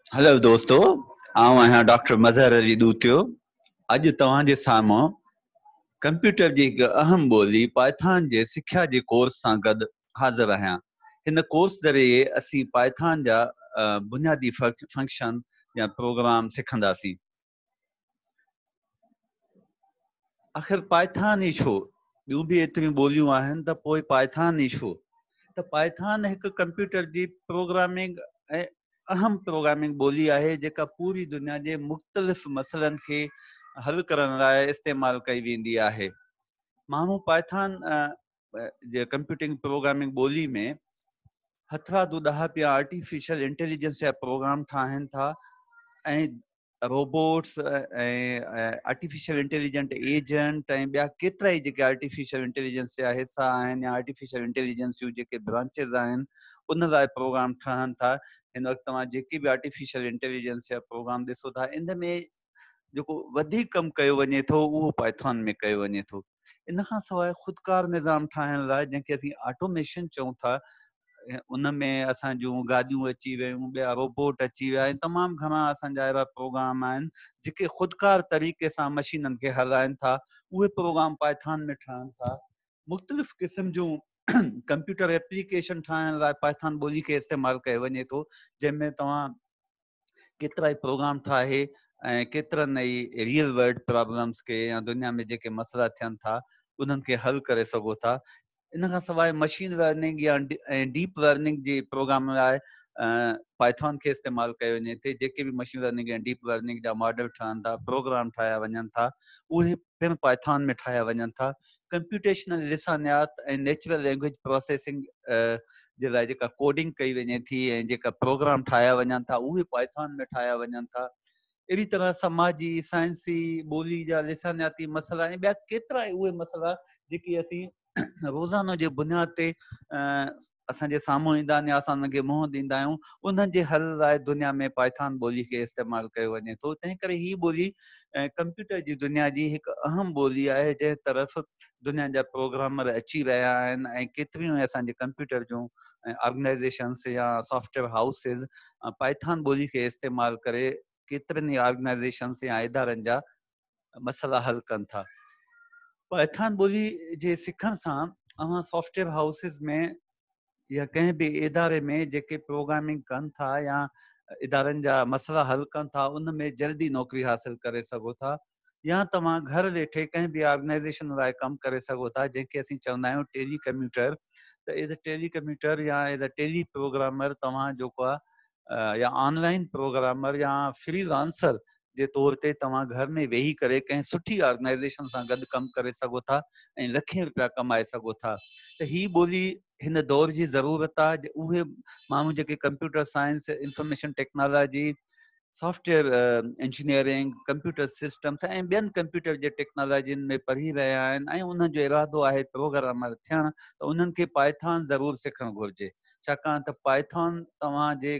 Hello दोस्तों, आऊं आहियां डॉक्टर मज़हर अली ॾूतियो। अॼु तव्हांजे साम्हूं कंप्यूटर जी हिकु अहम ॿोली पाइथन जे सिख्या जे कोर्स सां गॾु हाज़िर आहियां। हिन कोर्स ज़रिए असीं पाइथन जा बुनियादी फंक्शन या प्रोग्राम सिखंदासीं। आख़िर पाइथन ई छो? ॿियूं बि एतिरियूं ॿोलियूं आहिनि त पोइ पाइथन ई छो? त पाइथन हिकु कंप्यूटर जी प्रोग्रामिंग ऐं अहम प्रोग्रामिंग ॿोली आहे जेका पूरी दुनिया जे मुख़्तलिफ़ मसइलनि खे हल करण लाइ इस्तेमालु कई वेंदी आहे। माण्हू पाइथन जे कंप्यूटिंग प्रोग्रामिंग ॿोली में हथरादू ॾहापिया आर्टिफिशियल इंटेलिजेंस जा प्रोग्राम ठाहिनि था ऐं रोबोट्स ऐं आर्टिफिशियल इंटेलिजेंट एजेंट ऐं ॿिया केतिरा ई जेके आर्टिफिशियल इंटेलिजेंस जा हिसा आहिनि या आर्टिफिशियल इंटेलिजेंस जूं जेके ब्रांचिस आहिनि उन लाइ प्रोग्राम ठहनि था। हिन वक़्तु तव्हां जेके बि आर्टिफिशियल इंटेलिजेंस जा प्रोग्राम ॾिसो था, इन में जेको वधीक कमु कयो वञे थो उहो पाइथन में कयो वञे थो। इन खां सवाइ ख़ुदकार निज़ाम ठाहिण लाइ जंहिंखे असीं ऑटोमेशन चऊं था, उन में असां जूं गाॾियूं अची वियूं, ॿिया रोबोट अची विया ऐं तमामु घणा असांजा अहिड़ा प्रोग्राम आहिनि जेके ख़ुदकार तरीक़े सां मशीननि खे हलाइनि था। उहे प्रोग्राम पाइथन में ठहनि था। मुख़्तलिफ़ क़िस्म जूं कंप्यूटर एप्लीकेशन ठाहिण लाइ पाइथन ॿोली खे इस्तेमालु कयो वञे थो, जंहिंमें तव्हां केतिरा ई प्रोग्राम ठाहे ऐं केतिरनि ई रियल वर्ल्ड प्रॉब्लम्स खे या दुनिया में जेके मसइला थियनि था उन्हनि खे हल करे सघो था। इन खां सवाइ मशीन लर्निंग या डीप लर्निंग जे प्रोग्राम लाइ पाइथन खे इस्तेमालु कयो वञे थो। जेके बि मशीन लर्निंग ऐं डीप लर्निंग जा मॉडल ठहनि था, प्रोग्राम ठाहिया वञनि था, उहे पिणु पाइथन में ठाहिया वञनि था। कंप्यूटेशनल लिसानियात ऐं नेचुरल लैंग्वेज प्रोसेसिंग जे लाइ जेका कोडिंग कई वञे थी ऐं जेका प्रोग्राम ठाहिया वञनि था उहे पाइथन में ठाहिया वञनि था। अहिड़ी तरह समाजी साइंसी ॿोली जा लिसानियाती मसइला ऐं ॿिया केतिरा ई उहे मसइला जेके असीं रोज़ाना जे बुनियाद ते असांजे साम्हूं ईंदा आहिनि या असां उनखे मुंहुं ॾींदा आहियूं, उन्हनि जे हल लाइ दुनिया में पाइथन ॿोली खे इस्तेमालु कयो वञे थो। तंहिं करे हीअ ॿोली कंप्यूटर जी दुनिया जी हिकु अहम ॿोली आहे जंहिं तरफ़ दुनिया जा प्रोग्रामर अची रहिया आहिनि ऐं केतिरियूं ई असांजे कंप्यूटर जूं ऑर्गेनाइज़ेशन्स या सॉफ्टवेयर हाउसिस पाइथन ॿोली खे इस्तेमालु करे केतिरनि ई ऑर्गेनाइज़ेशन्स या इदारनि जा मसइला हल कनि था। पाइथन ॿोली जे सिखण सां अव्हां सॉफ्टवेयर हाउसिस में या कंहिं बि इदारे में जेके प्रोग्रामिंग कनि था या इदारनि जा मसइला हल कनि था उन में जल्दी नौकरी हासिल करे सघो था। या तव्हां घर वेठे कंहिं बि ऑर्गेनाइज़ेशन लाइ कमु करे सघो था, जंहिंखे असीं चवंदा आहियूं टेली कम्यूटर। त एज़ अ टेली कम्यूटर या एज़ अ टेली प्रोग्रामर तव्हां जेको आहे या ऑनलाइन प्रोग्रामर या फ्रीलांसर जे तौर ते तव्हां घर में वेही करे कंहिं सुठी ऑर्गेनाइज़ेशन सां गॾु कमु करे सघो था ऐं लखे रुपया कमाए सघो था। त ही ॿोली हिन दौर जी ज़रूरत आहे। उहे माण्हू जेके computer science, information technology, software engineering, computer systems ऐं ॿियनि कंप्यूटर जे टेक्नोलॉजियुनि में पढ़ी रहिया आहिनि ऐं उन्हनि जो इरादो आहे प्रोग्रामर थियणु, त उन्हनि खे पाइथन ज़रूरु सिखणु घुरिजे। छाकाणि त पाइथन तव्हांजे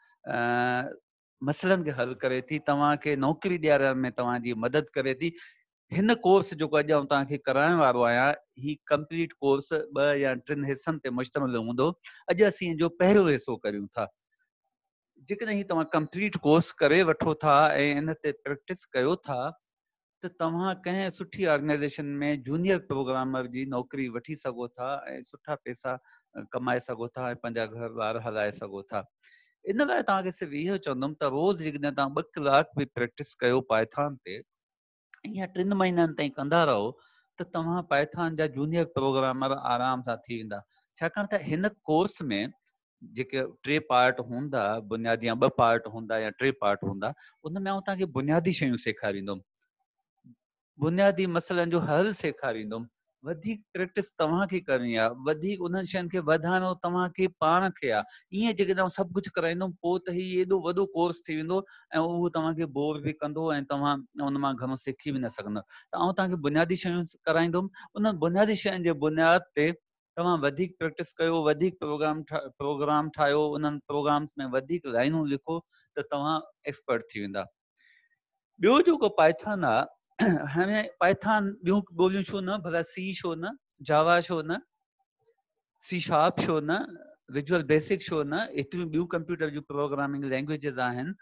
मसइलनि खे हल करे थी, तव्हांखे नौकरी ॾियारण में तव्हांजी मदद करे थी। हिन कोर्स जेको अॼु आउं तव्हांखे कराइण वारो आहियां, ही कंप्लीट कोर्स 2 या 3 हिसनि ते मुश्तमिल हूंदो। अॼु असीं हिन जो पहिरियों हिसो करियूं था। जेकॾहिं ही तव्हां कंप्लीट कोर्स करे वठो था ऐं इन ते प्रैक्टिस कयो था, त तव्हां कंहिं सुठी ऑर्गेनाइज़ेशन में जूनियर प्रोग्रामर जी नौकरी वठी सघो था ऐं सुठा पैसा कमाए सघो था ऐं पंहिंजा घर ॿार हलाए सघो था। इन लाइ तव्हांखे सिर्फ़ु इहो चवंदुमि त रोज़ जेकॾहिं तव्हां 2 कलाक बि प्रैक्टिस कयो पाइथन ते या 3 महीननि ताईं कंदा रहो, त तव्हां पाइथन जा जूनियर प्रोग्रामर आराम सां थी वेंदा। छाकाणि त हिन कोर्स में जेके 3 पार्ट हूंदा, बुनियादी या 2 पार्ट हूंदा या 3 पार्ट हूंदा, उन में आउं तव्हांखे बुनियादी शयूं सेखारींदुमि, बुनियादी मसइलनि जो हल सेखारींदुमि। वधीक प्रैक्टिस तव्हांखे करणी आहे, वधीक उन्हनि शयुनि खे वधाइणो तव्हांखे पाण खे आहे। ईअं जेकॾहिं सभु कुझु कराईंदुमि पोइ त ही एॾो वॾो कोर्स थी वेंदो ऐं उहो तव्हांखे बोर बि कंदो ऐं तव्हां उन मां घणो सिखी बि न सघंदव। त आउं तव्हांखे बुनियादी शयूं कराईंदुमि। उन बुनियादी शयुनि जे बुनियाद ते तव्हां वधीक प्रैक्टिस कयो, वधीक प्रोग्राम ठाहियो, उन्हनि प्रोग्राम्स में वधीक लाइनूं लिखो, त तव्हां एक्सपर्ट थी वेंदा। ॿियो जेको पाइथन आहे, हाणे पाइथन ॿियूं ॿोलियूं छो न, भला सी छो न, जावा छो न, सी शार्प छो न, विजुअल बेसिक छो न, एतिरियूं ॿियूं कंप्यूटर जूं प्रोग्रामिंग लैंग्वेजिस आहिनि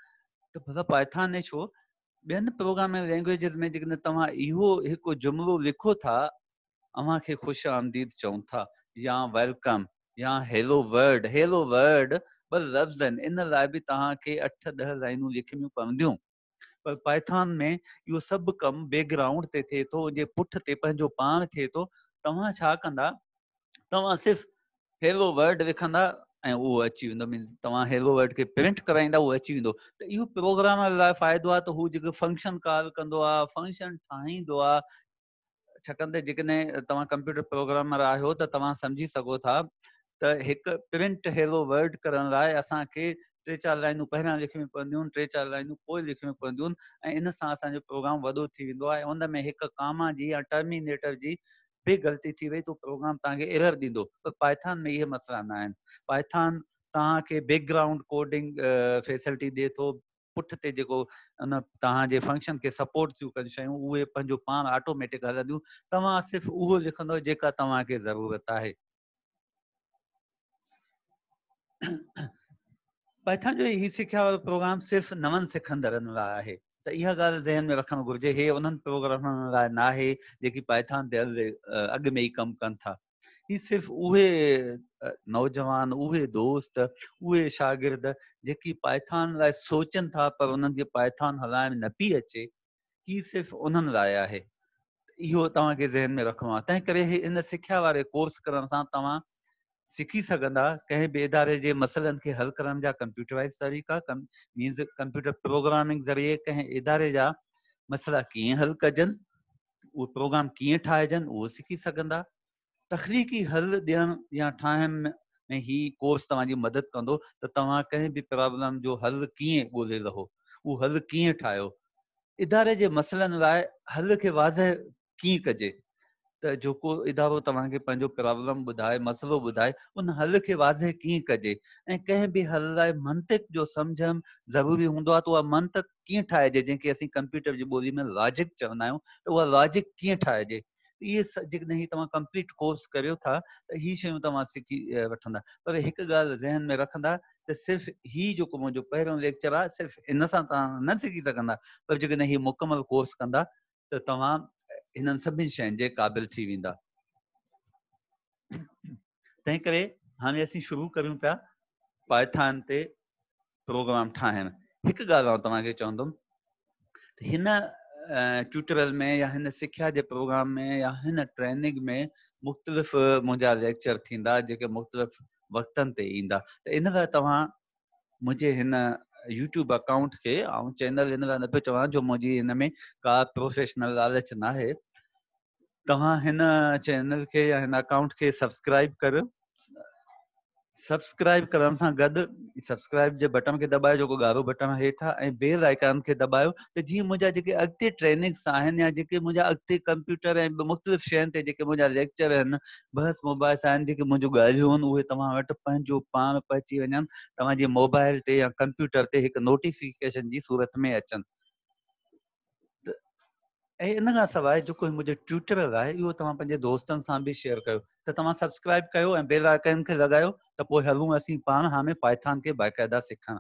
त भला पाइथन छो ॿियनि प्रोग्रामिंग लैंग्वेजिस में जेकॾहिं तव्हां इहो हिकु जुमिलो लिखो था, अव्हां खे ख़ुशि आमदीद चऊं था या वेलकम या हेलो वर्ड ॿ लफ़्ज़ आहिनि, इन लाइ बि तव्हांखे 8-10 लाइनूं लिखणियूं पवंदियूं। पर पाइथन में इहो सभु कमु बैकग्राउंड ते थिए थो, जे पुठ ते पंहिंजो पाण थिए थो। तव्हां छा कंदा, तव्हां सिर्फ़ु हेलो वर्ड लिखंदा ऐं उहो अची वेंदो, मीन्स तव्हां हेलो वर्ड खे प्रिंट कराईंदा, उहो अची वेंदो। त इहो प्रोग्रामर लाइ फ़ाइदो आहे त हू जेको फंक्शन कॉल कंदो आहे, फंक्शन ठाहींदो आहे। छाकाणि त जेकॾहिं तव्हां कंप्यूटर प्रोग्रामर आहियो त तव्हां सम्झी सघो था त हिकु प्रिंट हेलो वर्ड करण लाइ असांखे 3-4 लाइनूं पहिरियां लिखणियूं पवंदियूं, 3-4 लाइनूं पोइ लिखणियूं पवंदियूं, ऐं इन सां असांजो प्रोग्राम वॾो थी वेंदो आहे। उन में हिकु कामा जी या टर्मिनेटर जी बि ग़लती थी वई त प्रोग्राम तव्हांखे एरर ॾींदो। पर पाइथन में इहे मसइला न आहिनि। पाइथन तव्हांखे बैकग्राउंड कोडिंग फैसिलिटी ॾिए थो। पुठ ते जेको उन तव्हांजे फंक्शन खे सपोर्ट थियूं कनि शयूं, उहे पंहिंजो पाण ऑटोमेटिक हलंदियूं। तव्हां सिर्फ़ु उहो लिखंदव जेका तव्हांखे ज़रूरत आहे। पाइथन जो ही सिखिया वारो प्रोग्राम सिर्फ़ु नवनि सिखंदड़नि लाइ आहे। त इहा ॻाल्हि ज़हन में रखणु घुरिजे। हे उन्हनि प्रोग्रामनि लाइ न आहे जेकी पाइथन ते अॻु में ई कमु कनि था। ही सिर्फ़ु उहे नौजवान, उहे दोस्त, उहे शागिर्द जेकी पाइथन लाइ सोचनि था पर उन्हनि खे पाइथन हलाइण न पई अचे, ही सिर्फ़ु उन्हनि लाइ आहे। इहो तव्हांखे ज़हन में रखिणो आहे। तंहिं करे इन सिखिया वारे कोर्स करण सां तव्हां सिखी सघंदा कंहिं बि इदारे जे मसइलनि खे हल करण जा कंप्यूटराइज़ तरीक़ा, मीन्स कंप्यूटर प्रोग्रामिंग ज़रिए कंहिं इदारे जा मसइला कीअं हल कजनि, उहो प्रोग्राम कीअं ठाहिजनि, उहो सिखी सघंदा। तख़लीक़ी हल ॾियण या ठाहिण में ही कोर्स तव्हांजी मदद कंदो त तव्हां कंहिं बि प्रॉब्लम जो हल कीअं ॻोल्हे रहो, उहो हल कीअं ठाहियो, इदारे जे मसइलनि लाइ हल खे वाज़ह कीअं कजे। त जेको इदारो तव्हांखे पंहिंजो प्रॉब्लम ॿुधाए, मसइलो ॿुधाए, उन हल खे वाज़ह कीअं कजे, ऐं कंहिं बि हल लाइ मंतिक जो सम्झणु ज़रूरी हूंदो आहे। त उहा मंतिक कीअं ठाहिजे, जंहिंखे असीं कंप्यूटर जी ॿोली में लॉजिक चवंदा आहियूं, त उहा लॉजिक कीअं ठाहिजे। इहे जेकॾहिं ही तव्हां कंप्लीट कोर्स करियो था त ही शयूं तव्हां सिखी वठंदा। पर हिकु ॻाल्हि ज़हन में रखंदा त सिर्फ़ु ही जेको मुंहिंजो पहिरियों लेक्चर आहे, सिर्फ़ु इन सां तव्हां न सिखी सघंदा, पर जेकॾहिं ही मुकमल कोर्स कंदा त तव्हां हिननि सभिनी शयुनि जे क़ाबिल थी वेंदा। तंहिं करे हाणे असीं शुरू करियूं पिया पाइथन ते प्रोग्राम ठाहिण। हिकु ॻाल्हि आउं तव्हांखे चवंदुमि त हिन ट्यूटोरियल में या हिन सिखिया जे प्रोग्राम में या हिन ट्रेनिंग में मुख़्तलिफ़ मुंहिंजा लेक्चर थींदा जेके मुख़्तलिफ़ वक़्तनि ते ईंदा। त इन लाइ तव्हां मुंहिंजे हिन यूट्यूब अकाउंट खे ऐं चैनल हिन लाइ न पियो चवां जो मुंहिंजी हिन में का प्रोफेशनल लालच न आहे। तव्हां हिन चैनल खे या हिन अकाउंट खे सब्सक्राइब करियो। सब्सक्राइब करण सां गॾु सब्सक्राइब जे बटन खे दॿायो, जेको ॻाढ़ो बटन हेठां, ऐं बेल आइकन खे दॿायो त जीअं मुंहिंजा जेके अॻिते ट्रेनिंग्स आहिनि या जेके मुंहिंजा अॻिते कंप्यूटर ऐं मुख़्तलिफ़ शयुनि ते जेके मुंहिंजा लेक्चर आहिनि, बहस मोबाइल्स आहिनि, जेके मुंहिंजूं ॻाल्हियूं आहिनि, उहे तव्हां वटि पंहिंजो पाण पहुची वञनि, तव्हांजे मोबाइल ते या कंप्यूटर ते हिकु नोटिफिकेशन जी सूरत में अचनि। ऐं इन खां सवाइ जेको मुंहिंजो ट्यूटोरियल आहे इहो तव्हां पंहिंजे दोस्तनि सां बि शेयर कयो। त तव्हां सब्सक्राइब कयो ऐं बेल आइकन खे लॻायो त पोइ हलूं असीं पाण हाणे पाइथन खे बाक़ाइदा सिखण।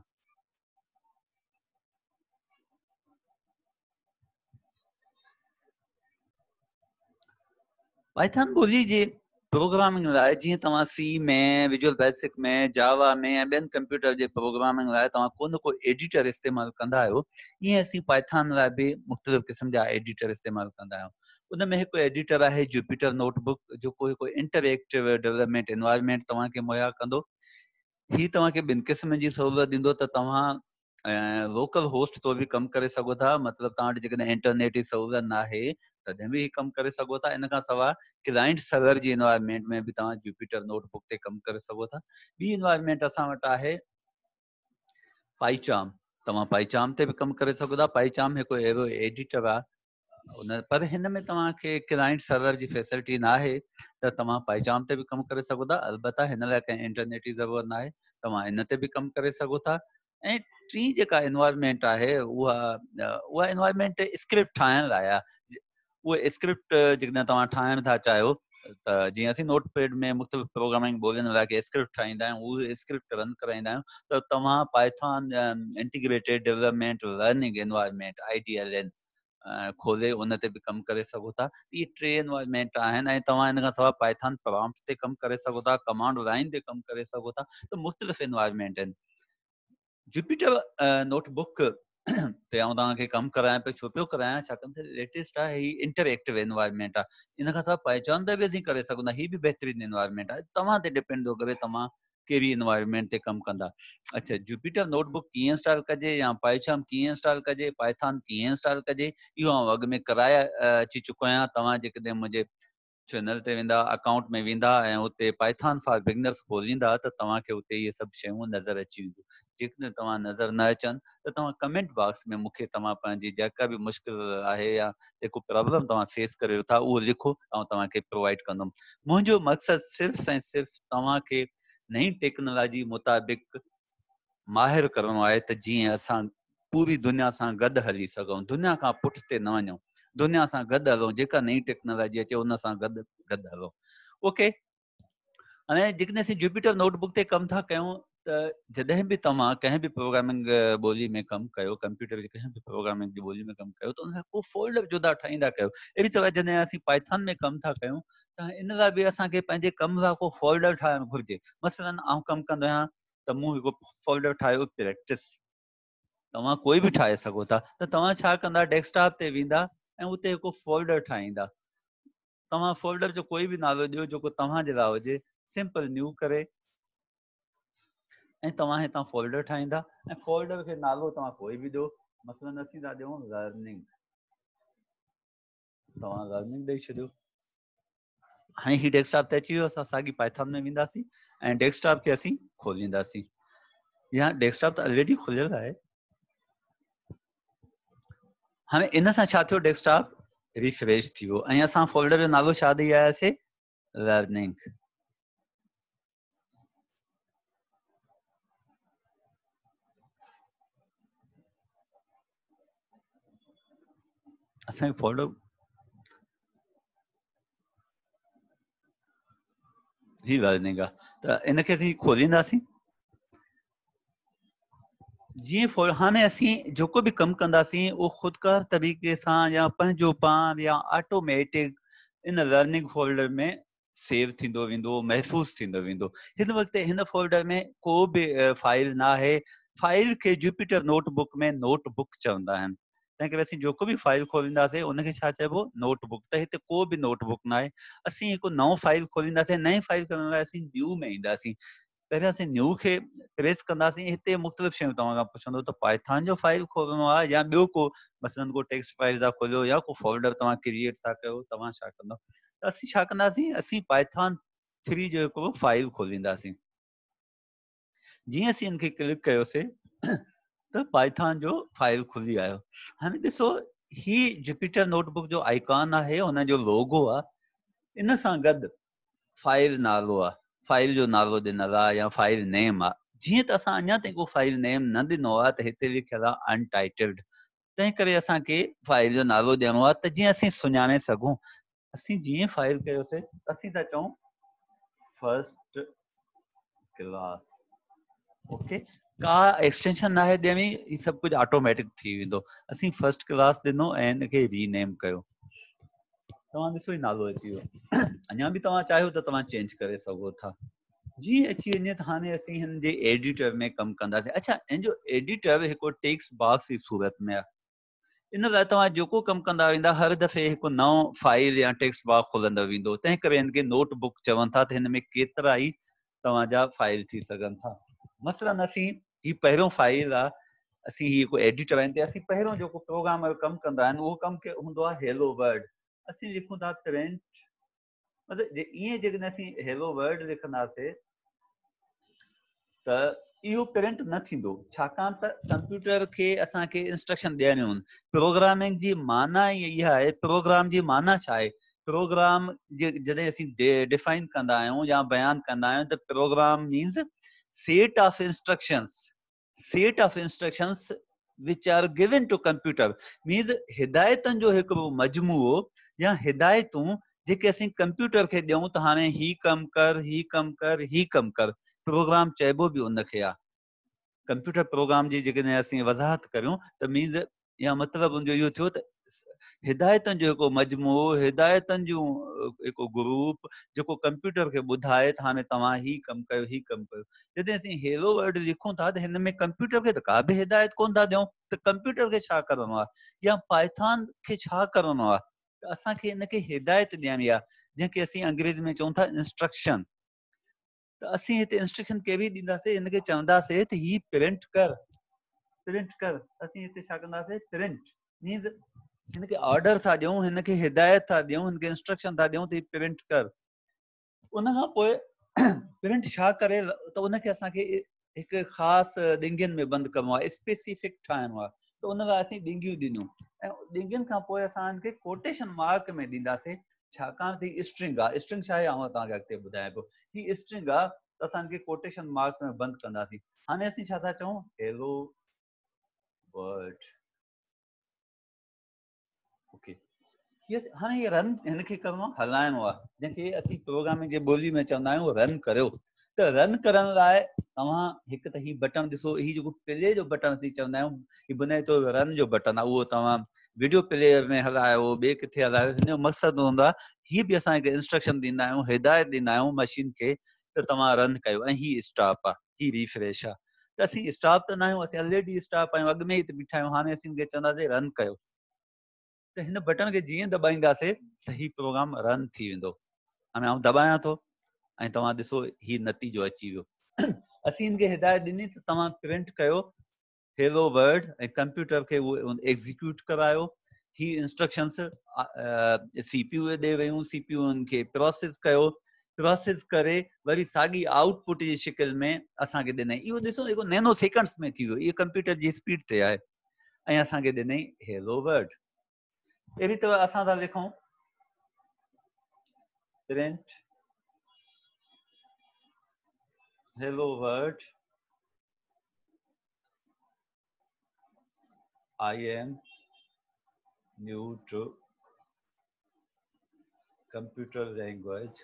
पाइथन ॿोली जे प्रोग्रामिंग लाइ जीअं तव्हां सी में, विजुअल बेसिक में, जावा में ऐं ॿियनि कंप्यूटर जे प्रोग्रामिंग लाइ तव्हां को न को एडिटर इस्तेमालु कंदा आहियो, ईअं असीं पाइथन लाइ बि मुख़्तलिफ़ क़िस्म जा एडिटर इस्तेमालु कंदा आहियूं। उन में हिकु एडिटर आहे जुपिटर नोटबुक, जेको हिकु इंटरएक्टिव डेवलपमेंट एनवायरनमेंट तव्हांखे मुहैया कंदो। ही तव्हांखे ॿिनि क़िस्म जी सहूलियत ॾींदो त तव्हां लोकल होस्ट तो बि कमु करे सघो था, मतिलबु तव्हां वटि जेकॾहिं इंटरनेट जी सहूलियत न आहे तॾहिं बि कमु करे सघो था। इन खां सवाइ क्लाइंट सर्वर जी एनवायरनमेंट में बि तव्हां जुपिटर नोटबुक ते कमु करे सघो था। ॿी एनवायरनमेंट असां वटि आहे पाइचाम, तव्हां पाइचाम ते बि कमु करे सघो था। पाइचाम हिकु अहिड़ो एडिटर आहे उन, पर हिन में तव्हांखे क्लाइंट सर्वर जी फैसिलिटी न आहे त तव्हां पाइचाम ते बि कमु करे सघो था। अलबत्ता हिन लाइ कंहिं इंटरनेट जी ज़रूरत न आहे, तव्हां इन ते बि कमु करे सघो था। ऐं टी जेका एनवायरनमेंट आहे उहा एनवायरनमेंट स्क्रिप्ट ठाहिण लाइ आहे। उहा स्क्रिप्ट जेकॾहिं तव्हां ठाहिण था चाहियो त जीअं असीं नोटपैड में मुख़्तलिफ़ प्रोग्रामिंग ॿोलियुनि लाइ स्क्रिप्ट ठाहींदा आहियूं, उहे स्क्रिप्ट रन कराईंदा आहियूं, त तव्हां Python integrated development learning environment IDLN खोले उन ते बि कमु करे सघो था। इहे 3 एनवायरनमेंट आहिनि ऐं तव्हां इन खां सवाइ पाइथन प्रॉम्प्ट ते कमु करे सघो था, कमांड लाइन ते कमु करे सघो था, त मुख़्तलिफ़ एनवायरनमेंट आहिनि। जुपिटर नोटबुक ते आउं तव्हांखे कमु करायां पियो, छो पियो करायां, छाकाणि त लेटेस्ट आहे, ही इंटरएक्टिव एनवायरनमेंट आहे। इन खां सवाइ पहचान बि असीं करे सघूं था, ही बि बहितरीनु एनवायरनमेंट आहे। तव्हां ते डिपेंड थो करे तव्हां कहिड़ी एनवायरनमेंट ते कमु कंदा। अच्छा, जुपिटर नोटबुक कीअं इंस्टॉल कजे या पाइथन कीअं इंस्टॉल कजे, पाइथन कीअं इंस्टॉल कजे, इहो आउं अॻु में कराए अची चुको आहियां। तव्हां जेकॾहिं मुंहिंजे चैनल ते वेंदा, अकाउंट में वेंदा ऐं उते पाइथन फॉर बिगनर्स खोलींदा, त तव्हांखे उते इहे सभु शयूं नज़र अची वेंदियूं। जेकॾहिं तव्हां नज़र न अचनि त तव्हां कमेंट बॉक्स में मूंखे तव्हां पंहिंजी जेका बि मुश्किल आहे या जेको प्रॉब्लम तव्हां फेस करियो था उहो लिखो, ऐं तव्हांखे प्रोवाइड कंदुमि। मुंहिंजो मक़सदु सिर्फ़ु ऐं सिर्फ़ु तव्हांखे नई टेक्नोलॉजी मुताबिक़ माहिर करणो आहे, त जीअं असां पूरी दुनिया सां गॾु हली सघूं, दुनिया खां पुठिते न वञूं, दुनिया सां गॾु हलूं, जेका नई टेक्नोलॉजी अचे उन सां गॾु हलूं। ओके, हाणे जेकॾहिं असीं जुपिटर नोटबुक ते कमु था कयूं, त जॾहिं बि तव्हां कंहिं बि प्रोग्रामिंग ॿोली में कमु कयो, कंप्यूटर जी कंहिं बि प्रोग्रामिंग जी ॿोली में कमु कयो, त उन खां को फोल्डर जुदा ठाहींदा कयो। अहिड़ी तरह जॾहिं असीं पाइथन में कमु था कयूं, त इन लाइ बि असांखे पंहिंजे कम लाइ को फोल्डर ठाहिणु घुरिजे। मसलन आउं कमु कंदो आहियां त मूं हिकु फोल्डर ठाहियो प्रैक्टिस, तव्हां कोई बि ठाहे सघो था। त तव्हां छा कंदा, डेस्कटॉप ते वेंदा ऐं उते हिकु फोल्डर ठाहींदा। तव्हां फोल्डर जो कोई बि नालो ॾियो जेको तव्हांजे लाइ हुजे, सिंपल न्यू करे, ऐं तव्हां हितां फोल्डर ठाहींदा ऐं फोल्डर खे नालो तव्हां कोई बि ॾियो। मसलन असीं था ॾियूं लर्निंग, तव्हां लर्निंग ॾेई छॾियो। हाणे ही डेस्कटॉप ते अची वियो, असां साॻी पाइथन में वेंदासीं ऐं डेस्कटॉप खे असीं खोलींदासीं। या डेस्कटॉप त ऑलरेडी खुलियल आहे। हाणे इन सां छा थियो, डेस्कटॉप रिफ्रेश थी वियो ऐं असां फोल्डर जो नालो छा ॾेई आयासीं, लर्निंग। असांजो फोल्डर ही लर्निंग आहे, त इनखे असीं खोलींदासीं। जीअं हाणे असीं जेको बि कमु कंदासीं उहो ख़ुदकार तरीक़े सां या पंहिंजो पाण या ऑटोमेटिक इन लर्निंग फोल्डर में सेव थींदो वेंदो, महफ़ूज़ थींदो वेंदो। हिन वक़्तु हिन फोल्डर में को बि फाइल न आहे। फाइल खे जुपिटर नोटबुक में नोटबुक चवंदा आहिनि। तंहिं करे असीं जेको बि फाइल खोलींदासीं उनखे छा चइबो, नोटबुक। त हिते को बि नोटबुक न आहे। असीं हिकु नओं फाइल खोलींदासीं, नई फाइल करण लाइ असीं न्यू में ईंदासीं। पहिरियों असीं न्यू खे प्रेस कंदासीं। हिते मुख़्तलिफ़ शयूं तव्हां खां पुछंदो त पाइथन जो फाइल खोलणो आहे या ॿियो को, मसलन को टेक्स्ट फाइल था खोलियो या को फोल्डर तव्हां क्रिएट था कयो, तव्हां छा कंदव, त असीं छा कंदासीं, असीं पाइथन 3 जो हिकिड़ो फाइल खोलींदासीं। जीअं असीं इनखे क्लिक कयोसीं त पाइथन जो फाइल खुली आयो। हाणे ॾिसो, ही जुपिटर नोटबुक जो आइकॉन आहे, हुन जो लोगो आहे, इन सां गॾु फाइल नालो आहे, फाइल जो नालो ॾिनल आहे या फाइल नेम आहे। जीअं त असां अञा ताईं को फाइल नेम न ॾिनो आहे, त हिते लिखियल आहे अनटाइटल्ड। तंहिं करे असांखे फाइल जो नालो ॾियणो आहे, त जीअं असीं सुञाणे सघूं। असीं जीअं फाइल कयोसीं असीं था चऊं फर्स्ट क्लास। ओके, का एक्सटेंशन न आहे ॾियणी, ही सभु कुझु ऑटोमेटिक थी वेंदो। असीं फर्स्ट क्लास ॾिनो ऐं हिनखे रीनेम कयो। तव्हां ॾिसो, ही नालो अची वियो। अञा बि तव्हां चाहियो त तव्हां चेंज करे सघो था। जीअं अची वञे त हाणे असीं हिन जे एडिटर में कमु कंदासीं। अच्छा, हिन जो एडिटर हिकु टेक्स्ट बॉक्स जी सूरत में आहे। इन लाइ तव्हां जेको कमु कंदा वेंदा, हर दफ़े हिकु नओं फाइल या टेक्स्ट बॉक्स खुलंदो वेंदो। तंहिं करे हिनखे नोटबुक चवनि था, त हिन में केतिरा ई तव्हांजा फाइल थी सघनि था। मसलन असीं ही पहिरियों फाइल आहे, असीं ही हिकु एडिटर आहिनि, ते असीं पहिरियों जेको प्रोग्रामर कमु कंदा आहिनि उहो कमु हूंदो आहे हेलो वर्ड। असीं लिखूं था प्रिंट, मतिलबु ईअं जेकॾहिं असीं हेलो वर्ड लिखंदासीं त इहो प्रिंट न थींदो, छाकाणि त कंप्यूटर खे असांखे इंस्ट्रक्शन ॾियणियूं आहिनि। प्रोग्रामिंग जी माना ई इहा आहे। प्रोग्राम जी माना छा आहे? प्रोग्राम जॾहिं असीं डिफाइन कंदा आहियूं या बयानु कंदा आहियूं, त program means set of instructions, set of instructions which are given to computer. Means हिदायतनि जो हिकिड़ो मजमूओ या हिदायतूं जेके असीं कंप्यूटर खे ॾियूं त हाणे ही कम कर, ही कम कर, ही कम कर, प्रोग्राम चइबो बि उनखे आहे। कंप्यूटर प्रोग्राम जी जेकॾहिं असीं वज़ाहत करियूं त मीन्स या मतिलबु उनजो इहो थियो त हिदायतनि जो हिकु मजमूओ, हिदायतनि जूं हिकु ग्रुप जेको कंप्यूटर खे ॿुधाए त हाणे तव्हां ही कमु कयो, ही कमु कयो। जॾहिं असीं हेलो वर्ड लिखूं था त हिन में कंप्यूटर खे त का बि हिदायत कोन था ॾियूं त कंप्यूटर खे छा करिणो आहे या पाइथन खे छा करिणो आहे, त असांखे हिनखे हिदायत ॾियणी आहे, जंहिंखे असीं अंग्रेज़ी में चऊं था इंस्ट्रक्शन। त असीं हिते इंस्ट्रक्शन के बि ॾींदासीं, हिनखे चवंदासीं त ही प्रिंट कर, प्रिंट कर। असीं हिते छा कंदासीं, प्रिंट मीन्स हिनखे ऑर्डर था ॾियूं, हिनखे हिदायत था ॾियूं, हिनखे इंस्ट्रक्शन था ॾियूं त ही प्रिंट कर। उन खां पोइ प्रिंट छा करे त उनखे असांखे हिकु ख़ासि ॾिंगियुनि में बंदि करिणो आहे, स्पेसिफिक ठाहिणो आहे। त उन लाइ असीं ॾिंगियूं ॾिनियूं ऐं ॾिंगियुनि खां पोइ असां हिनखे कोटेशन मार्क में ॾींदासीं, छाकाणि त ही स्ट्रिंग आहे। स्ट्रिंग छा आहे आउं तव्हांखे अॻिते ॿुधायां पियो। ही स्ट्रिंग आहे त असां हिनखे कोटेशन मार्क्स में बंदि कंदासीं। हाणे असीं छा था चऊं, हेलो वर्ड। ओके, हाणे ये रन हिनखे करिणो आहे, हलाइणो आहे, जंहिंखे असीं प्रोग्रामिंग जे ॿोली में चवंदा आहियूं रन करियो। त रन करण लाइ तव्हां हिकु त ही बटन ॾिसो, ही जेको प्ले जो बटन असीं चवंदा आहियूं, ही बुनियादी तौर रन जो बटन आहे, उहो तव्हां वीडियो प्लेयर में हलायो, ॿिए किथे हलायो, हिन जो मक़सदु हूंदो आहे ही बि असां हिकु इंस्ट्रक्शन ॾींदा आहियूं, हिदायत ॾींदा आहियूं मशीन खे त तव्हां रन कयो। ऐं ही स्टॉप आहे, ही रिफ्रेश आहे। त असीं स्टॉप त न आहियूं, असीं ऑलरेडी स्टॉप आहियूं, अॻु में ई त बीठा आहियूं। हाणे असीं हिनखे चवंदासीं रन कयो, त हिन बटन खे जीअं दॿाईंदासीं त ही प्रोग्राम रन थी वेंदो। हाणे आउं दॿायां थो ऐं तव्हां ॾिसो ही नतीजो अची वियो। असीं हिनखे हिदायत ॾिनी त तव्हां प्रिंट कयो हेलो वर्ड ऐं कंप्यूटर खे उहो एग्ज़ीक्यूट करायो। ही इंस्ट्रक्शंस सीपीयू ॾे वियूं, सीपीयू खे प्रोसेस कयो, प्रोसेस करे वरी साॻी आउटपुट जी शिकिल में असांखे ॾिनई। इहो ॾिसो जेको नैनो सेकंड्स में थी वियो, इहो कंप्यूटर जी स्पीड ते आहे। ऐं असांखे ॾिनई हेलो वर्ड। अहिड़ी तरह असां था लिखूं print hello world I am new to computer language,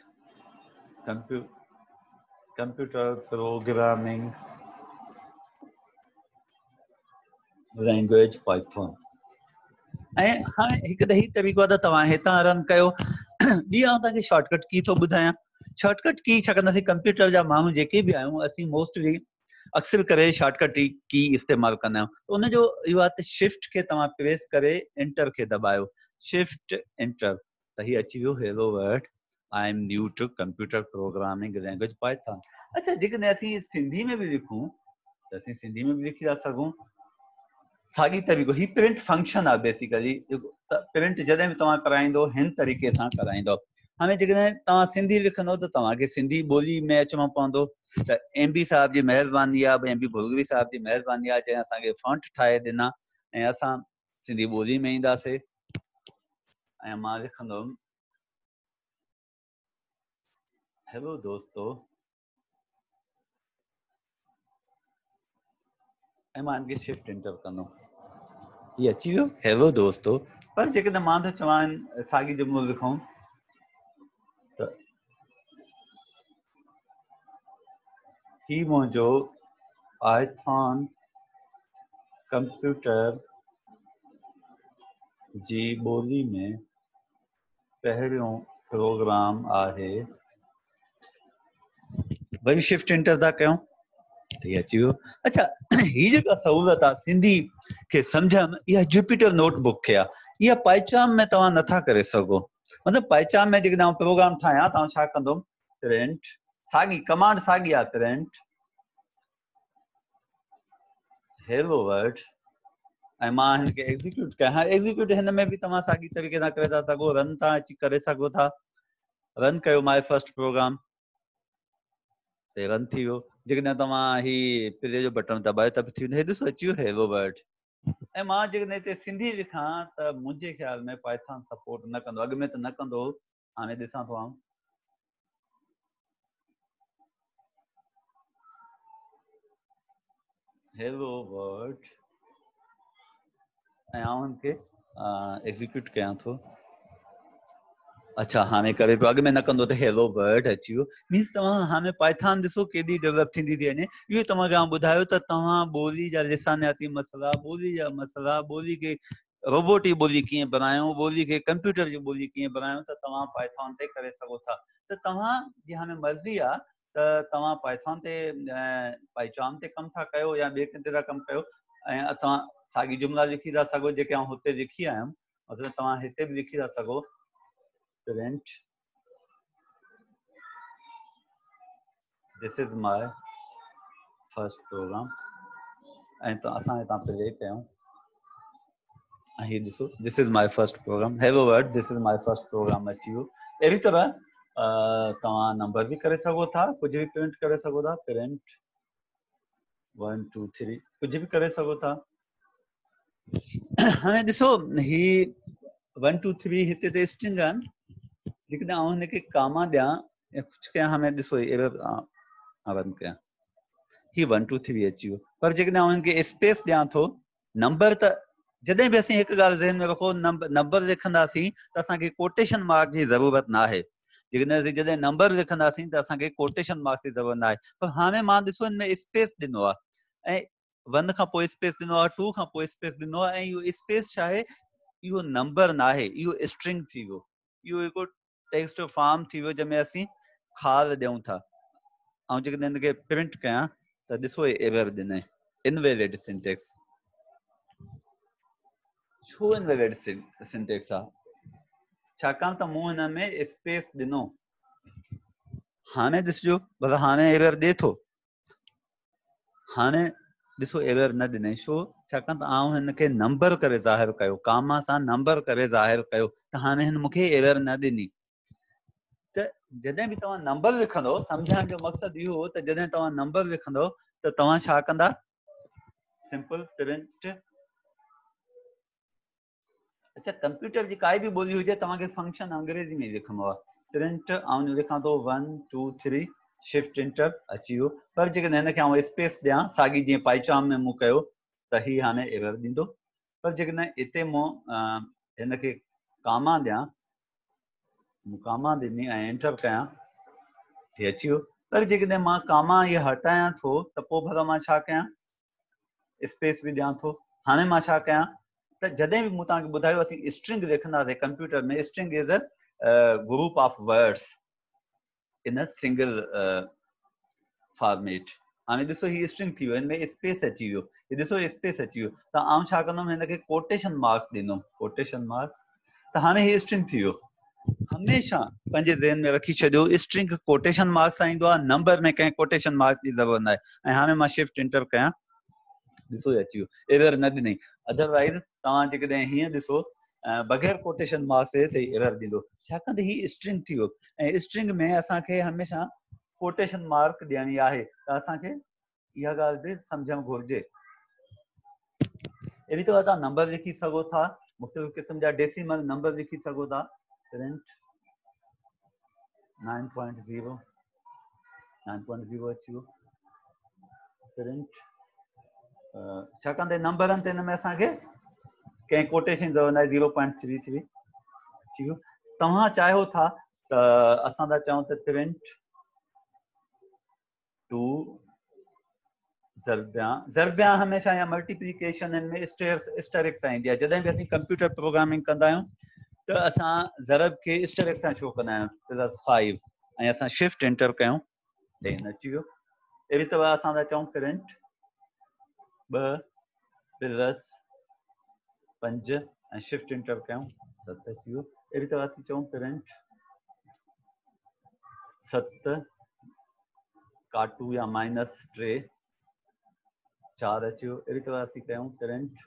computer programming language Python। ऐं हाणे हिकु त ही तरीक़ो आहे त तव्हां हितां रन कयो। ॿी आउं तव्हांखे शॉर्टकट की थो ॿुधायां। शॉर्टकट की छा कंदासीं, कंप्यूटर जा माण्हू जेके बि आहियूं असीं मोस्टली अक्सर करे शॉर्टकट की इस्तेमालु कंदा आहियूं। त उनजो इहो आहे त शिफ्ट खे तव्हां प्रेस करे एंटर खे दॿायो, शिफ्ट एंटर, त हीअ अची वियो hello world I am new to computer programming language Python. अच्छा, जेकॾहिं असीं सिंधी में बि लिखूं त असीं सिंधी में बि लिखी था सघूं साॻी तरीक़ो। ही प्रिंट फंक्शन आहे बेसिकली। प्रिंट जॾहिं बि तव्हां कराईंदो हिन तरीक़े सां कराईंदो। हाणे जेकॾहिं तव्हां सिंधी लिखंदो त तव्हांखे सिंधी ॿोली में अचिणो पवंदो। त MB साहिब जी महिरबानी आहे, MB भुलगरी साहिब जी महिरबानी आहे, जंहिं असांखे फॉन्ट ठाहे ॾिना ऐं असां सिंधी ॿोली में ईंदासीं। ऐं मां लिखंदुमि हेलो दोस्तो, ऐं मां हिनखे शिफ्ट एंटर कंदुमि। ये अची वियो हेलो दोस्तो। पर जेकॾहिं मां त चवां साॻी जुमिलो लिखूं त ही मुंहिंजो पाइथन कंप्यूटर जी ॿोली में पहिरियों प्रोग्राम आहे। वरी शिफ्ट एंटर था कयूं त ही अची वियो। अच्छा, ही जेका सहूलियत आहे सिंधी खे सम्झण, इहा जुपिटर नोटबुक खे आहे। इहा पाइचाम में तव्हां नथा करे सघो। मतिलबु पाइचाम में जेकॾहिं आउं प्रोग्राम ठाहियां त आउं छा कंदुमि, प्रिंट साॻी कमांड साॻी आहे, प्रिंट हेलो वर्ड ऐं मां हिनखे एग्ज़ीक्यूट कयां। हाणे एग्ज़ीक्यूट हिन में बि तव्हां साॻी तरीक़े सां करे था सघो, रन तव्हां अची करे सघो था। रन कयो माय फर्स्ट प्रोग्राम ते रन थी वियो। जेकॾहिं तव्हां ही प्ले जो बटन दॿायो त बि थी वेंदो। हे ॾिसो अची वियो हेलो वर्ड। ऐं मां जेकॾहिं हिते सिंधी लिखां त मुंहिंजे ख्याल में पाइथन सपोर्ट न कंदो। अॻु में त न कंदो, हाणे ॾिसां थो आउं। हेलो वर्ड ऐं आउं हिनखे एग्ज़ीक्यूट कयां थो। अच्छा हाणे करे पियो अॻु में न कंदो त हेलो वर्ड अची वियो मीन्स तव्हां हाणे पाइथान ॾिसो केॾी डेवलप थींदी थी वञे इहो तव्हांखे आउं ॿुधायो त तव्हां ॿोली जा लिसानियाती मसइला ॿोली जा मसइला ॿोली खे रोबोट जी ॿोली कीअं बणायूं ॿोली खे कंप्यूटर जी ॿोली कीअं बणायूं त तव्हां पाइथान ते करे सघो था त तव्हांजी हाणे मर्ज़ी आहे त तव्हां पाइथान ते पाइचाम ते कमु था कयो या ॿिए कंहिं ते था कमु कयो ऐं असां साॻी जुमिला लिखी था सघो जेके आउं हुते लिखी आयुमि मतिलबु तव्हां हिते बि लिखी था सघो print this is my first program ऐं त असां हितां प्ले कयूं ऐं हीअ ॾिसो this is my first program hello world this is my first program अची वियो अहिड़ी तरह तव्हां नंबर बि करे सघो था कुझु बि प्रिंट करे सघो था प्रिंट 1 2 3 कुझु बि करे सघो था हाणे ॾिसो ही 1 2 3 हिते ते स्ट्रिंग आहिनि लेकिन आउं हिनखे कामा ॾियां या कुझु कयां हाणे ॾिसो एरर रन कयां ही 1 2 3 अची वियो पर जेकॾहिं आउं हिनखे स्पेस ॾियां थो नंबर त जॾहिं बि असीं हिकु ॻाल्हि ज़हन में रखो नंबर लिखंदासीं त असांखे कोटेशन मार्क जी ज़रूरत न आहे जेकॾहिं असीं जॾहिं नंबर लिखंदासीं त असांखे कोटेशन मार्क्स जी ज़रूरत न आहे पर हाणे मां ॾिसो हिन में स्पेस ॾिनो आहे ऐं 1 खां पोइ स्पेस ॾिनो आहे 2 खां पोइ स्पेस ॾिनो आहे ऐं इहो स्पेस छा आहे इहो नंबर न आहे इहो स्ट्रिंग थी वियो इहो हिकु टेक्स्ट फॉर्म थी वियो जंहिंमें असीं खाल ॾियूं था ऐं जेकॾहिं हिनखे प्रिंट कयां त ॾिसो एरर ॾिनई इनवैलिड सिंटेक्स छो इनवैलिड सिंटेक्स आहे छाकाणि त मूं हिन में स्पेस ॾिनो हाणे ॾिसजो भला हाणे एरर ॾिए थो हाणे ॾिसो एरर न ॾिनई छो छाकाणि त आउं हिनखे नंबर करे ज़ाहिर कयो कामा सां नंबर करे ज़ाहिर कयो त हाणे हिन मूंखे एरर न ॾिनी त जॾहिं बि तव्हां नंबर लिखंदो सम्झाइण जो मक़सदु इहो त जॾहिं तव्हां नंबर लिखंदो त तव्हां छा कंदा सिंपल प्रिंट अच्छा कंप्यूटर जी काई बि ॿोली हुजे तव्हांखे फंक्शन अंग्रेजी में लिखणो आहे प्रिंट आउं लिखां थो 1 2 3 शिफ्ट इंटर अची वियो पर जेकॾहिं हिनखे आउं स्पेस ॾियां साॻी जीअं पाइचाम में मूं कयो त ही हाणे एरर ॾींदो पर जेकॾहिं हिते मूं हिनखे कामा ॾियां मूं कामा ॾिनी ऐं एंटर कयां ही अची वियो पर जेकॾहिं मां कामा इहा हटायां थो त पोइ भला मां छा कयां स्पेस बि ॾियां थो हाणे मां छा कयां त जॾहिं बि मूं तव्हांखे ॿुधायो असीं स्ट्रिंग लिखंदासीं कंप्यूटर में string is a group of words in a single format हाणे ॾिसो ही स्ट्रिंग थी वियो हिन में स्पेस अची वियो ही ॾिसो स्पेस अची वियो त आउं छा कंदुमि हिनखे कोटेशन मार्क्स ॾींदुमि कोटेशन मार्क्स त हाणे ही स्ट्रिंग थी वियो हमेशा पंहिंजे ज़हन में रखी छॾियो स्ट्रिंग कोटेशन मार्क्स सां ईंदो आहे नंबर में कंहिं कोटेशन मार्क्स जी ज़रूरत न आहे ऐं हाणे मां शिफ्ट इंटर कयां ॾिसो अची वियो एरर न ॾिनई अदरवाइज़ तव्हां जेकॾहिं हीअं ॾिसो बग़ैर कोटेशन मार्क्स जे त एरर ॾींदो छाकाणि त ही स्ट्रिंग थी वियो ऐं स्ट्रिंग में असांखे हमेशा कोटेशन मार्क ॾियणी आहे त असांखे इहा ॻाल्हि बि सम्झणु घुरिजे अहिड़ी तरह तव्हां नंबर लिखी सघो था मुख़्तलिफ़ क़िस्म जा डेसिमल नंबर लिखी सघो था प्रिंट 9.0 9.0 अची वियो प्रिंट छाकाणि त नंबरनि ते हिन में असांखे कंहिं कोटेशन ज़रूरत न आहे 0.33 अची वियो तव्हां चाहियो था त असां था चऊं त प्रिंट टू ज़रबिया हमेशह या मल्टीप्लिकेशन में स्टेरिक्स सां ईंदी आहे जॾहिं बि असीं कंप्यूटर प्रोग्रामिंग कंदा आहियूं त असां ज़रब खे स्टेरिक्स सां छो कंदा आहियूं +5 ऐं असां शिफ्ट एंटर कयूं 10 अची वियो अहिड़ी तरह असां था चऊं प्रिंट 2 + 5 ऐं शिफ्ट इंटर कयूं 7 अची वियो अहिड़ी तरह असीं चऊं प्रिंट 7 काटू या -3 4 अची वियो अहिड़ी तरह असीं कयूं प्रिंट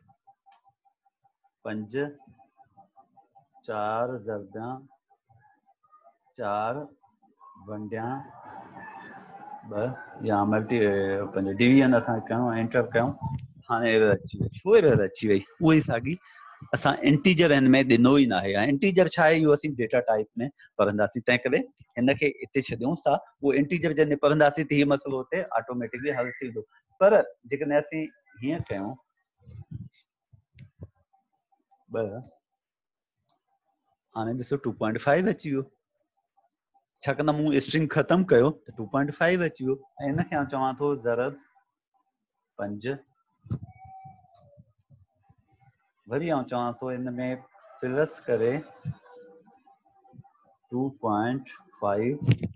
5 4 ज़रबिया 4 वंडिया 2 या मल्टी पंहिंजो डिवीजन असां कयूं एंटर कयूं हाणे एरर अची वई छो एरर अची वई उहा ई साॻी असां इंटीजर हिन में ॾिनो ई न आहे इंटीजर छा आहे इहो असीं डेटा टाइप में पढ़ंदासीं तंहिं करे हिनखे हिते छॾियूंसि था उहो इंटीजर जॾहिं पढ़ंदासीं त हीउ मसइलो हुते ऑटोमेटिकली हल थींदो पर जेकॾहिं असीं हीअं कयूं 2 हाणे ॾिसो 2.5 अची वियो। छाकाणि मूं स्ट्रिंग ख़तम कयो त 2.5 अची वियो। ऐं हिनखे आउं चवां थो ज़रब 5। वरी आउं चवां थो हिन में प्लस करे 2.5।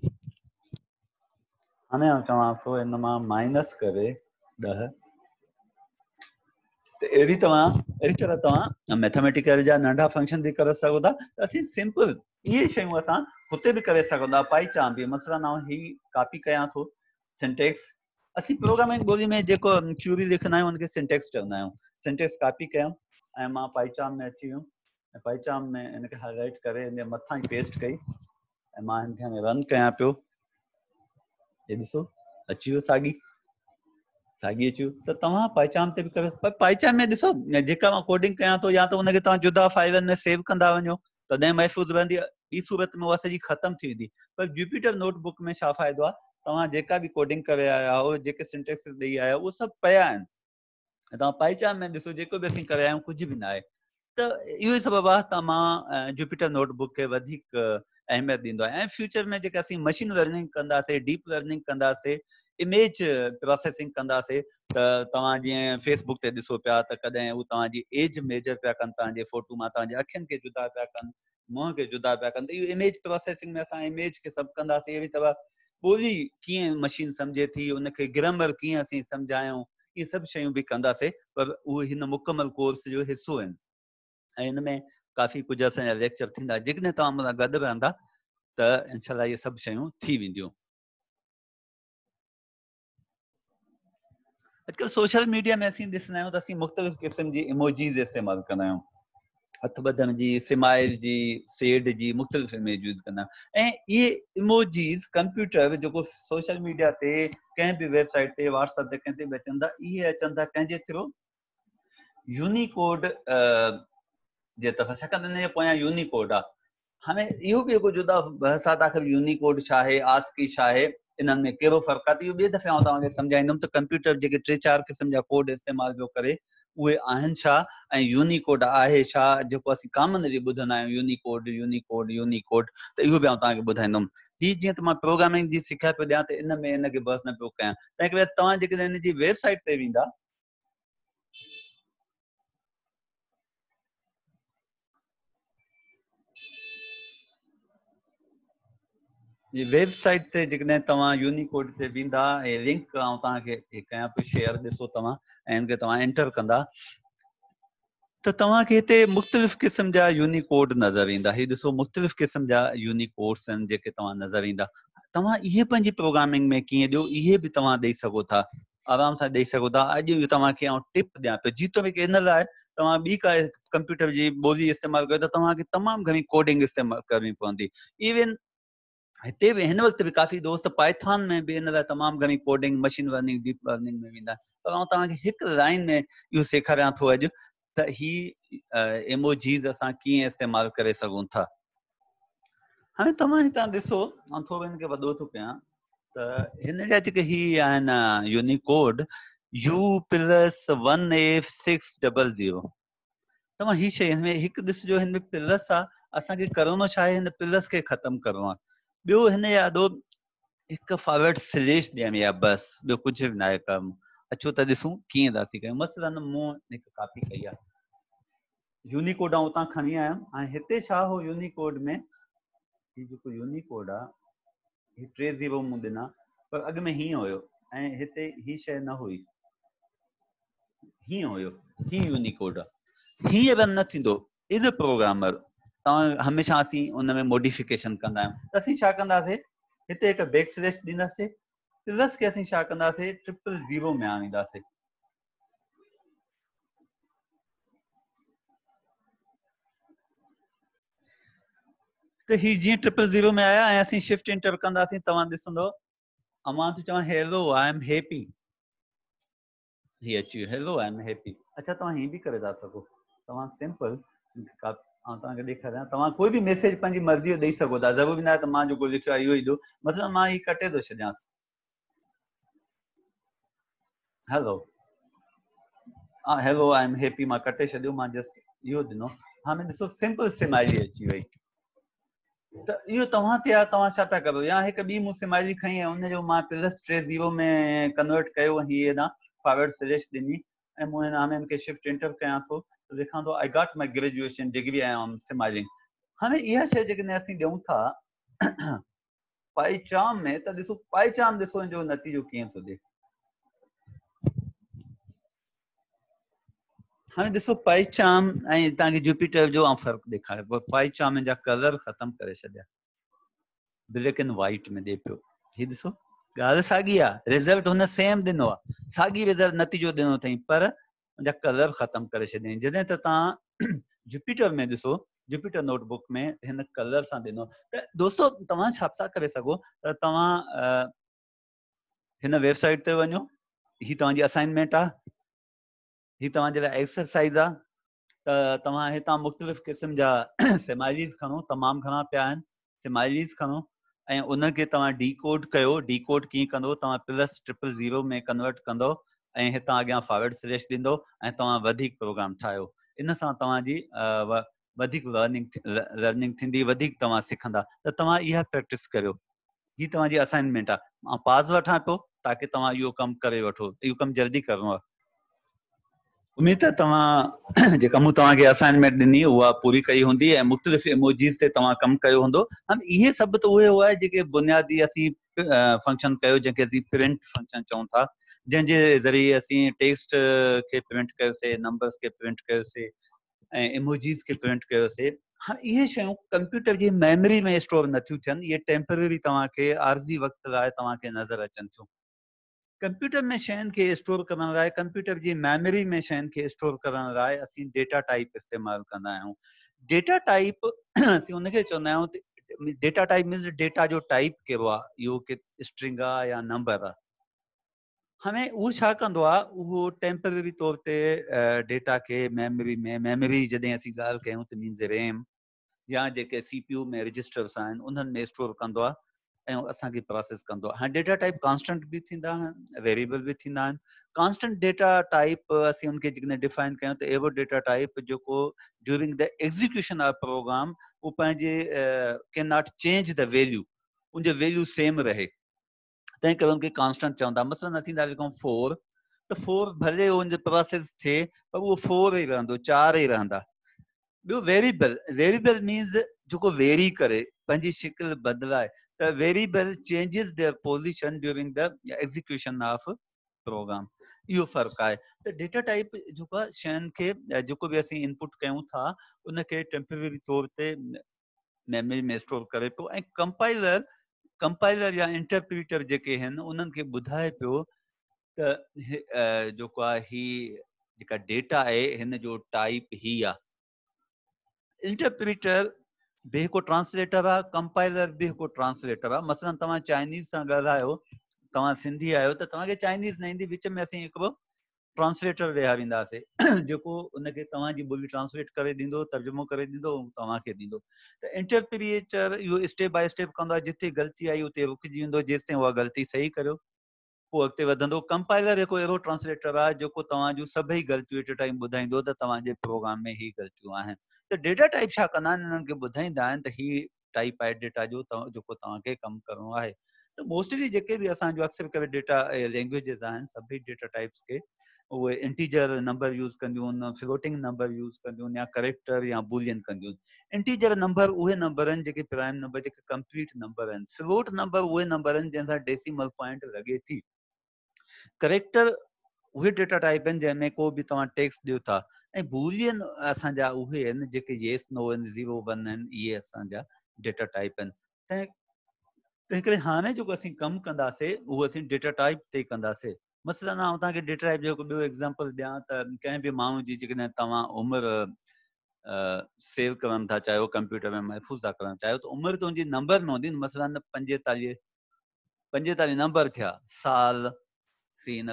हाणे आउं चवां थो हिन मां माइनस करे 10। त अहिड़ी तरह तव्हां मैथमेटिकल जा नंढा फंक्शन बि करे सघो था। असीं सिंपल इहे शयूं असां हुते बि करे सघूं था। पाई चां बि मसलन आउं ही कॉपी कयां थो सिंटेक्स। असीं प्रोग्रामिंग ॿोली में जेको क्यूरी लिखंदा आहियूं हुनखे सिंटेक्स चवंदा आहियूं। सिंटेक्स कॉपी कयूं ऐं मां पाईचाम में अची वियुमि ऐं पाईचाम में हिनखे हाईलाइट करे हिन मथां ई पेस्ट कई ऐं मां हिनखे हाणे रन कयां पियो। हे ॾिसो अची वियो साॻी अची वियो। त तव्हां पाईचाम ते बि करे, पर पाईचाम में ॾिसो जेका मां कोडिंग कयां थो या त हुनखे तव्हां जुदा फाइलनि में सेव कंदा वञो तॾहिं महफ़ूज़ रहंदी। ॿी सूरत में उहा सॼी ख़तम थी वेंदी। पर जुपिटर नोटबुक में छा फ़ाइदो आहे, तव्हां जेका बि कोडिंग करे आया हो, जेके सिंटेक्सिस ॾेई आया उहे सभु पिया आहिनि। तव्हां पाईचाम में ॾिसो जेको बि असीं करे आया आहियूं कुझु बि न आहे। त इहो ई सबबु आहे त मां जुपिटर नोटबुक खे वधीक अहमियत ॾींदो आहियां। ऐं फ्यूचर में जेके असीं मशीन लर्निंग कंदासीं, डीप लर्निंग कंदासीं, इमेज प्रोसेसिंग कंदासीं, त तव्हां जीअं फेसबुक ते ॾिसो पिया त कॾहिं उहे तव्हांजी एज मेजर पिया कनि, तव्हांजे फोटू मां तव्हांजे अखियुनि खे जुदा पिया कनि, मुंहं खे जुदा पिया कनि। त इहो इमेज प्रोसेसिंग में असां इमेज खे सभु कंदासीं। अहिड़ी तरह ॿोली कीअं मशीन सम्झे थी, उनखे ग्रामर कीअं असीं सम्झायूं, इहे सभु शयूं बि कंदासीं। पर उहे हिन मुकमल कोर्स जो हिसो आहिनि ऐं हिन में काफ़ी कुझु असांजा लेक्चर थींदा। जेकॾहिं तव्हां मूं सां गॾु रहंदा त इनशाला इहे सभु शयूं थी वेंदियूं। अॼुकल्ह सोशल मीडिया में असीं ॾिसंदा आहियूं त असीं मुख़्तलिफ़ क़िस्म जी इमोजीज़ इस्तेमालु कंदा आहियूं। हथ ॿधण जी, स्माइल जी, सेड जी, मुख़्तलिफ़ इमेज यूज़ कंदा आहियूं। ऐं इहे इमोजीज़ कंप्यूटर जेको सोशल मीडिया ते कंहिं बि वेबसाइट ते, व्हाट्सएप ते, कंहिं ते बि अचनि था, इहे अचनि था कंहिंजे थ्रू, यूनिकोड जे तरफ़ां। छाकाणि हिन जे पोयां यूनिकोड आहे। हाणे इहो बि हिकु जुदा बहस आहे त आख़िर यूनिकोड छा आहे, आस्की छा आहे, इन्हनि में कहिड़ो फ़र्क़ु आहे। त इहो ॿिए दफ़े आउं तव्हांखे सम्झाईंदुमि त कंप्यूटर जेके 3-4 क़िस्म जा कोड इस्तेमालु पियो करे उहे आहिनि छा ऐं यूनिकोड आहे छा, जेको असीं कॉमनली ॿुधंदा आहियूं यूनिकोड यूनिकोड यूनिकोड। त इहो बि आउं तव्हांखे ॿुधाईंदुमि। हीअ जीअं त मां प्रोग्रामिंग जी सिखिया पियो ॾियां त इन में इनखे बहस न पियो कयां। तंहिं करे तव्हां जेकॾहिं हिन जी वेबसाइट ते वेंदा, वेबसाइट ते जेकॾहिं तव्हां यूनिकोड ते वेंदा, ऐं लिंक आउं तव्हांखे कयां पियो शेयर, ॾिसो तव्हां ऐं हिनखे तव्हां एंटर कंदा त तव्हांखे हिते मुख़्तलिफ़ क़िस्म जा यूनिकोड नज़र ईंदा। हीअ ॾिसो मुख़्तलिफ़ क़िस्म जा यूनिकोड्स आहिनि जेके तव्हां नज़र ईंदा। तव्हां इहे पंहिंजी प्रोग्रामिंग में कीअं ॾियो, इहे बि तव्हां ॾेई सघो था, आराम सां ॾेई सघो था। अॼु तव्हांखे आउं टिप ॾियां पियो, जीतो बि इन लाइ तव्हां ॿी का कंप्यूटर जी ॿोली इस्तेमालु कयो त तव्हांखे तमामु घणी कोडिंग इस्तेमालु करणी पवंदी। इवन हिते बि हिन वक़्तु बि काफ़ी दोस्त पाइथन में बि इन लाइ तमामु घणी coding, machine learning, deep learning में वेंदा। पर आउं तव्हांखे हिकु लाइन में इहो सेखारियां थो अॼु त ही इमोजीज़ असां कीअं इस्तेमालु करे सघूं था। हाणे तव्हां हितां ॾिसो, आउं थोरो हिनखे वॾो थो कयां त हिन जा जेके ही आहिनि यूनिकोड U+1F600। तव्हां ही शइ हिन में हिकु ॾिसिजो, हिन में प्लस आहे। असांखे करिणो छा आहे, हिन प्लस खे ख़तमु करिणो आहे। ॿियो हिन यादो हिकु फॉरवर्ड स्लेश ॾियणी आहे, बसि ॿियो कुझु बि न आहे कमु। अचो त ॾिसूं कीअं था कयूं। मसलन मूं हिकु कॉपी कई आहे, यूनिकोड आउं उतां खणी आयुमि। ऐं हिते छा हो यूनिकोड में, हीउ जेको यूनिकोड आहे, हीउ 3 0 मूं ॾिना, पर अॻु में हीअं हुयो ऐं हिते ही शइ न हुई, हीअं हुयो। ही यूनिकोड आहे, हीअं रन न थींदो। इज़ अ प्रोग्रामर तव्हां हमेशह असीं उन में मॉडिफिकेशन कंदा आहियूं। त असीं छा कंदासीं, हिते हिकु बैक स्लैश ॾींदासीं, प्लस खे असीं छा कंदासीं, 000 में आणींदासीं। त ही जीअं 000 में आया ऐं असीं शिफ्ट इंटर कंदासीं, तव्हां ॾिसंदो मां थो चवां हेलो आई एम हैप्पी, ही अची वियो हेलो आई एम हैप्पी। अच्छा, तव्हां हीअं बि करे था सघो, तव्हां सिंपल आउं तव्हांखे ॾेखारियां, तव्हां कोई बि मैसेज पंहिंजी मर्ज़ी जो ॾेई सघो था। ज़रूरी न आहे त मां जेको लिखियो आहे इहो ई ॾियो। मतिलबु मां ही कटे थो छॾियांसि, hello hello I am happy मां कटे छॾियो, मां जस्ट इहो ॾिनो। हाणे ॾिसो सिंपल स्माइली अची वई। त इहो तव्हां ते आहे, तव्हां छा पिया करो। या हिकु ॿी मूं स्माइली खई ऐं उनजो मां +30 में कन्वर्ट कयो ऐं हीअ ना फॉरवर्ड स्लैश ॾिनी ऐं मूं हाणे हिनखे शिफ्ट इंटर कयां थो त ॾेखां थो I got my graduation degree I am smiling. हाणे इहा शइ जेकॾहिं असीं ॾियूं था पाईचाम में, त ॾिसो पाईचाम ॾिसो हिन जो नतीजो कीअं थो ॾिए। हाणे ॾिसो पाईचाम ऐं तव्हांखे जुपिटर जो ऐं फ़र्क़ु ॾेखारे। पाईचाम जा कलर ख़तम करे छॾिया, ब्लैक एंड वाइट में ॾिए पियो। हीअ ॾिसो ॻाल्हि साॻी आहे, रिज़ल्ट हुन सेम ॾिनो आहे, साॻी रिज़ल्ट नतीजो ॾिनो अथई, पर उनजा कलर ख़तम करे छॾियईं। जॾहिं त तव्हां जुपिटर में ॾिसो, जुपिटर नोटबुक में हिन कलर सां ॾिनो। त दोस्तो तव्हां छा था करे सघो त तव्हां हिन वेबसाइट ते वञो, ही तव्हांजी असाइनमेंट आहे, ही तव्हांजे लाइ एक्सरसाइज़ आहे। त तव्हां हितां मुख़्तलिफ़ क़िस्म जा स्माइलीज़ खणो, तमामु घणा पिया आहिनि, स्माइलीज़ खणो ऐं उनखे तव्हां डी कोड कयो। डी कोड कीअं कंदो, तव्हां +000 में कन्वर्ट कंदो ऐं हितां अॻियां फॉरवर्ड स्लैश ॾींदो ऐं तव्हां वधीक प्रोग्राम ठाहियो। इन सां तव्हांजी वधीक लर्निंग थींदी, वधीक तव्हां सिखंदा। त तव्हां इहा प्रैक्टिस करियो। ही तव्हांजी असाइनमेंट आहे। मां पास वठां पियो ताकी तव्हां इहो कमु करे वठो, इहो कमु जल्दी करिणो आहे। उम्मीद आहे तव्हां जेका मूं तव्हांखे असाइनमेंट ॾिनी उहा पूरी कई हूंदी ऐं मुख़्तलिफ़ इमोजीस ते तव्हां कमु कयो हूंदो। हाणे इहे सभु त उहे हुआ जेके बुनियादी असीं फंक्शन कयो, जंहिंखे असीं प्रिंट फंक्शन चऊं था, जंहिंजे ज़रिए असीं टेक्स्ट खे प्रिंट कयोसीं, नंबर्स खे प्रिंट कयोसीं ऐं इमोजीस खे प्रिंट कयोसीं। हाणे इहे शयूं कंप्यूटर जी मेमोरी में स्टोर नथियूं थियनि, इहे टेम्पररी तव्हांखे आर्ज़ी वक़्त लाइ तव्हांखे नज़र अचनि थियूं। कंप्यूटर में शयुनि खे स्टोर करण लाइ, कंप्यूटर जी मेमोरी में शयुनि खे स्टोर करण लाइ असीं डेटा टाइप इस्तेमालु कंदा आहियूं। डेटा टाइप असीं उनखे चवंदा आहियूं, डेटा टाइप मीन्स डेटा जो टाइप कहिड़ो आहे, इहो कि स्ट्रिंग आहे या नंबर आहे। हाणे उहो छा कंदो आहे, उहो टेम्पररी तौर ते डेटा खे मेमोरी में, मेमोरी जॾहिं असीं ॻाल्हि कयूं त मीन्स रैम या जेके CPU में रजिस्टर्स आहिनि उन्हनि में स्टोर कंदो आहे ऐं असांखे प्रोसेस कंदो आहे। हाणे डेटा टाइप कॉन्स्टेंट बि थींदा आहिनि, वेरिएबल बि थींदा आहिनि। कॉन्स्टेंट डेटा टाइप असीं उनखे जेकॾहिं डिफाइन कयूं त अहिड़ो डेटा टाइप जेको during the execution of program उहो पंहिंजे can not change the value, उनजो वैल्यू सेम रहे, तंहिं करे उनखे कॉन्स्टेंट चवंदा। मसलन असीं था लिखूं 4 त 4 भले उनजो प्रोसेस थिए पर उहो 4 ई रहंदो, 4 ई रहंदा। ॿियो वेरिएबल, वेरिएबल मीन्स जेको वेरी करे, पंहिंजी शिकिल बदिलाए, त variable changes their position during the execution of program. इहो फ़र्क़ु आहे। त डेटा टाइप जेको आहे शयुनि खे जेको बि असीं इनपुट कयूं था उनखे टेम्पररी तौर ते मेमोरी में स्टोर करे पियो ऐं कंपाइलर या इंटरप्रीटर जेके आहिनि उन्हनि खे ॿुधाए पियो त जेको आहे ही जेका डेटा आहे हिन जो टाइप ही आहे। इंटरप्रीटर भी हिकु ट्रांसलेटर आहे, कंपाइलर बि हिकु ट्रांसलेटर आहे। मसलन तव्हां चाइनीज़ सां ॻाल्हायो, तव्हां सिंधी आहियो त तव्हांखे चाइनीज़ न ईंदी, विच में असीं हिकिड़ो ट्रांसलेटर वेहारींदासीं जेको उनखे तव्हांजी ॿोली ट्रांसलेट करे ॾींदो, तर्जुमो करे ॾींदो, तव्हांखे ॾींदो। त इंटरप्रीटर इहो स्टेप बाय स्टेप कंदो आहे, जिथे ग़लती आई उते रुकिजी वेंदो जेसिताईं उहा ग़लती सही करियो, पोइ अॻिते वधंदो। कंपाइलर हिकु अहिड़ो ट्रांसलेटर आहे जेको तव्हां जूं सभई ग़लतियूं एट टाइम ॿुधाईंदो त तव्हांजे प्रोग्राम में ही ग़लतियूं आहिनि। त डेटा टाइप छा कंदा आहिनि, हिननि खे ॿुधाईंदा आहिनि त ही टाइप आहे डेटा जो जेको तव्हांखे कमु करिणो आहे। त मोस्टली जेके बि असांजो अक्सर करे डेटा लैंग्वेजिस आहिनि, सभई डेटा टाइप्स खे उहे इंटीजर नंबर यूज़ कंदियूं आहिनि, फ्लोटिंग नंबर यूज़ कंदियूं आहिनि, या करेक्टर या बुलियन कंदियूं आहिनि। इंटीजर नंबर उहे नंबर आहिनि जेके प्राइम नंबर, जेके कंप्लीट नंबर आहिनि। फ्लोट नंबर उहे नंबर आहिनि जंहिंसां डेसिमल पॉइंट लॻे थी। करेक्टर उहे डेटा टाइप आहिनि जंहिंमें को बि तव्हां टेक्स्ट ॾियो था, ऐं बुलियन असांजा उहे आहिनि जेके येस नो आहिनि, 0 1 आहिनि, इहे असांजा डेटा टाइप आहिनि। तंहिं करे हाणे जेको असीं कमु कंदासीं उहो असीं डेटा टाइप ते कंदासीं। मसइलन आउं तव्हांखे डेटा टाइप जो ॿियो एग्ज़ाम्पल ॾियां त कंहिं बि माण्हू जी जेकॾहिं तव्हां उमिरि सेव करणु था चाहियो, कंप्यूटर में महफ़ूज़ था करणु चाहियो, त उमिरि त हुनजी नंबर में हूंदी। मसइलन 45 नंबर थिया, साल सीन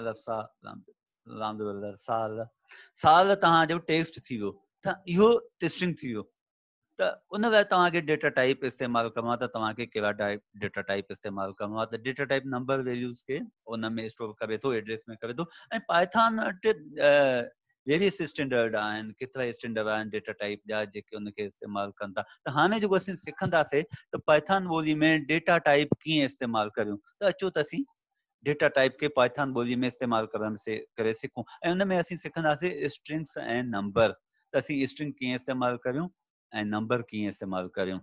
साल, साल तव्हांजो टेक्स्ट थी वियो, त इहो टेस्टिंग थी वियो। त उन लाइ तव्हांखे डेटा टाइप इस्तेमालु करिणो आहे। त तव्हांखे कहिड़ा डेटा टाइप इस्तेमालु करिणो आहे। त डेटा टाइप नंबर वैल्यूज़ खे उन में स्टोर करे थो, एड्रेस में करे थो। ऐं पाइथन वेरियस स्टैंडर्ड आहिनि, केतिरा स्टैंडर्ड आहिनि डेटा टाइप जा जेके उनखे इस्तेमालु कनि था। त हाणे जेको असीं सिखंदासीं त पाइथन ॿोली में डेटा टाइप कीअं इस्तेमालु करियूं। त अचो त असीं डेटा टाइप के पाइथन ॿोली में इस्तेमालु करे सिखूं। ऐं उन में असीं सिखंदासीं स्ट्रिंग्स ऐं नंबर। त असीं स्ट्रिंग कीअं इस्तेमालु करियूं ऐं नंबर कीअं इस्तेमालु करियूं।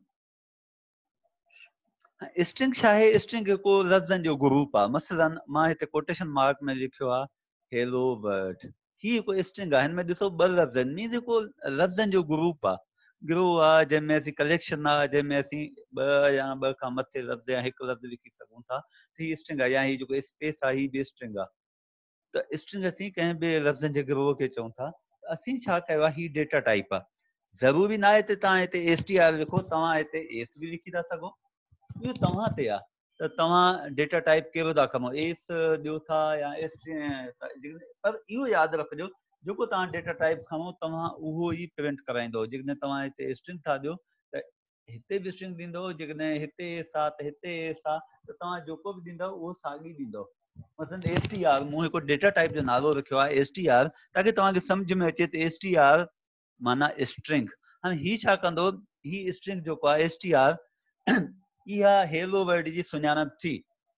स्ट्रिंग छा आहे? स्ट्रिंग हिकु लफ़्ज़नि जो ग्रुप आहे। मसलन मां हिते कोटेशन मार्क में लिखियो आहे हेलो वर्ड। ही हिकु स्ट्रिंग आहे। हिन में ॾिसो ॿ लफ़्ज़ आहिनि, मीन्स हिकु लफ़्ज़नि जो ग्रुप आहे, ग्रुप आहे जंहिंमें असीं कलेक्शन आहे, जंहिंमें असीं ॿ या ॿ खां मथे लफ़्ज़ या हिकु लफ़्ज़ लिखी सघूं था। ही स्ट्रिंग आहे। या ही जेको स्पेस आहे ही बि स्ट्रिंग आहे। त स्ट्रिंग असीं कंहिं बि लफ़्ज़नि जे ग्रुप खे चऊं था। असीं छा कयो आहे, ही डेटा टाइप आहे। ज़रूरी न आहे त तव्हां हिते str लिखो, तव्हां हिते एस बि लिखी था सघो, इहो तव्हां ते आहे त तव्हां डेटा टाइप कहिड़ो था खणो, एस ॾियो था या एस। पर इहो यादि रखिजो जेको तव्हां डेटा टाइप खणो तव्हां उहो ई प्रिंट कराईंदो। जेकॾहिं तव्हां हिते स्ट्रिंग था ॾियो त हिते बि स्ट्रिंग ॾींदो, जेकॾहिं हिते एस आहे त हिते एस आहे, त तव्हां जेको बि ॾींदव उहो साॻी ॾींदो। मसलन str, मूं हिकु डेटा टाइप जो नालो रखियो आहे str, ताकी तव्हांखे सम्झ में अचे त str माना स्ट्रिंग। हाणे ही छा कंदो, ही स्ट्रिंग जेको आहे str, इहा हेलो वर्ड जी सुञाणप थी।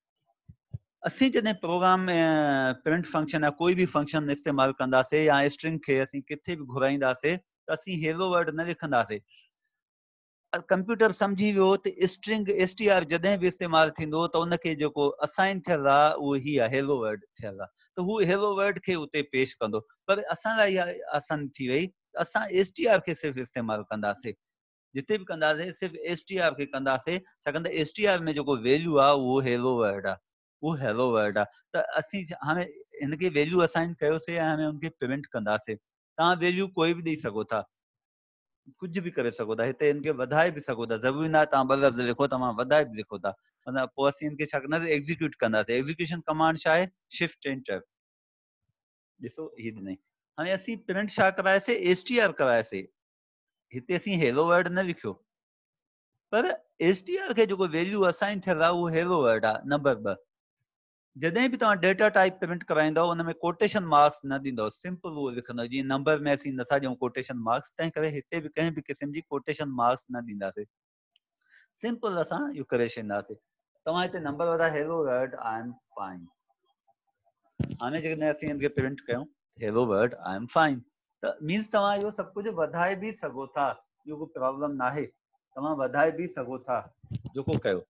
असीं जॾहिं प्रोग्राम में प्रिंट फंक्शन या कोई बि फंक्शन इस्तेमालु कंदासीं या स्ट्रिंग खे असीं किथे बि घुराईंदासीं त असीं हेलो वर्ड न लिखंदासीं। कंप्यूटर सम्झी वियो त स्ट्रिंग str जॾहिं बि इस्तेमालु थींदो त उनखे जेको असाइन थियल आहे उहो ही आहे, हेलो वर्ड थियल आहे। त हू हेलो वर्ड खे उते पेश कंदो। पर असां लाइ इहा आसान थी वई, असां str खे सिर्फ़ु इस्तेमालु कंदासीं। जिते बि कंदासीं सिर्फ़ु str खे कंदासीं, छाकाणि त str में जेको वैल्यू आहे उहो हेलो वर्ड आहे, उहो हेलो वर्ड आहे। त असीं हाणे हिनखे वैल्यू असाइन कयोसीं ऐं हाणे हुनखे प्रिंट कंदासीं। तव्हां वैल्यू कोई बि ॾेई सघो था, कुझु बि करे सघो था। हिते हिनखे वधाए बि सघो था, ज़रूरी न आहे तव्हां ॿ लफ़्ज़ लिखो, तव्हां वधाए बि लिखो था। माना पोइ असीं हिनखे छा कंदासीं, एग्ज़ीक्यूट कंदासीं। एग्ज़ीक्यूशन कमांड छा आहे, शिफ्ट एंटर। ॾिसो ही ॾिनई। हाणे असीं प्रिंट छा करायासीं, str करायासीं। हिते असीं हेलो वर्ड न लिखियो, पर str खे जेको वैल्यू असाइन थियल आहे उहो हेलो वर्ड आहे, नंबर 2। जॾहिं बि तव्हां डेटा टाइप प्रिंट कराईंदव उन में कोटेशन मार्क्स न ॾींदव, सिंपल उहो लिखंदव। जीअं नंबर में असीं नथा ॾियूं कोटेशन मार्क्स, तंहिं करे हिते बि कंहिं बि क़िस्म जी कोटेशन मार्क्स न ॾींदासीं। सिंपल असां इहो करे छॾींदासीं। तव्हां हिते नंबर वधा hello world I am fine. हाणे जेकॾहिं असीं हिनखे प्रिंट कयूं hello world I am fine, त मीन्स तव्हां इहो सभु कुझु वधाए बि सघो था, इहो कोई प्रॉब्लम न आहे। तव्हां वधाए बि सघो था, जेको कयो।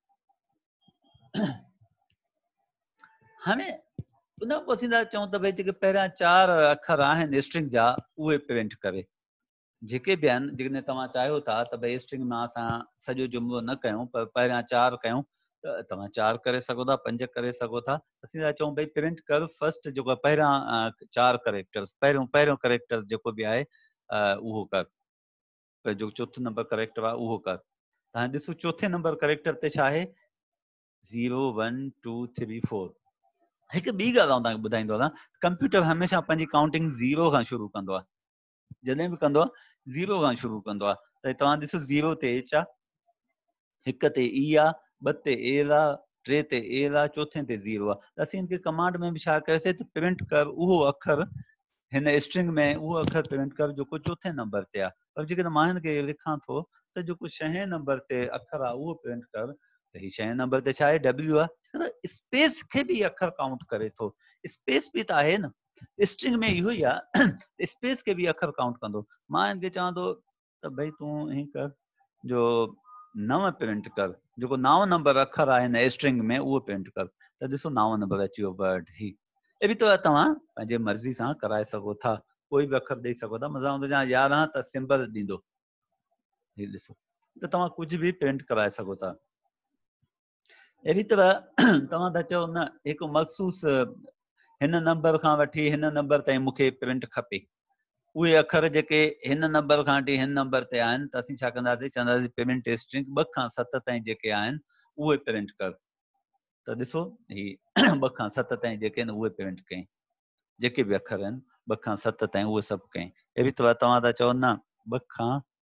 हाणे उन पोइ असीं था चऊं त भई जेके पहिरियां 4 अखर आहिनि स्ट्रिंग जा उहे प्रिंट करे। जेके बि आहिनि, जेकॾहिं तव्हां चाहियो था त भई स्ट्रिंग मां असां सॼो जुमिलो न कयूं पर पहिरियां 4 कयूं, त तव्हां 4 करे सघो था, 5 करे सघो था। असीं था चऊं भई प्रिंट कर फर्स्ट जेको पहिरियां 4 करेक्टर्स, पहिरियों करेक्टर जेको बि आहे उहो कर, पर जो चोथों नंबर करेक्टर आहे उहो कर। हाणे ॾिसो चोथे नंबर करेक्टर ते छा आहे, 0 1 2 3 4। हिकु ॿी ॻाल्हि आउं तव्हांखे ॿुधाईंदो आहियां, कंप्यूटर हमेशह पंहिंजी काउंटिंग 0 खां शुरू कंदो आहे। जॾहिं बि कंदो आहे 0 खां शुरू कंदो आहे। त तव्हां ॾिसो 0 ते एच आहे, 1 ते ई आहे, 2 ते एल आहे, 3 ते एल आहे, चोथे ते 0 आहे। त असीं हिनखे कमांड में बि छा कयोसीं त प्रिंट कर उहो अखर हिन स्ट्रिंग में, उहो अखर प्रिंट कर जेको चोथे नंबर ते आहे। पर जेकॾहिं मां हिनखे लिखां थो त जेको 6 नंबर ते अखर आहे उहो प्रिंट कर, त ही 6 नंबर ते छा आहे, डब्ल्यू आहे। स्पेस खे बि अखर काउंट करे थो, स्पेस बि त आहे न स्ट्रिंग में, इहो ई आहे, स्पेस खे बि अखर काउंट कंदो। मां हिनखे चवां थो त भई तूं हीअं कर जो 9 प्रिंट कर, जेको 9 नंबर अखर आहे हिन स्ट्रिंग में उहो प्रिंट कर। त ॾिसो 9 नंबर अची वियो वर्ड ही। अहिड़ी तरह तव्हां पंहिंजे मर्ज़ी सां कराए सघो था, कोई बि अखर ॾेई सघो था। मज़ा 11 त सिंबल ॾींदो, ही ॾिसो, त तव्हां कुझु बि प्रिंट कराए सघो था। अहिड़ी तरह तव्हां था चओ न हिकु मखसूस हिन नंबर खां वठी हिन नंबर ताईं मूंखे प्रिंट खपे, उहे अखर जेके हिन नंबर खां वठी हिन नंबर ते आहिनि त असीं छा कंदासीं, चवंदासीं प्रिंट स्ट्रिंग 2 खां 7 ताईं जेके आहिनि उहे प्रिंट कर। त ॾिसो ही 2 खां 7 ताईं जेके आहिनि उहे प्रिंट कयईं, जेके बि अखर आहिनि 2 खां 7 ताईं उहे सभु कयईं। अहिड़ी तरह तव्हां था चओ न 2 खां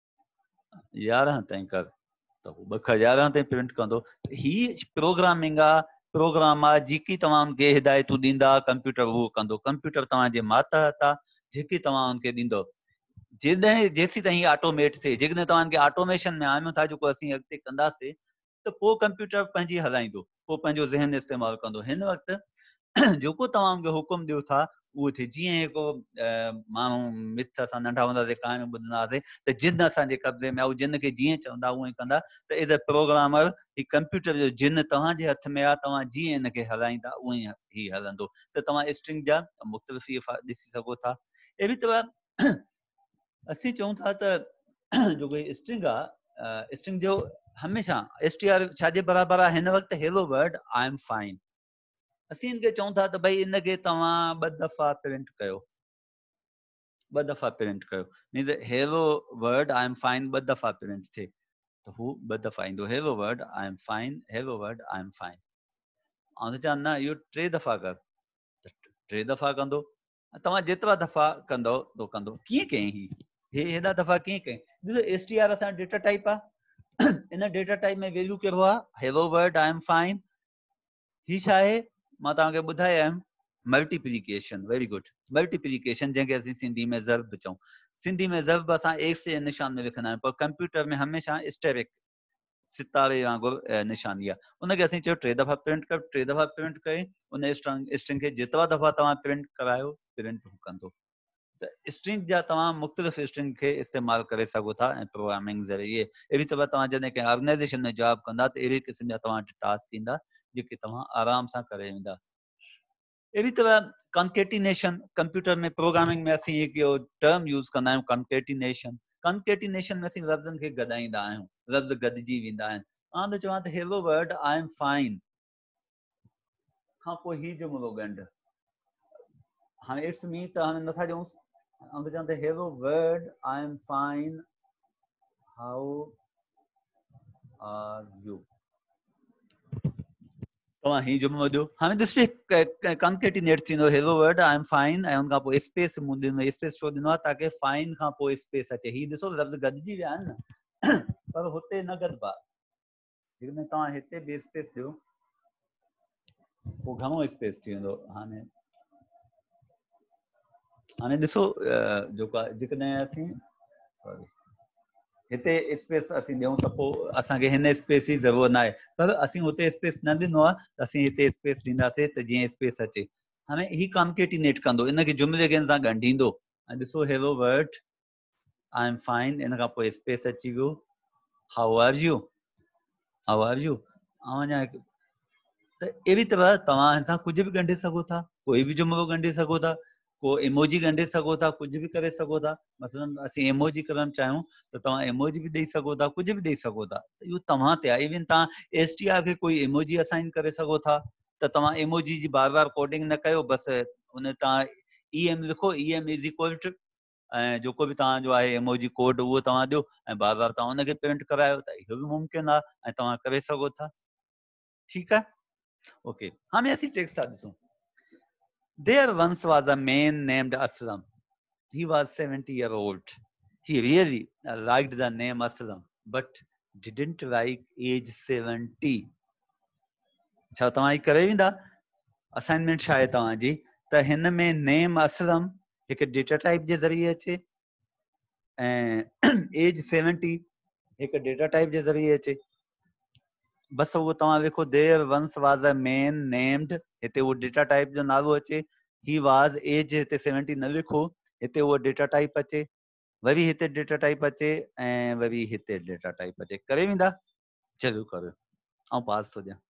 11 ताईं कर, त 2 खां 11 ताईं प्रिंट कंदो। ही प्रोग्रामिंग आहे, प्रोग्राम आहे, जेकी तव्हां हुनखे हिदायतूं ॾींदा कंप्यूटर उहो कंदो। कंप्यूटर तव्हांजे मातहत आहे, जेकी तव्हां उनखे ॾींदो जेसीं ताईं ऑटोमेट थिए, जेकॾहिं तव्हांखे ऑटोमेशन में आणियूं था जेको असीं अॻिते कंदासीं त पोइ कंप्यूटर पंहिंजी हलाईंदो, पोइ पंहिंजो ज़हन इस्तेमालु कंदो। हिन वक़्तु जेको तव्हां उनखे हुकुम ॾियो था उहो थिए। जीअं हिकु माण्हू मिथ असां नंढा हूंदासीं कहाणी ॿुधंदा हुआसीं त जिन असांजे कब्ज़े में आहे, उहो जिन खे जीअं चवंदा उअं ई कंदा। त एज़ अ प्रोग्रामर ही कंप्यूटर जो जिन तव्हांजे हथ में आहे, तव्हां जीअं हिनखे हलाईंदा उअं ई ही हलंदो। त तव्हां स्ट्रिंग जा मुख़्तलिफ़ ॾिसी सघो था। अहिड़ी तरह असीं चऊं था त जेको स्ट्रिंग आहे, स्ट्रिंग जो हमेशह str छाजे बराबरि आहे? हिन वक़्तु hello world I am fine. असीं इनखे चऊं था त भई इनखे तव्हां 2 दफ़ा प्रिंट कयो, 2 दफ़ा प्रिंट कयो। Means hello world I am fine 2 दफ़ा प्रिंट थिए त हू 2 दफ़ा ईंदो, hello world I am fine, hello world I am fine. ऐं चवां न इहो 3 दफ़ा कर त 3 दफ़ा कंदो। तव्हां जेतिरा दफ़ा कंदो तो कंदो। कीअं कयईं हे हेॾा दफ़ा कीअं कयईं? ॾिसो str असांजो डेटा टाइप आहे। इन डेटा टाइप में वैल्यू कहिड़ो आहे? Hello world I am fine. ही छा आहे? मां तव्हांखे ॿुधायो आहियां मल्टीप्लिकेशन। वेरी गुड, मल्टीप्लिकेशन जंहिंखे असीं सिंधी में ज़र्ब चऊं। सिंधी में ज़र्ब असां एक से निशान में लिखंदा आहियूं, पर कंप्यूटर में हमेशह स्टेरिक सितारे वांगुरु निशानी आहे। उनखे असीं चयो 3 दफ़ा प्रिंट कर, 3 दफ़ा प्रिंट करे उन स्ट्रिंग खे जेतिरा दफ़ा तव्हां प्रिंट करायो प्रिंट कंदो। त स्ट्रिंग जा तव्हां मुख़्तलिफ़ स्ट्रिंग खे इस्तेमालु करे सघो था ऐं प्रोग्रामिंग ज़रिए। अहिड़ी तरह तव्हां जॾहिं कंहिं ऑर्गेनाइज़ेशन में जॉब कंदा त अहिड़े क़िस्म जा तव्हां वटि टास्क ईंदा जेके तव्हां आराम सां करे वेंदा। अहिड़ी तरह कंकेटिनेशन, कंप्यूटर में प्रोग्रामिंग में असीं हिकु टर्म यूज़ कंदा आहियूं कंकेटिनेशन। कंकेटिनेशन में असीं लफ़्ज़नि खे गॾाईंदा आहियूं, लफ़्ज़ गॾिजी वेंदा आहिनि। आउं त चवां त hello world I am fine खां पोइ ही जुमिलो ॻंढ। हाणे इट्स मी त हाणे नथा चऊं, आउं त चवां त hello world I am fine, how are you. तव्हां ही जुमिलो ॾियो। हाणे ॾिसो कंकेटिनेट थींदो, hello world I am fine ऐं उनखां पोइ स्पेस मूं ॾिनो। स्पेस छो ॾिनो आहे? ताकी फाइन खां पोइ स्पेस अचे। ही ॾिसो लफ़्ज़ गॾिजी विया आहिनि न, पर हुते न गॾिबा। जेकॾहिं तव्हां हिते बि स्पेस ॾियो पोइ घणो स्पेस थी वेंदो। हाणे ॾिसो जेको आहे जेकॾहिं असीं सॉरी हिते स्पेस असीं ॾियूं त पोइ असांखे हिन स्पेस जी ज़रूरत न आहे, पर असीं हुते स्पेस न ॾिनो आहे त असीं हिते स्पेस ॾींदासीं त जीअं स्पेस अचे। हाणे ही कंकेटिनेट कंदो, इनखे जुमिले खे हिन सां ॻंढींदो। ऐं ॾिसो hello world I am fine, इन खां पोइ स्पेस अची वियो, how are you, how are you. ऐं अञा त अहिड़ी तरह तव्हां हिन सां कुझु बि ॻंढे सघो था, कोई बि जुमिलो ॻंढे सघो था, को इमोजी ॻंढे सघो था, कुझु बि करे सघो था। मसलन असीं इमोजी करणु चाहियूं त तव्हां इमोजी बि ॾेई सघो था, कुझु बि ॾेई सघो था। इहो तव्हां ते आहे। इवन तव्हां str खे कोई इमोजी असाइन करे सघो था त तव्हां इमोजी जी बार बार कोडिंग न कयो, बसि उन तव्हां em लिखो, em इज़ इक्वल टू ऐं जेको बि तव्हांजो आहे इमोजी कोड उहो तव्हां ॾियो ऐं बार बार तव्हां उनखे प्रिंट करायो त इहो बि मुमकिन आहे ऐं तव्हां करे सघो था। ठीकु आहे, ओके। हाणे असीं टेक्स्ट था ॾिसूं। There once was a man named Aslam. He was 70 years old. He really liked the name Aslam, but didn't like age 70. छा तव्हां ही करे वेंदा? असाइनमेंट छा आहे तव्हांजी त हिन में नेम असलम हिकु डेटा टाइप जे ज़रिए अचे ऐं एज 70 हिकु डेटा टाइप जे ज़रिए अचे। बस उहो तव्हां लिखो there once was a man named, हिते उहो डेटा टाइप जो नालो अचे। ही वाज एज हिते 70 न लिखो, हिते उहो डेटा टाइप अचे, वरी हिते डेटा टाइप अचे ऐं वरी हिते डेटा टाइप अचे। करे वेंदा? ज़रूरु करो, ऐं पास थो ॾियां।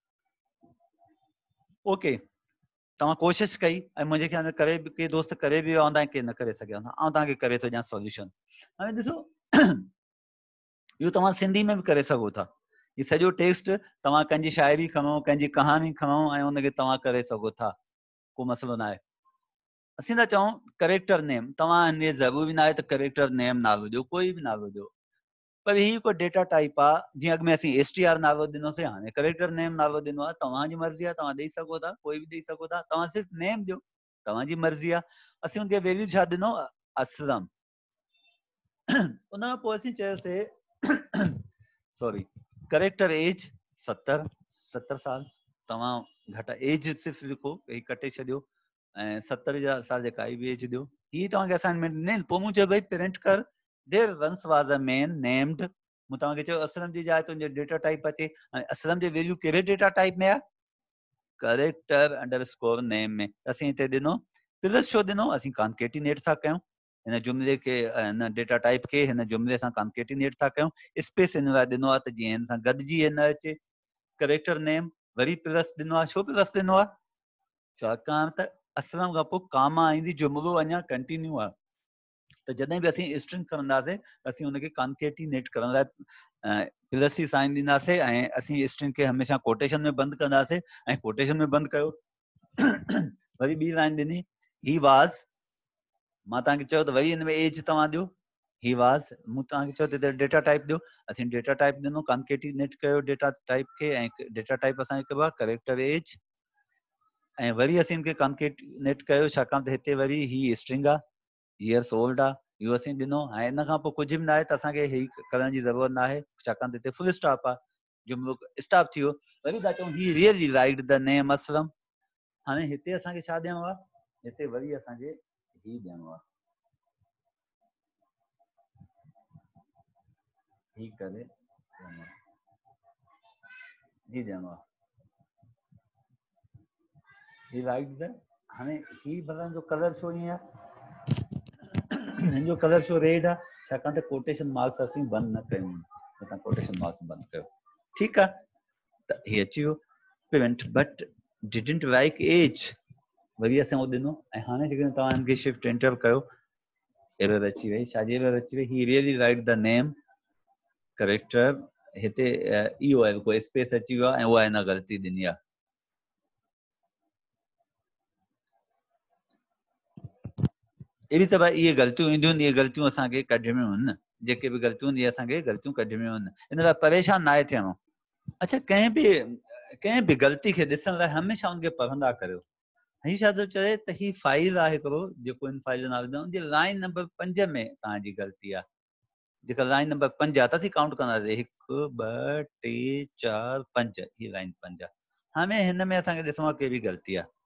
ओके, तव्हां कोशिशि कई ऐं मुंहिंजे ख्याल में करे के दोस्त करे बि विया हूंदा ऐं के न करे सघिया हूंदा। ऐं तव्हांखे करे थो ॾियां सॉल्यूशन। हाणे ॾिसो इहो तव्हां सिंधी में बि करे सघो था। ही सॼो टेक्स्ट तव्हां कंहिंजी शाइरी खणो, कंहिंजी कहानी खणो ऐं उनखे तव्हां करे सघो था, को मसइलो न आहे। असीं था चऊं करेक्टर नेम, तव्हां हिन ज़रूरी न आहे त करेक्टर नेम नालो ॾियो, कोई बि नालो ॾियो, पर ही को डेटा टाइप आहे। जीअं अॻु में असीं str नालो ॾिनोसीं, हाणे करेक्टर नेम नालो ॾिनो आहे। तव्हांजी मर्ज़ी आहे, तव्हां ॾेई सघो था, कोई बि ॾेई सघो था, तव्हां सिर्फ़ु नेम ॾियो, तव्हांजी मर्ज़ी आहे। असीं हुनखे वैल्यू छा ॾिनो? असलम। उन खां पोइ असीं चयोसीं सॉरी करेक्टर एज 70 साल। तव्हां घटि एज सिर्फ़ु लिखो, ही कटे छॾियो। ऐं 70 साल जे काई बि एज ॾियो। ही तव्हांखे असाइनमेंट ॾिने, पोइ मूं चयो भई प्रिंट कर there once was a man named. मूं तव्हांखे चयो असलम जी जाइ तुंहिंजो डेटा टाइप अचे, ऐं असलम जी वैल्यू कहिड़े डेटा टाइप में आहे? करेक्टर अंडरस्कोर नेम में। असीं हिते ॾिनो प्लस छो ॾिनो? असीं कॉन्केटिनेट था कयूं हिन जुमिले खे, हिन डेटा टाइप खे हिन जुमिले सां कॉन्केटिनेट था कयूं। स्पेस हिन लाइ ॾिनो आहे त जीअं हिन सां गॾिजी न अचे। करेक्टर नेम वरी प्लस ॾिनो आहे। छो प्लस ॾिनो आहे? छाकाणि त असलम खां पोइ कामा ईंदी, जुमिलो अञा कंटिन्यू आहे। त जॾहिं बि असीं स्ट्रिंग खणंदासीं त असीं हुनखे कॉन्केटिनेट करण लाइ प्लस ई साइन ॾींदासीं, ऐं असीं स्ट्रिंग खे हमेशह कोटेशन में बंदि कंदासीं, ऐं कोटेशन में बंदि कयो। वरी ॿी लाइन ॾिनी, ही वाज़। मां तव्हांखे चयो त वरी हिन में एज तव्हां ॾियो। ही वाज़ मूं तव्हांखे चयो त डेटा टाइप ॾियो। असीं डेटा टाइप ॾिनो, कॉन्केटिनेट कयो डेटा टाइप खे, ऐं डेटा टाइप असांखे कबो आहे करेक्टर एज। ऐं वरी असीं हिनखे कॉन्केटिनेट कयो, छाकाणि त हिते वरी ही स्ट्रिंग आहे, ईयर्स ओल्ड आहे, इहो असीं ॾिनो। ऐं इन खां पोइ कुझु बि न आहे त असांखे ही करण जी ज़रूरत न आहे, छाकाणि त हिते फुल स्टॉप आहे, जुमिलो स्टॉप थी वियो। वरी था चऊं he really write the name Aslam. हाणे हिते असांखे छा ॾियणो आहे? हिते वरी असांखे ही ॾियणो आहे, ही करे ही ॾियणो आहे, ही राइट द। हाणे ही भला जो कलर छो ईअं आहे? हिन जो कलर छो रेड आहे? छाकाणि त कोटेशन मार्क्स असीं बंदि न कयूं, तव्हां कोटेशन मार्क्स बंदि कयो। ठीकु आहे, त ही अची वियो print but didn't like age. वरी असां उहो ॾिनो। ऐं हाणे जेकॾहिं तव्हां हिनखे शिफ्ट एंटर कयो, एरर अची वई। छाजी एरर अची वई? He really write the name character. हिते इहो आहे, कोई स्पेस अची वियो आहे ऐं उहा हिन ग़लती ॾिनी आहे। अहिड़ी तरह इहे ग़लतियूं ईंदियूं आहिनि, इहे ग़लतियूं असांखे कढणियूं आहिनि। जेके बि ग़लतियूं आहिनि, इहे असांखे ग़लतियूं कढणियूं आहिनि। इन लाइ परेशान न आहे थियणो। अच्छा, कंहिं बि ग़लती खे ॾिसण लाइ हमेशह हुनखे पढ़ंदा करियो। ही छा थो चए त ही फाइल आहे हिकिड़ो, जेको हिन फाइल जो नालो ॾिनो, हुनजी लाइन नंबर 5 में तव्हांजी ग़लती आहे। जेका लाइन नंबर 5 आहे, त असीं काउंट कंदासीं 1 2 3 4 5, ही लाइन 5 आहे। हाणे हिन में असांखे ॾिसणो आहे कहिड़ी ग़लती आहे।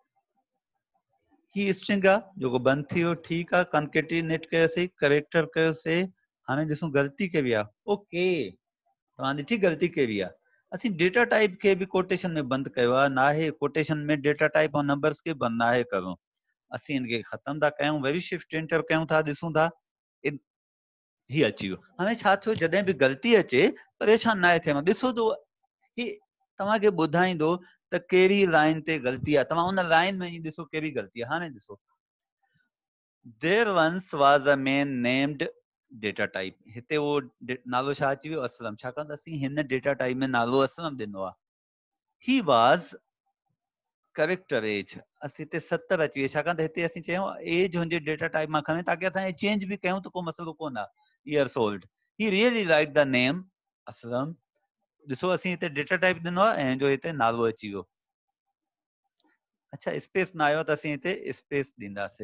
ही स्ट्रिंग आहे जेको बंदि थी वियो, ठीकु आहे, कॉन्केटिनेट कयोसीं, करेक्टर कयोसीं। हाणे ॾिसूं ग़लती कहिड़ी आहे। ओके, तव्हां ॾिठी ग़लती कहिड़ी आहे? असीं डेटा टाइप खे बि कोटेशन में बंदि कयो आहे। नाहे कोटेशन में डेटा टाइप ऐं नंबर्स खे बंदि नाहे करणो। असीं हिनखे ख़तमु था कयूं, वरी शिफ्ट एंटर कयूं था, ॾिसूं था ही अची वियो। हाणे छा थियो? जॾहिं बि ग़लती अचे, परेशान न आहे थियणो। ॾिसो त ही तव्हांखे ॿुधाईंदो त कहिड़ी लाइन ते ग़लती आहे। तव्हां उन लाइन में ई ॾिसो कहिड़ी ग़लती आहे। हाणे ॾिसो, there once was a man named data type. हिते उहो नालो छा अची वियो? असलम। छाकाणि त असीं हिन डेटा टाइप में नालो असलम ॾिनो आहे। He was character age. असीं हिते 70 अची वियो, छाकाणि त हिते असीं चयूं एज हुनजे डेटा टाइप मां खणे, ताकी असां चेंज बि कयूं त को मसइलो कोन आहे। Years old. He really write the name Aslam. ॾिसो, असीं हिते डेटा टाइप ॾिनो आहे ऐं जो हिते नालो अची वियो। अच्छा, स्पेस न आयो त असीं हिते स्पेस ॾींदासीं,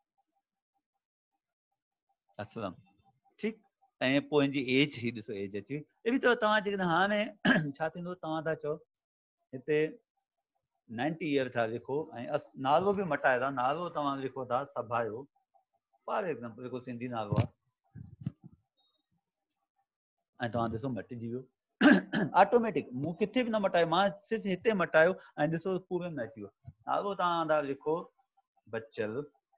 असलम। ठीकु। ऐं पोइ हिनजी एज, ही ॾिसो एज अची वई। अहिड़ी तरह तव्हां जेकॾहिं हाणे छा थींदो, तव्हां था चओ हिते 90 ईयर था लिखो ऐं नालो बि मटाए था। नालो तव्हां लिखो था सभायो, फॉर एग्जाम्पल जेको सिंधी नालो आहे, ऐं तव्हां ॾिसो मटिजी वियो ऑटोमेटिक। मूं किथे बि न मटायो, मां सिर्फ़ु हिते मटायो ऐं ॾिसो पूरे में अची वियो। नालो तव्हां था लिखो बचल,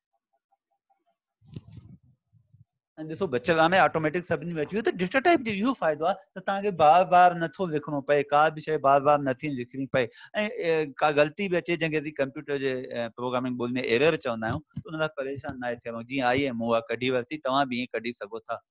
ऐं ॾिसो बचल में ऑटोमेटिक सभिनी में अची वियो। त डेटा टाइप जो इहो फ़ाइदो आहे त तव्हांखे बार बार नथो लिखणो पए, का बि शइ बार बार नथी लिखणी पए। ऐं का ग़लती बि अचे जंहिंखे असीं कंप्यूटर जे प्रोग्रामिंग ॿोली में एरर चवंदा आहियूं, त उन लाइ परेशान न आहे थियणो। जीअं आई आहे मूं कढी वरिती, तव्हां बि ईअं कढी सघो था।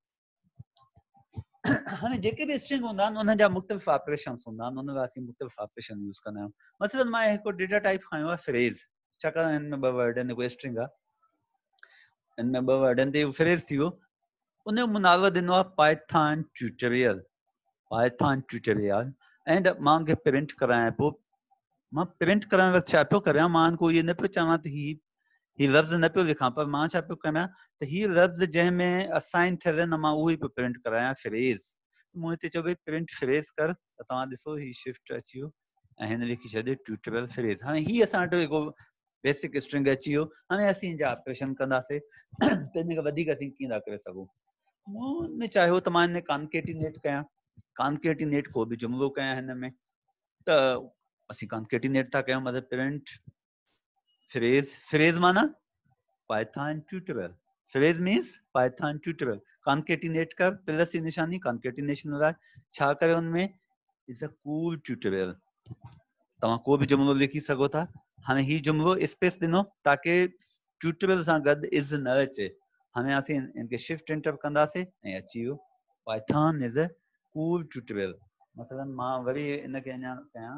हाणे जेके बि स्ट्रिंग हूंदा आहिनि, उन जा मुख़्तलिफ़ ऑपरेशंस हूंदा आहिनि, उन लाइ असीं मुख़्तलिफ़ ऑपरेशन यूज़ कंदा आहियूं। मसलन मां हिकु डेटा टाइप खयो आहे फ्रेज़, छाकाणि हिन में 2 वर्ड आहिनि, हिकु स्ट्रिंग आहे, हिन में 2 वर्डनि ते फ्रेज़ थी वियो। उन जो मूं नालो ॾिनो आहे Python tutorial, Python tutorial. And मां उनखे प्रिंट करायां पोइ, मां प्रिंट करण वक़्तु छा पियो करियां, मां उनको इहो न पियो चवां त ही लफ़्ज़ न पियो लिखां, पर मां छा पियो करियां त ही लफ़्ज़ जंहिंमें असाइन थियल आहिनि, मां उहो ई पियो प्रिंट करायां, फ्रेज़। मूं हिते चयो भई प्रिंट फ्रेज़ कर, त तव्हां ॾिसो ही शिफ्ट अची वियो ऐं हिन लिखी छॾियो ट्यूटोरियल फ्रेज़। हाणे ही असां वटि जेको बेसिक स्ट्रिंग अची वियो। हाणे असीं जा ऑपरेशन कंदासीं त इन खां वधीक असीं कीअं था करे सघूं। मूं चाहियो त मां हिन कॉन्केटिनेट कयां, कॉन्केटिनेट को बि जुमिलो कयां हिन में, त असीं कॉन्केटिनेट था कयूं, मतिलबु प्रिंट फ्रेज, फ्रेज माना Python tutorial, phrase means Python tutorial, concatenate कर प्लस की निशानी कॉन्केटिनेशन लाइ छा करे उनमें इज अ कूल ट्यूटोरियल। तव्हां को बि जुमिलो लिखी सघो था। हाणे ही जुमिलो स्पेस ॾिनो ताकि ट्यूटोरियल सां गॾु इज़ न अचे। हाणे असीं इनखे शिफ्ट एंटर कंदासीं ऐं अची वियो Python is a cool tutorial. मसलन मां वरी इनखे अञा कयां,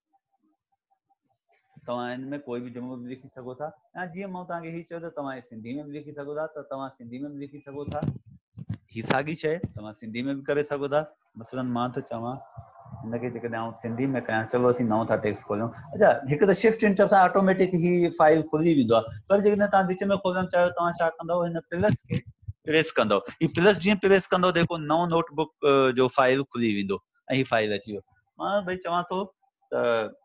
तव्हां इनमें कोई बि जुमिलो लिखी सघो था, या जीअं मां तव्हांखे हीउ चयो त तव्हां सिंधी में बि लिखी सघो था, त तव्हां सिंधी में बि लिखी सघो था। ही साॻी शइ तव्हां सिंधी में बि करे सघो था। मसलन मां त चवां हिनखे जेकॾहिं आउं सिंधी में कयां, चलो असीं नओं था टेक्स्ट खोलियूं। अच्छा, हिकु त शिफ्ट एंटर सां ऑटोमेटिक ही फाइल खुली वेंदो आहे, पर जेकॾहिं तव्हां विच में खोलणु चाहियो तव्हां छा कंदव, हिन प्लस खे प्रेस कंदव। ही प्लस जीअं प्रेस कंदव जेको नओं नोटबुक जो फाइल खुली वेंदो ऐं ही फाइल अची वियो। मां भई चवां थो त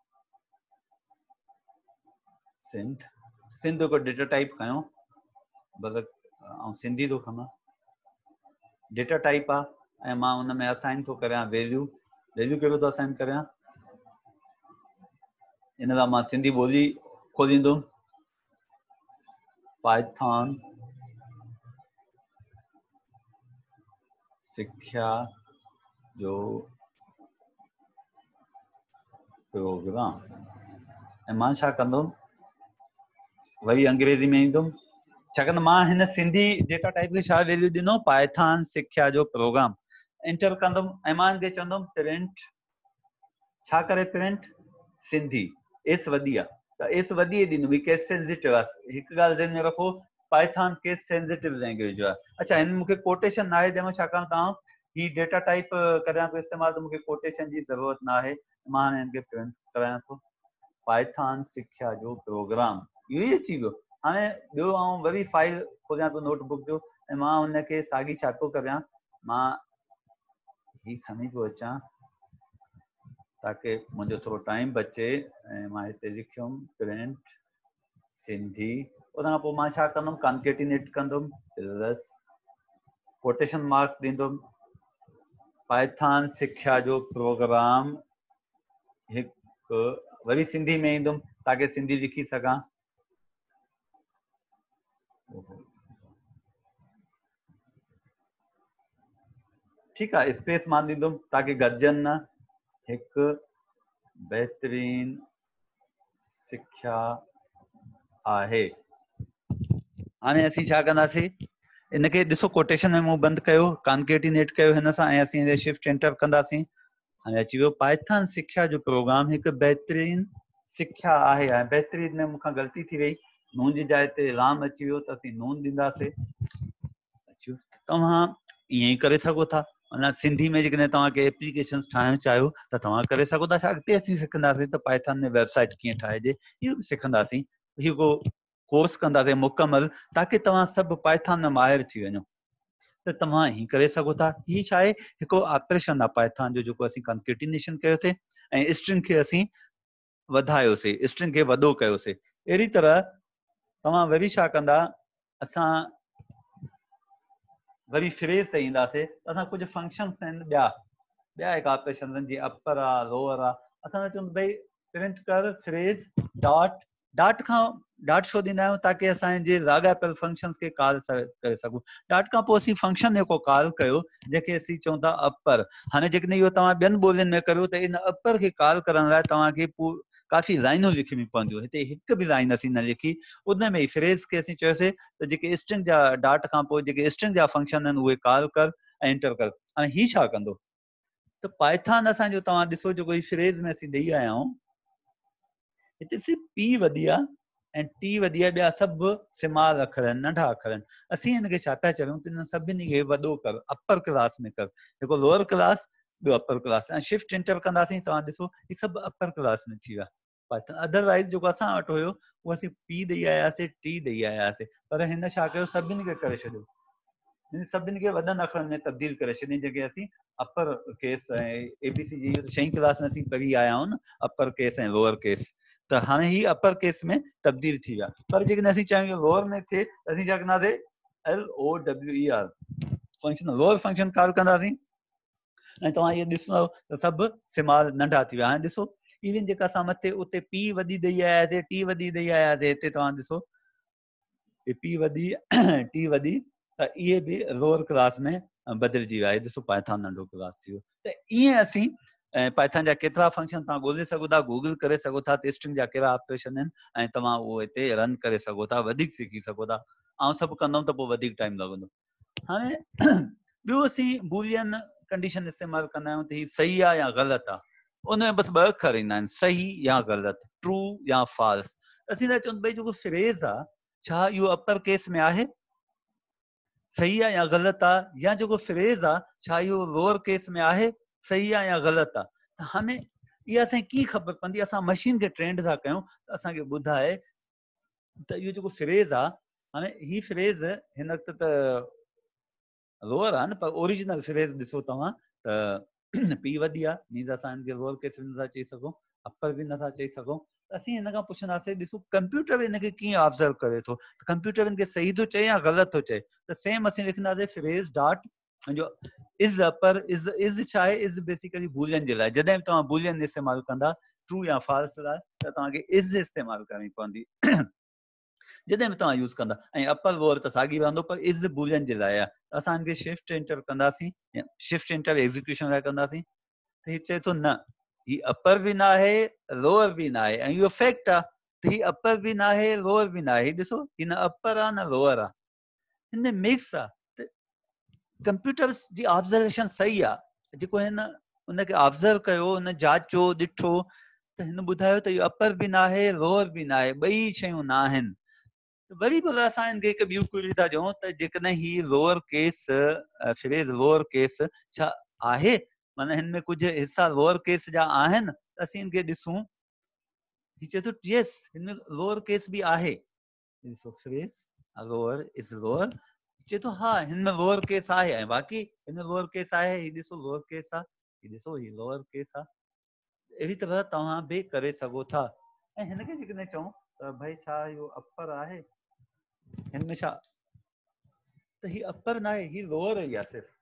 सिंध को डेटा टाइप कयूं, मतिलबु ऐं सिंधी थो खणां, डेटा टाइप आहे ऐं मां हुन में असाइन थो करियां वैल्यू। वैल्यू कहिड़ो थो असाइन करियां, इन लाइ मां सिंधी ॿोली खोलींदुमि, पाइथन सिख्या जो प्रोग्राम, ऐं मां छा कंदुमि, वरी अंग्रेजी में ईंदुमि, छाकाणि मां हिन सिंधी डेटा टाइप खे छा वैल्यू ॾिनो, पाइथन सिख्या जो प्रोग्राम। एंटर कंदुमि ऐं मां हिनखे चवंदुमि प्रिंट, छा करे प्रिंट, सिंधी, एस वॾी आहे त एस वॾी ॾींदुमि, केस सेंसिटिव आहे। हिकु ॻाल्हि ध्यान में रखो, पाइथन केस सेंसिटिव लैंग्वेज आहे। अच्छा, हिन मूंखे कोटेशन न आहे ॾियणो, छाकाणि तव्हां ही डेटा टाइप करियां पियो इस्तेमालु, त मूंखे कोटेशन जी ज़रूरत न आहे। मां हाणे हिनखे प्रिंट करायां थो, पाइथन सिख्या जो प्रोग्राम, इहो ई अची वियो। हाणे ॿियो आउं वरी फाइल खोलियां थो नोटबुक जो, ऐं मां हुनखे साॻी छा थो करियां, मां ही खणी पियो अचां ताकि मुंहिंजो थोरो टाइम बचे, ऐं मां हिते लिखियुमि प्रिंट सिंधी। उन खां पोइ मां छा कंदुमि, कॉन्केटिनेट कंदुमि, प्लस कोटेशन मार्क्स ॾींदुमि, पाइथन सिख्या जो प्रोग्राम हिकु, वरी सिंधी में ईंदुमि ताकि सिंधी लिखी सघां। ठीकु आहे, स्पेस मां ॾींदुमि ताकि गॾजनि न। हिकु बहितरीन सिख्या आहे। हाणे असीं छा कंदासीं, इनखे ॾिसो कोटेशन में मूं बंदि कयो, कॉन्केटिनेट कयो हिन सां, ऐं असीं हिन शिफ्ट एंटर कंदासीं। हाणे अची वियो पाइथन सिख्या जो प्रोग्राम हिकु बहितरीन सिख्या आहे। ऐं बहितरीन में मूंखां ग़लती थी वई, नून जी जाइ ते राम अची वियो त असीं नून ॾींदासीं। तव्हां ईअं ई करे सघो था। माना सिंधी में जेकॾहिं तव्हांखे एप्लीकेशन ठाहिणु चाहियो त तव्हां करे सघो था। छा अॻिते असीं सिखंदासीं त पाइथन में वेबसाइट कीअं ठाहिजे, इहो बि सिखंदासीं। इहो कोर्स कंदासीं मुकमल, ताकि तव्हां सभु पाइथन में माहिर थी वञो। त तव्हां ही करे सघो था। ही छा आहे, हिकिड़ो ऑपरेशन आहे पाइथन जो, जेको असीं कॉन्केटिनेशन कयोसीं ऐं स्ट्रिंग खे असीं वधायोसीं, स्ट्रिंग खे वॾो कयोसीं। अहिड़ी तरह तव्हां वरी छा कंदा, असां वरी फ्रेज ते ईंदासीं त असां कुझु फंक्शन्स आहिनि ॿिया हिकु ऑपरेशन आहिनि, जीअं अपर आहे, लोअर आहे। असां चऊं भई प्रिंट कर फ्रेज डॉट खां डॉट छो ॾींदा आहियूं, ताकि असांजे लाॻापियल फंक्शन्स खे कॉल करे सघूं। डॉट खां पोइ असीं फंक्शन जेको कॉल कयो, जंहिंखे असीं चऊं था अपर। हाणे जेकॾहिं इहो तव्हां ॿियनि ॿोलियुनि में करियो त इन अपर खे कॉल करण लाइ तव्हांखे काफ़ी लाइनूं लिखणियूं पवंदियूं। हिते हिकु बि लाइन असीं न लिखी, उन में ई फ्रेज खे असीं चयोसीं त जेके स्ट्रिंग जा डॉट खां पोइ जेके स्ट्रिंग जा फंक्शन आहिनि उहे कॉल कर ऐं एंटर कर। हाणे ही छा कंदो, त पाइथन असांजो तव्हां ॾिसो, जेको ही फ्रेज में असीं ॾेई आया आहियूं, हिते सिर्फ़ु पी वधी आहे ऐं टी वधी आहे, ॿिया सभु स्मॉल अखर आहिनि, नंढा अखर आहिनि। असीं हिनखे छा पिया चयूं, त इन सभिनी खे वॾो कर, अपर क्लास में कर। जेको लोअर क्लास, ॿियो अपर क्लास। ऐं शिफ्ट एंटर कंदासीं, तव्हां ॾिसो ही सभु अपर क्लास में थी विया। अदरवाइज़ जेको असां वटि हुयो, उहो असीं पी ॾेई आयासीं, टी ॾेई आयासीं, पर हिन छा कयो, सभिनी खे करे छॾियो। सभिनी खे वॾनि अखरनि में तब्दील करे छॾी, जेके असीं अपर केस ऐं एबीसी जी 6वीं क्लास में असीं पढ़ी आया आहियूं न, अपर केस ऐं लोअर केस। त हाणे ही अपर केस में तब्दील थी विया, पर जेकॾहिं असीं चाहियूं लोअर में थिए त असीं छा कंदासीं, LOWER function, lower function call कंदासीं। ऐं तव्हां इहे ॾिसो त सभु सिमाल नंढा थी विया। हाणे ॾिसो इवन जेका असां मथे उते पी वॾी ॾेई आयासीं, टी वॾी ॾेई आयासीं, हिते तव्हां ॾिसो पी वॾी टी वॾी, त इहे बि लोअर क्लास में बदिलजी विया। ॾिसो पाइथन नंढो क्लास थी वियो। त ईअं असीं पाइथन जा केतिरा फंक्शन तव्हां ॻोल्हे सघो था, गूगल करे सघो था, त स्ट्रिंग जा कहिड़ा ऑपरेशन आहिनि, ऐं तव्हां उहो हिते रन करे सघो था, वधीक सिखी सघो था। ऐं सभु कंदुमि त पोइ वधीक टाइम लॻंदो। हाणे ॿियो असीं बूलियन कंडीशन इस्तेमालु कंदा आहियूं, त हीअ सही आहे या ग़लति आहे। उन में बसि ॿ अखर ईंदा आहिनि, सही या ग़लति, ट्रू या फॉल्स। असीं था चऊं भई जेको फ्रेज़ आहे छा इहो अपर केस में आहे, सही आहे या ग़लति आहे, या जेको फ्रेज़ आहे छा इहो लोअर केस में आहे, सही आहे या ग़लति आहे। त हाणे इहा असांखे कीअं ख़बर पवंदी, असां मशीन खे ट्रेंड था कयूं त असांखे ॿुधाए त इहो जेको फ्रेज़ आहे, हाणे ही फ्रेज़ हिन वक़्तु त लोअर आहे न, पर ओरिजिनल फ्रेज़ ॾिसो तव्हां त पी वॾी आहे, मीन्स असां हिनखे लोअर केस बि नथा चई सघूं, अपर बि नथा चई सघूं। त असीं हिन खां पुछंदासीं, ॾिसो कंप्यूटर हिनखे कीअं ऑब्ज़र्व करे थो, त कंप्यूटर हिनखे सही थो चए या ग़लति थो चए। त सेम असीं लिखंदासीं फ्रेज़ डॉट जो इज़ अपर, इज़ छा आहे, इज़ बेसिकली बूलियन जे लाइ। जॾहिं बि तव्हां बूलियन इस्तेमालु कंदा ट्रू या फॉल्स लाइ, त तव्हांखे इज़ इस्तेमालु करणी पवंदी जॾहिं बि तव्हां यूज़ कंदा। ऐं अपर लोअर त साॻी रहंदो, पर इज़ बूलियन जे लाइ आहे। असां हिनखे शिफ्ट एंटर कंदासीं, शिफ्ट एंटर एग्जीक्यूशन लाइ कंदासीं, त हीउ चए थो न, ही अपर बि न आहे, लोअर बि न आहे, ऐं इहो फैक्ट आहे त ही अपर बि न आहे, लोअर बि न आहे। ॾिसो ही न अपर आहे न लोअर आहे, हिन में मिक्स आहे। त कंप्यूटर जी ऑब्ज़र्वेशन सही आहे, जेको हिन उनखे ऑब्ज़र्व कयो, हुन जाचो ॾिठो, त हिन ॿुधायो त इहो अपर बि न आहे, लोअर बि न आहे, ॿई शयूं न आहिनि। वरी भला असां हिनखे हिकु ॿियूं क्वेरी था चऊं त जेकॾहिं ही lower case phrase lower case छा आहे, माना हिन में कुझु हिसा लोअर केस जा आहिनि, त असीं हिनखे ॾिसूं, ही चए थो यस, हिन में लोअर केस बि आहे। ॾिसो फ्रेज़ लोअर इज़ लोअर, चए थो हा हिन में लोअर केस आहे, ऐं बाक़ी हिन में लोअर केस आहे। ही ॾिसो लोअर केस आहे, ही ॾिसो ही लोअर केस आहे। अहिड़ी तरह तव्हां बि करे सघो था। ऐं हिनखे जेकॾहिं चऊं त भई छा इहो अपर आहे, हिन में छा, त ही अपर न आहे, ही लोअर ई आहे सिर्फ़।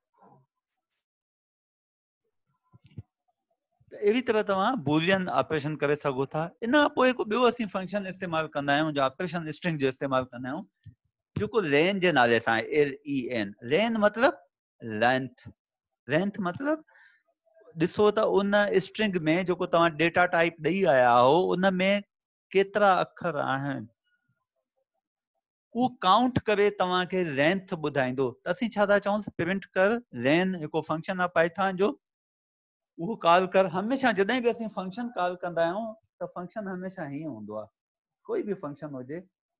अहिड़ी तरह तव्हां बूलियन ऑपरेशन करे सघो था। इन खां पोइ हिकु ॿियो असीं फंक्शन इस्तेमालु कंदा आहियूं, जो ऑपरेशन स्ट्रिंग जो इस्तेमालु कंदा आहियूं, जेको लेन जे नाले सां आहे, LEN। लेन मतिलबु लेंथ, लेंथ मतिलबु ॾिसो त उन स्ट्रिंग में जेको तव्हां डेटा टाइप ॾेई आया हो, उन में केतिरा अखर आहिनि, उहो काउंट करे तव्हांखे लेंथ ॿुधाईंदो। त असीं छा था चऊं, प्रिंट कर लेन, हिकु फंक्शन आहे पाइथन जो, उहो कॉल कर। हमेशह जॾहिं बि असीं फंक्शन कॉल कंदा आहियूं त फंक्शन हमेशह हीअं हूंदो आहे, कोई बि फंक्शन हुजे,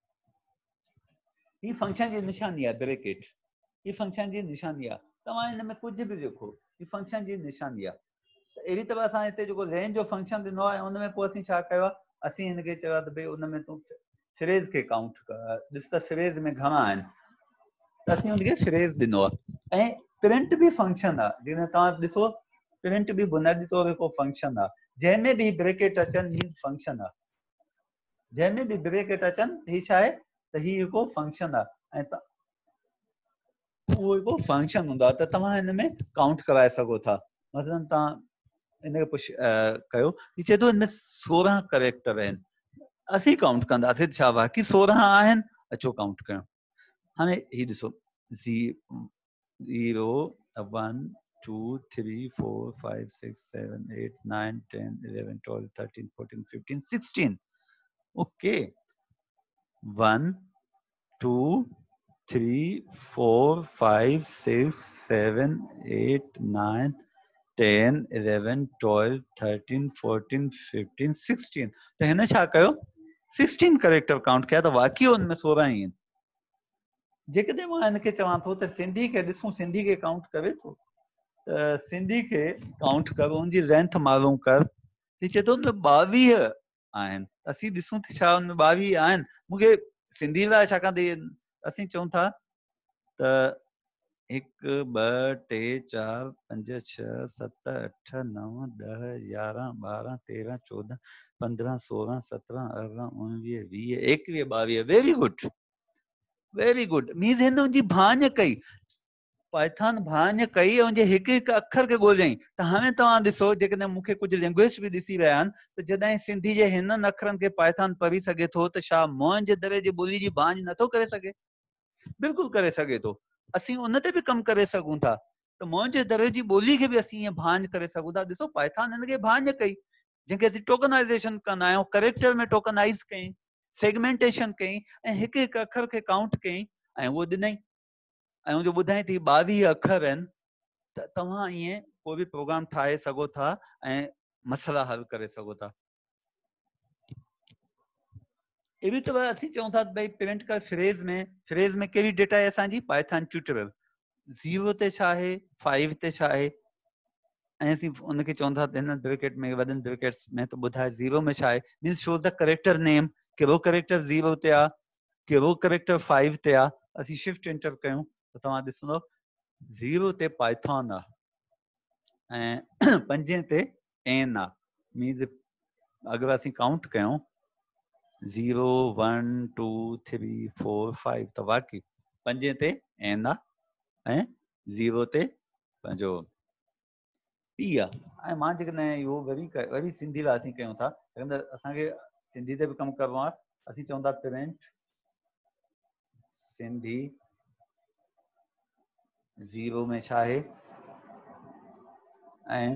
ही फंक्शन जी निशानी आहे ब्रैकेट, ही फंक्शन जी निशानी आहे। तव्हां हिन में कुझु बि लिखो, ही फंक्शन जी निशानी आहे। त अहिड़ी तरह असां हिते जेको लेन जो फंक्शन ॾिनो आहे, उन में पोइ असीं छा कयो आहे, असीं हिनखे चयो आहे त भई उन में तूं फ्रेज़ खे काउंट कर, ॾिस त फ्रेज़ में घणा आहिनि, त असीं हुनखे फ्रेज़ ॾिनो आहे। ऐं प्रिंट बि फंक्शन आहे, जीअं तव्हां ॾिसो प्रिंट बि बुनियादी तौर ते को फंक्शन आहे, जंहिंमें बि ब्रैकेट अचनि मीन्स फंक्शन आहे, जंहिंमें बि ब्रैकेट अचनि ही छा आहे, त ही हिकु फंक्शन आहे, ऐं उहो हिकु फंक्शन हूंदो आहे। त तव्हां हिन में काउंट कराए सघो था। मसलन तव्हां हिनखे पुछ कयो, ही चए थो हिन में 16 कैरेक्टर आहिनि, असीं काउंट कंदासीं छा बाक़ी 16 आहिनि, अचो काउंट कयूं। हाणे ही ॾिसो 0 1 2 3 4 5 6 7 8 9 10 11 12 13 14 15 16, ओके, 1 2 3 4 5 6 7 8 9 10 11 12 13 14 15 16। त हिन छा कयो, 16 कैरेक्टर काउंट कया, त वाक़ई हुन में 16 ई आहिनि। जेकॾहिं मां हिनखे चवां थो त सिंधी खे ॾिसूं, सिंधी खे काउंट करे थो, त सिंधी खे काउंट कर, हुनजी लेंथ मालूम कर, त चए थो हुन में 22 आहिनि। असीं ॾिसूं त छा हुन में 22 आहिनि। मूंखे सिंधी लाइ छाकाणि त असीं चऊं था त 1 2 3 4 5 6 7 8 9 10 11 12 13 14 15 16 17 18 19 20 21 22 very good, very good. Means हिन उनजी भाञ कई, पाइथन भाञ कई ऐं जे हिकु हिकु अखर खे ॻोल्हियईं। त हाणे तव्हां ॾिसो जेकॾहिं मूंखे कुझु लैंग्वेज बि ॾिसी रहिया आहिनि त जॾहिं सिंधी जे हिननि अखरनि खे पाइथन पढ़ी सघे थो त छा मुंहिंज जे दरे जी ॿोली जी भाञ नथो करे सघे? बिल्कुलु करे सघे थो। असीं उन ते बि कमु करे सघूं था त मुंहिंज जे दरे जी ॿोली खे बि असीं ईअं भाञ करे सघूं था। ॾिसो पाइथन हिन खे भाञ कई, जंहिंखे असीं टोकनाइज़ेशन कंदा आहियूं, करेक्टर में टोकनाइज़ कई, सेगमेंटेशन कई ऐं हिकु हिकु अखर खे काउंट कई ऐं उहो ॾिनई ऐं जो ॿुधाई थी 22 अखर आहिनि त तव्हां ईअं कोई बि प्रोग्राम ठाहे सघो था ऐं मसइला हल करे सघो था। अहिड़ी तरह असीं चऊं था भई प्रिंट कर फ्रेज़ में कहिड़ी डेटा आहे असांजी पाइथन ट्यूटोरियल 0 ते छा आहे, 5 ते छा आहे ऐं असीं उनखे चऊं था हिन ब्रैकेट में वॾनि ब्रैकेट्स में त ॿुधाए 0 में छा आहे। Means shows the character name, कहिड़ो करेक्टर 0 ते आहे, कहिड़ो करेक्टर 5 ते आहे। असीं शिफ्ट एंटर कयूं त तव्हां ॾिसंदो 0 ते पाइथन आहे ऐं 5 ते एन आहे। मीन्स अगरि असीं काउंट कयूं 0 1 2 3 4 5 त वाक़ई 5 ते एन आहे ऐं 0 ते पंहिंजो पी आहे। ऐं मां जेकॾहिं इहो वरी सिंधी लाइ असीं कयूं था, छाकाणि त असांखे सिंधी ते बि कमु करिणो आहे। असीं चऊं था प्रिंट सिंधी 0 में छा आहे ऐं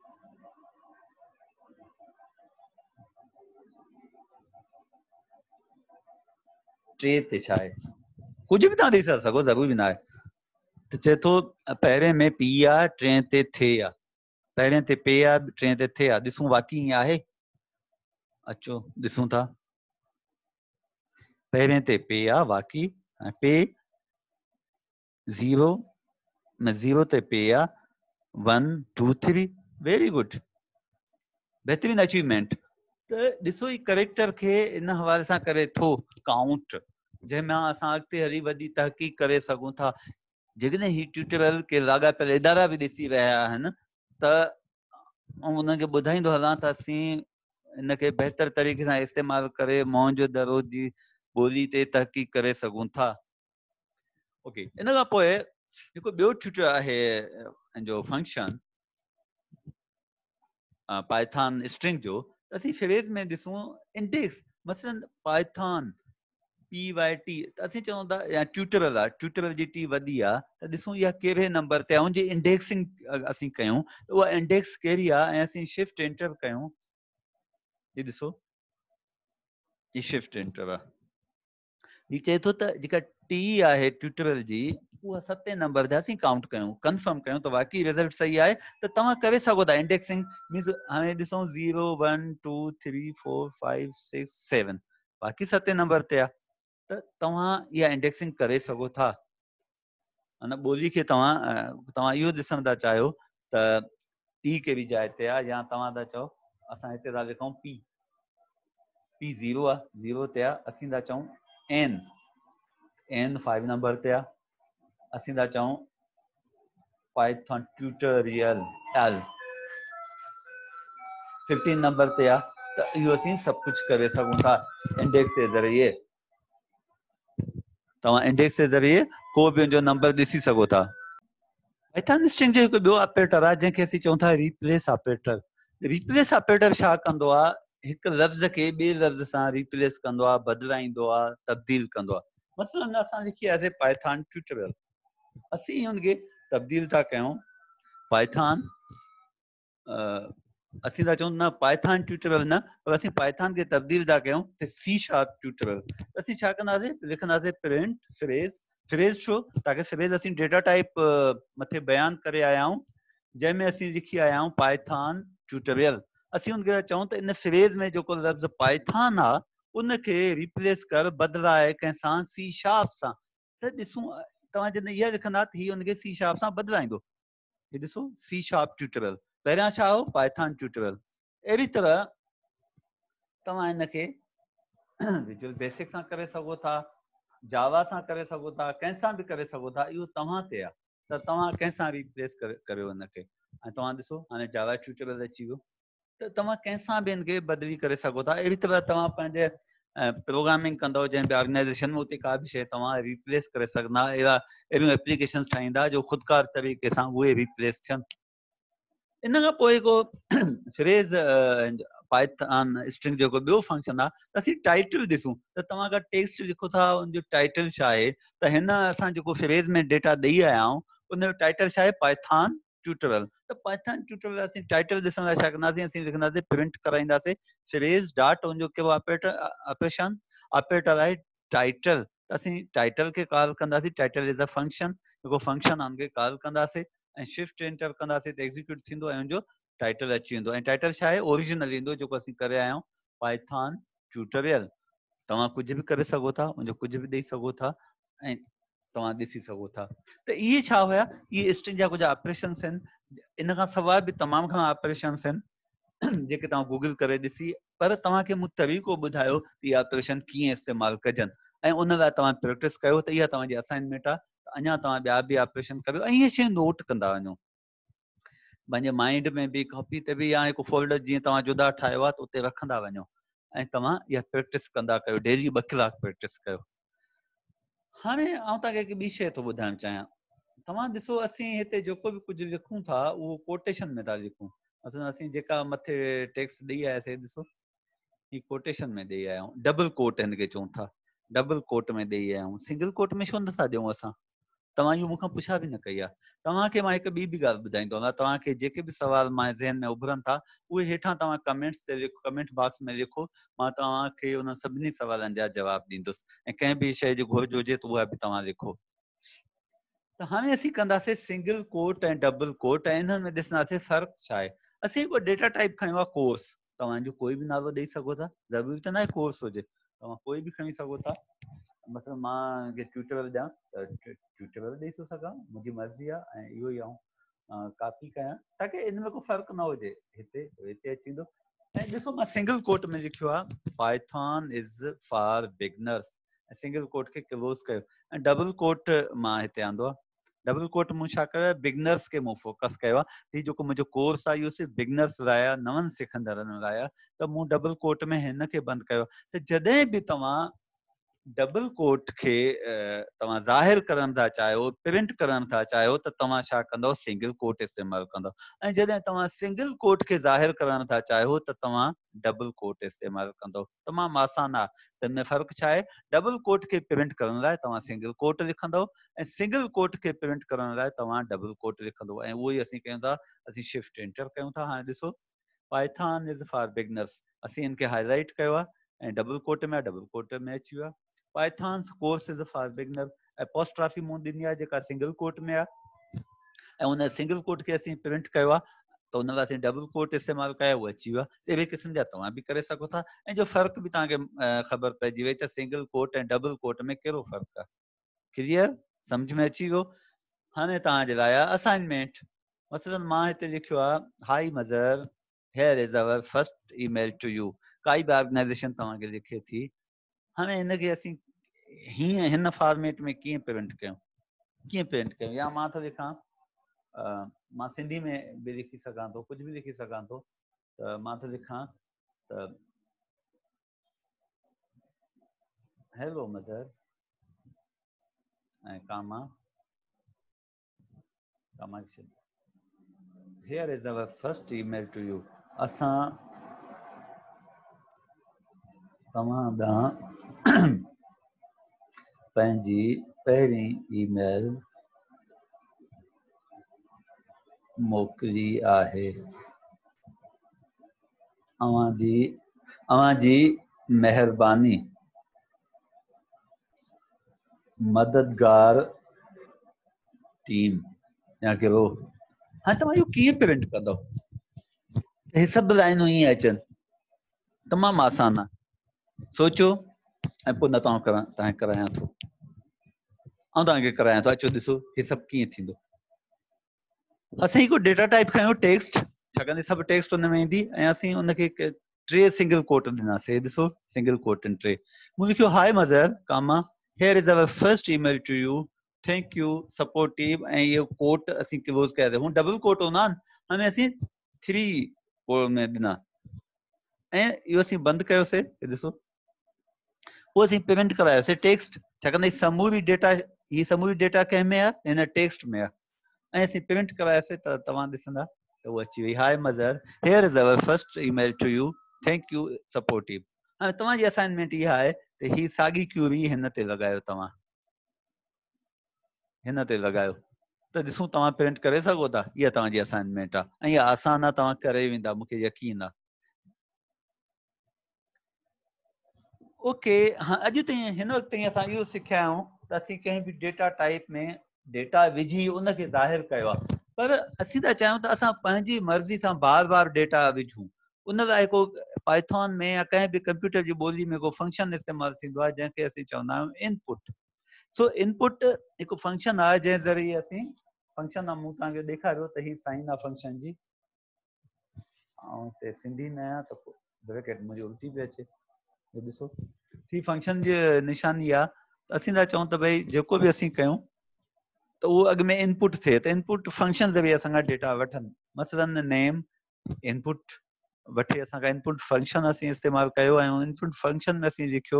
3 ते छा आहे। कुझु बि तव्हां ॾेई था सघो, ज़रूरी न आहे। त चए थो पहिरें में पी आहे, 3 ते थे आहे, पहिरें ते पे आहे, 3 ते थे आहे। ॾिसूं वाक़ई ईअं आहे? अचो ॾिसूं था। पहिरें ते पे आहे वाक़ई, ऐं पे 0 में 0 ते पे आहे 1 2 3 वेरी गुड, बहितरीन अचीवमेंट। त ॾिसो ही करेक्टर खे इन हवाले सां करे थो काउंट, जंहिंमां असां अॻिते हली वॾी तहक़ीक़ करे सघूं था। जेकॾहिं ही ट्यूटोरियल के लाॻापियल इदारा बि ॾिसी रहिया आहिनि त उनखे ॿुधाईंदो हलां त असीं इनखे बहितर तरीक़े सां इस्तेमालु करे मुंहिंजो दरो जी ॿोली ते तहक़ीक़ करे सघूं था। ओके, इन खां पोइ हिकु ॿियो ट्यूटोरियल आहे जो फंक्शन पाइथन स्ट्रिंग जो। असीं फ्रेज में ॾिसूं इंडेक्स, मसलन पाइथन PYT त असीं चऊं था या ट्यूटोरियल आहे, ट्यूटोरियल जी टी वॾी आहे त ॾिसूं इहा कहिड़े नंबर ते आहे, उनजी इंडेक्सिंग असीं कयूं त उहा इंडेक्स कहिड़ी आहे ऐं असीं शिफ्ट एंटर कयूं। ही ॾिसो ही शिफ्ट एंटर आहे। ही चए थो त जेका टी आहे ट्यूटोरियल जी उहा 7 नंबर ते असीं काउंट कयूं, कंफर्म कयूं त वाक़ई रिज़ल्ट सही आहे त तव्हां करे सघो था इंडेक्सिंग। मीन्स हाणे ॾिसूं 0 1 2 3 4 5 6 7 बाक़ी 7 नंबर ते आहे त तव्हां इहा इंडेक्सिंग करे सघो था। अन ॿोली खे तव्हां इहो ॾिसण था चाहियो त टी कहिड़ी जाइ ते आहे, या तव्हां था चओ असां हिते था लिखूं पी 0 आहे, 0 ते आहे। असीं था चऊं n 5 नंबर ते आहे। असीं था चऊं पाइथन ट्यूटोरियल l 15 नंबर ते आहे। त इहो असीं सभु कुझु करे सघूं था इंडेक्स जे ज़रिए। तव्हां इंडेक्स जे ज़रिए को बि उनजो नंबर ॾिसी सघो था। पाइथन स्ट्रिंग जो हिकु ॿियो ऑपरेटर आहे जंहिंखे असीं चऊं था रिप्लेस ऑपरेटर। रिप्लेस ऑपरेटर छा कंदो आहे? हिकु लफ़्ज़ खे ॿिए लफ़्ज़ सां रिप्लेस कंदो आहे, बदिलाईंदो आहे, तब्दील कंदो आहे। मसलन असां लिखियासीं पाइथन ट्यूटोरियल, असीं उनखे तब्दील था कयूं पाइथन असीं था चऊं न पाइथन ट्यूटोरियल न, पर असीं पाइथन खे तब्दील था कयूं त C# ट्यूटोरियल। असीं छा कंदासीं? लिखंदासीं प्रिंट फ्रेज। फ्रेज छो? ताकि फ्रेज असीं डेटा टाइप मथे बयान करे आया आहियूं, जंहिंमें असीं लिखी आया आहियूं पाइथन ट्यूटोरियल। असीं उनखे चऊं त इन फ्रेज में जेको लफ़्ज़ पाइथन आहे उनखे रिप्लेस कर, बदिलाए कंहिंसां C# सां। त ॾिसूं तव्हां जॾहिं इहा लिखंदा त हीअ उनखे C# सां बदिलाईंदो। ये ॾिसो C# ट्यूटोरियल, पहिरियां छा हो? Python tutorial. अहिड़ी तरह तव्हां इनखे विजुअल बेसिक सां करे सघो था, जावा सां करे सघो था, कंहिंसां बि करे सघो था, इहो तव्हां ते आहे। त तव्हां कंहिंसां रिप्लेस करियो हुनखे। ऐं तव्हां ॾिसो हाणे जावा ट्यूटोरियल अची वियो, त तव्हां कंहिंसां बि हिनखे बदिली करे सघो था। अहिड़ी तरह तव्हां पंहिंजे प्रोग्रामिंग कंदव जंहिं बि ऑर्गेनाइज़ेशन में, उते का बि शइ तव्हां रिप्लेस करे सघंदा, अहिड़ियूं एप्लीकेशन ठाहींदा जो ख़ुदकार तरीक़े सां उहे रिप्लेस थियनि। इन खां पोइ जेको फ्रेज़ पाइथन स्ट्रिंग जेको ॿियो फंक्शन आहे, त असीं टाइटल ॾिसूं त तव्हां अगरि टेक्स्ट लिखो था उनजो टाइटल छा आहे, त हिन असां जेको फ्रेज़ में डेटा ॾेई आया आहियूं उनजो टाइटल छा आहे, पाइथन ट्यूटोरियल। त पाइथन ट्यूटोरियल असीं टाइटल ॾिसण लाइ छा कंदासीं, असीं लिखंदासीं प्रिंट कराईंदासीं फ्रेज़ डॉट उनजो कहिड़ो ऑपरेटर आहे टाइटल। त असीं टाइटल खे कॉल कंदासीं, टाइटल इज़ अ फंक्शन, जेको फंक्शन आहे उनखे कॉल कंदासीं ऐं शिफ्ट एंटर कंदासीं त एग्जीक्यूट थींदो ऐं उनजो टाइटल अची वेंदो। ऐं टाइटल छा आहे, ओरिजिनल ईंदो जेको असीं करे आया आहियूं पाइथन ट्यूटोरियल। तव्हां कुझु बि करे सघो था, उनजो कुझु बि ॾेई सघो था ऐं तव्हां ॾिसी सघो था। त इहे छा हुया, इहे स्ट्रिंग जा कुझु ऑपरेशन्स आहिनि। इन खां सवाइ बि तमामु घणा ऑपरेशन्स आहिनि जेके तव्हां गूगल करे ॾिसी, पर तव्हांखे मूं तरीक़ो ॿुधायो त इहे ऑपरेशन कीअं इस्तेमालु कजनि, ऐं उन लाइ तव्हां प्रैक्टिस कयो। त इहा तव्हांजी असाइनमेंट आहे। अञा तव्हां ॿिया बि ऑपरेशन करियो ऐं इहे शयूं नोट कंदा वञो पंहिंजे माइंड में बि, कॉपी ते बि, या हिकु फोल्डर जीअं तव्हां जुदा ठाहियो आहे त उते रखंदा वञो ऐं तव्हां इहा प्रैक्टिस कंदा कयो। डेली 2 कलाक प्रैक्टिस कयो। हाणे आउं तव्हांखे हिकु ॿी शइ थो ॿुधाइणु चाहियां। तव्हां ॾिसो, असीं हिते जेको बि कुझु लिखूं था उहो कोटेशन में था लिखूं। मसलन असीं जेका मथे टेक्स्ट ॾेई आयासीं, ॾिसो ही कोटेशन में ॾेई आया आहियूं। डबल कोट हिनखे चऊं था, डबल कोट में ॾेई आया आहियूं। सिंगल कोट में छो नथा ॾियूं असां? तव्हां इहो मूंखां पुछा बि न कई आहे। तव्हांखे मां हिकु ॿी बि ॻाल्हि ॿुधाईंदो आहियां। तव्हांखे जेके बि सुवाल मां ज़हन में उभरनि था उहे हेठां तव्हां कमेंट्स ते लिखो, कमेंट बॉक्स में लिखो। मां तव्हांखे उन सभिनी सुवालनि जा जवाब ॾींदुसि ऐं कंहिं बि शइ जी घुरिज हुजे त उहा बि तव्हां लिखो। त हाणे असीं कंदासीं सिंगल कोट ऐं डबल कोट, ऐं इन्हनि में ॾिसंदासीं फ़र्क़ु छा आहे। असीं हिकु डेटा टाइप खयो आहे कोर्स। तव्हांजो कोई बि नालो ॾेई सघो था, ज़रूरी त न आहे कोर्स हुजे, तव्हां कोई बि खणी सघो था। मसलन मां ट्यूटोरियल ॾियां त ट्यूटोरियल ॾेई थो सघां, मुंहिंजी मर्ज़ी आहे। ऐं इहो ई आऊं कॉपी कयां ताकी इन में को फ़र्क़ु न हुजे, हिते अची वेंदो। ऐं ॾिसो, मां सिंगल कोट में लिखियो आहे पाइथन इज़ फॉर बिगनर्स, ऐं सिंगल कोट खे क्लोज़ कयो। ऐं डबल कोट मां हिते आंदो आहे। डबल कोट मूं छा कयो आहे, बिगनर्स खे मूं फोकस कयो आहे। ही जेको मुंहिंजो कोर्स आहे इहो सिर्फ़ु बिगनर्स लाइ आहे, नवनि सिखंदड़नि लाइ आहे। त मूं डबल कोट में हिन खे बंदि कयो। त जॾहिं बि तव्हां डबल कोट खे तव्हां ज़ाहिर करण था चाहियो, प्रिंट करण था चाहियो, त तव्हां छा कंदव, सिंगल कोट इस्तेमालु कंदव। ऐं जॾहिं तव्हां सिंगल कोट खे ज़ाहिर करण था चाहियो त तव्हां डबल कोट इस्तेमालु कंदव। तमामु आसान आहे। त हिन में फ़र्क़ु छा आहे, डबल कोट खे प्रिंट करण लाइ तव्हां सिंगल कोट लिखंदव ऐं सिंगल कोट खे प्रिंट करण लाइ तव्हां डबल कोट लिखंदव। ऐं उहो ई असीं कयूं था, असीं शिफ्ट एंटर कयूं था। हाणे ॾिसो, पाइथन इज़ फॉर बिगनर्स, असीं हिनखे हाईलाइट कयो आहे ऐं डबल कोट में डबल कोट में अची वियो आहे। Python course is for beginner, apostrophe मूं ॾिनी आहे जेका सिंगल कोट में आहे, ऐं उन सिंगल कोट खे असीं प्रिंट कयो आहे त उन लाइ असीं डबल कोट इस्तेमालु कयो, उहो अची वियो आहे। अहिड़े क़िस्म जा तव्हां बि करे सघो था। ऐं जो फ़र्क़ु बि तव्हांखे ख़बर पइजी वई त सिंगल कोट ऐं डबल कोट में कहिड़ो फ़र्क़ु आहे। क्लियर, सम्झ में अची वियो। हाणे तव्हांजे लाइ आहे असाइनमेंट। मसलन मां हिते लिखियो आहे, hi mother, here is our first email to you. काई बि ऑर्गेनाइज़ेशन तव्हांखे लिखे थी। हाणे हिनखे असीं हीअं हिन फॉर्मेट में कीअं प्रिंट कयूं, कीअं प्रिंट कयूं? या मां थो लिखां, मां सिंधी में बि लिखी सघां थो, कुझु बि लिखी सघां थो। त मां थो लिखां त हेलो मदर ऐं comma, here is our first email to you. असां तव्हां ॾांहुं पंहिंजी पहिरीं ईमेल मोकिली आहे। अव्हांजी महिरबानी, मददगार टीम या कहिड़ो। हाणे तव्हां इहो कीअं प्रिंट कंदव? हे सभु लाइनूं ईअं अचनि, तमामु आसान आहे। सोचो ऐं पोइ न तव्हांखे करायां थो, ऐं तव्हांखे करायां थो। अचो ॾिसो हे सभु कीअं थींदो। असीं हिकु डेटा टाइप खयूं टेक्स्ट, छाकाणि सभु टेक्स्ट हुन में ईंदी, ऐं असीं उनखे 3 सिंगल कोट ॾिनासीं। ॾिसो सिंगल कोट आहिनि 3। मूं लिखियो, hi mother, comma, here is our first email to you. Thank you supportive ऐं इहो कोट असीं क्लोज कयासीं। हू डबल कोट हूंदा आहिनि, हाणे असीं 3 कोड में ॾिना ऐं इहो असीं बंदि कयोसीं। ॾिसो पोइ असीं प्रिंट करायोसीं टेक्स्ट, छाकाणि समूरी डेटा, हीअ समूरी डेटा कंहिं में आहे, हिन टेक्स्ट में आहे, ऐं असीं प्रिंट करायोसीं त तव्हां ॾिसंदा त उहा अची वई। Hi mother, here is our first email to you, thank you supportive. हाणे तव्हांजी असाइनमेंट इहा आहे त हीअ साॻी क्यूरी हिन ते लॻायो, तव्हां हिन ते लॻायो त ॾिसूं तव्हां प्रिंट करे सघो था। इहा तव्हांजी असाइनमेंट आहे ऐं इहा आसान आहे, तव्हां करे वेंदा, मूंखे यकीन आहे। ओके, हाँ अॼु ताईं हिन वक़्त ताईं असां इहो सिखिया आहियूं त असीं कंहिं बि डेटा टाइप में डेटा विझी उनखे ज़ाहिर कयो आहे, पर असीं था चाहियूं त असां पंहिंजी मर्ज़ी सां बार बार डेटा विझूं। उन लाइ को पाइथन में या कंहिं बि कंप्यूटर जी ॿोली में को फंक्शन इस्तेमालु थींदो आहे जंहिंखे असीं चवंदा आहियूं इनपुट। सो इनपुट हिकु फंक्शन आहे जंहिं ज़रिए असीं फंक्शन आहे, मूं तव्हांखे ॾेखारियो त हीअ साइन आहे फंक्शन जी, ऐं हिते सिंधी में आहियां त पोइ ब्रैकेट मुंहिंजी उल्टी पई अचे। ॾिसो ही फंक्शन जी निशानी आहे, त असीं था चऊं त भई जेको बि असीं कयूं त उहो अॻु में इनपुट थिए, त इनपुट फंक्शन ज़रिए असां खां डेटा वठनि। मसलन नेम इनपुट वठी असां खां इनपुट फंक्शन असीं इस्तेमालु कयो ऐं इनपुट फंक्शन में असीं लिखियो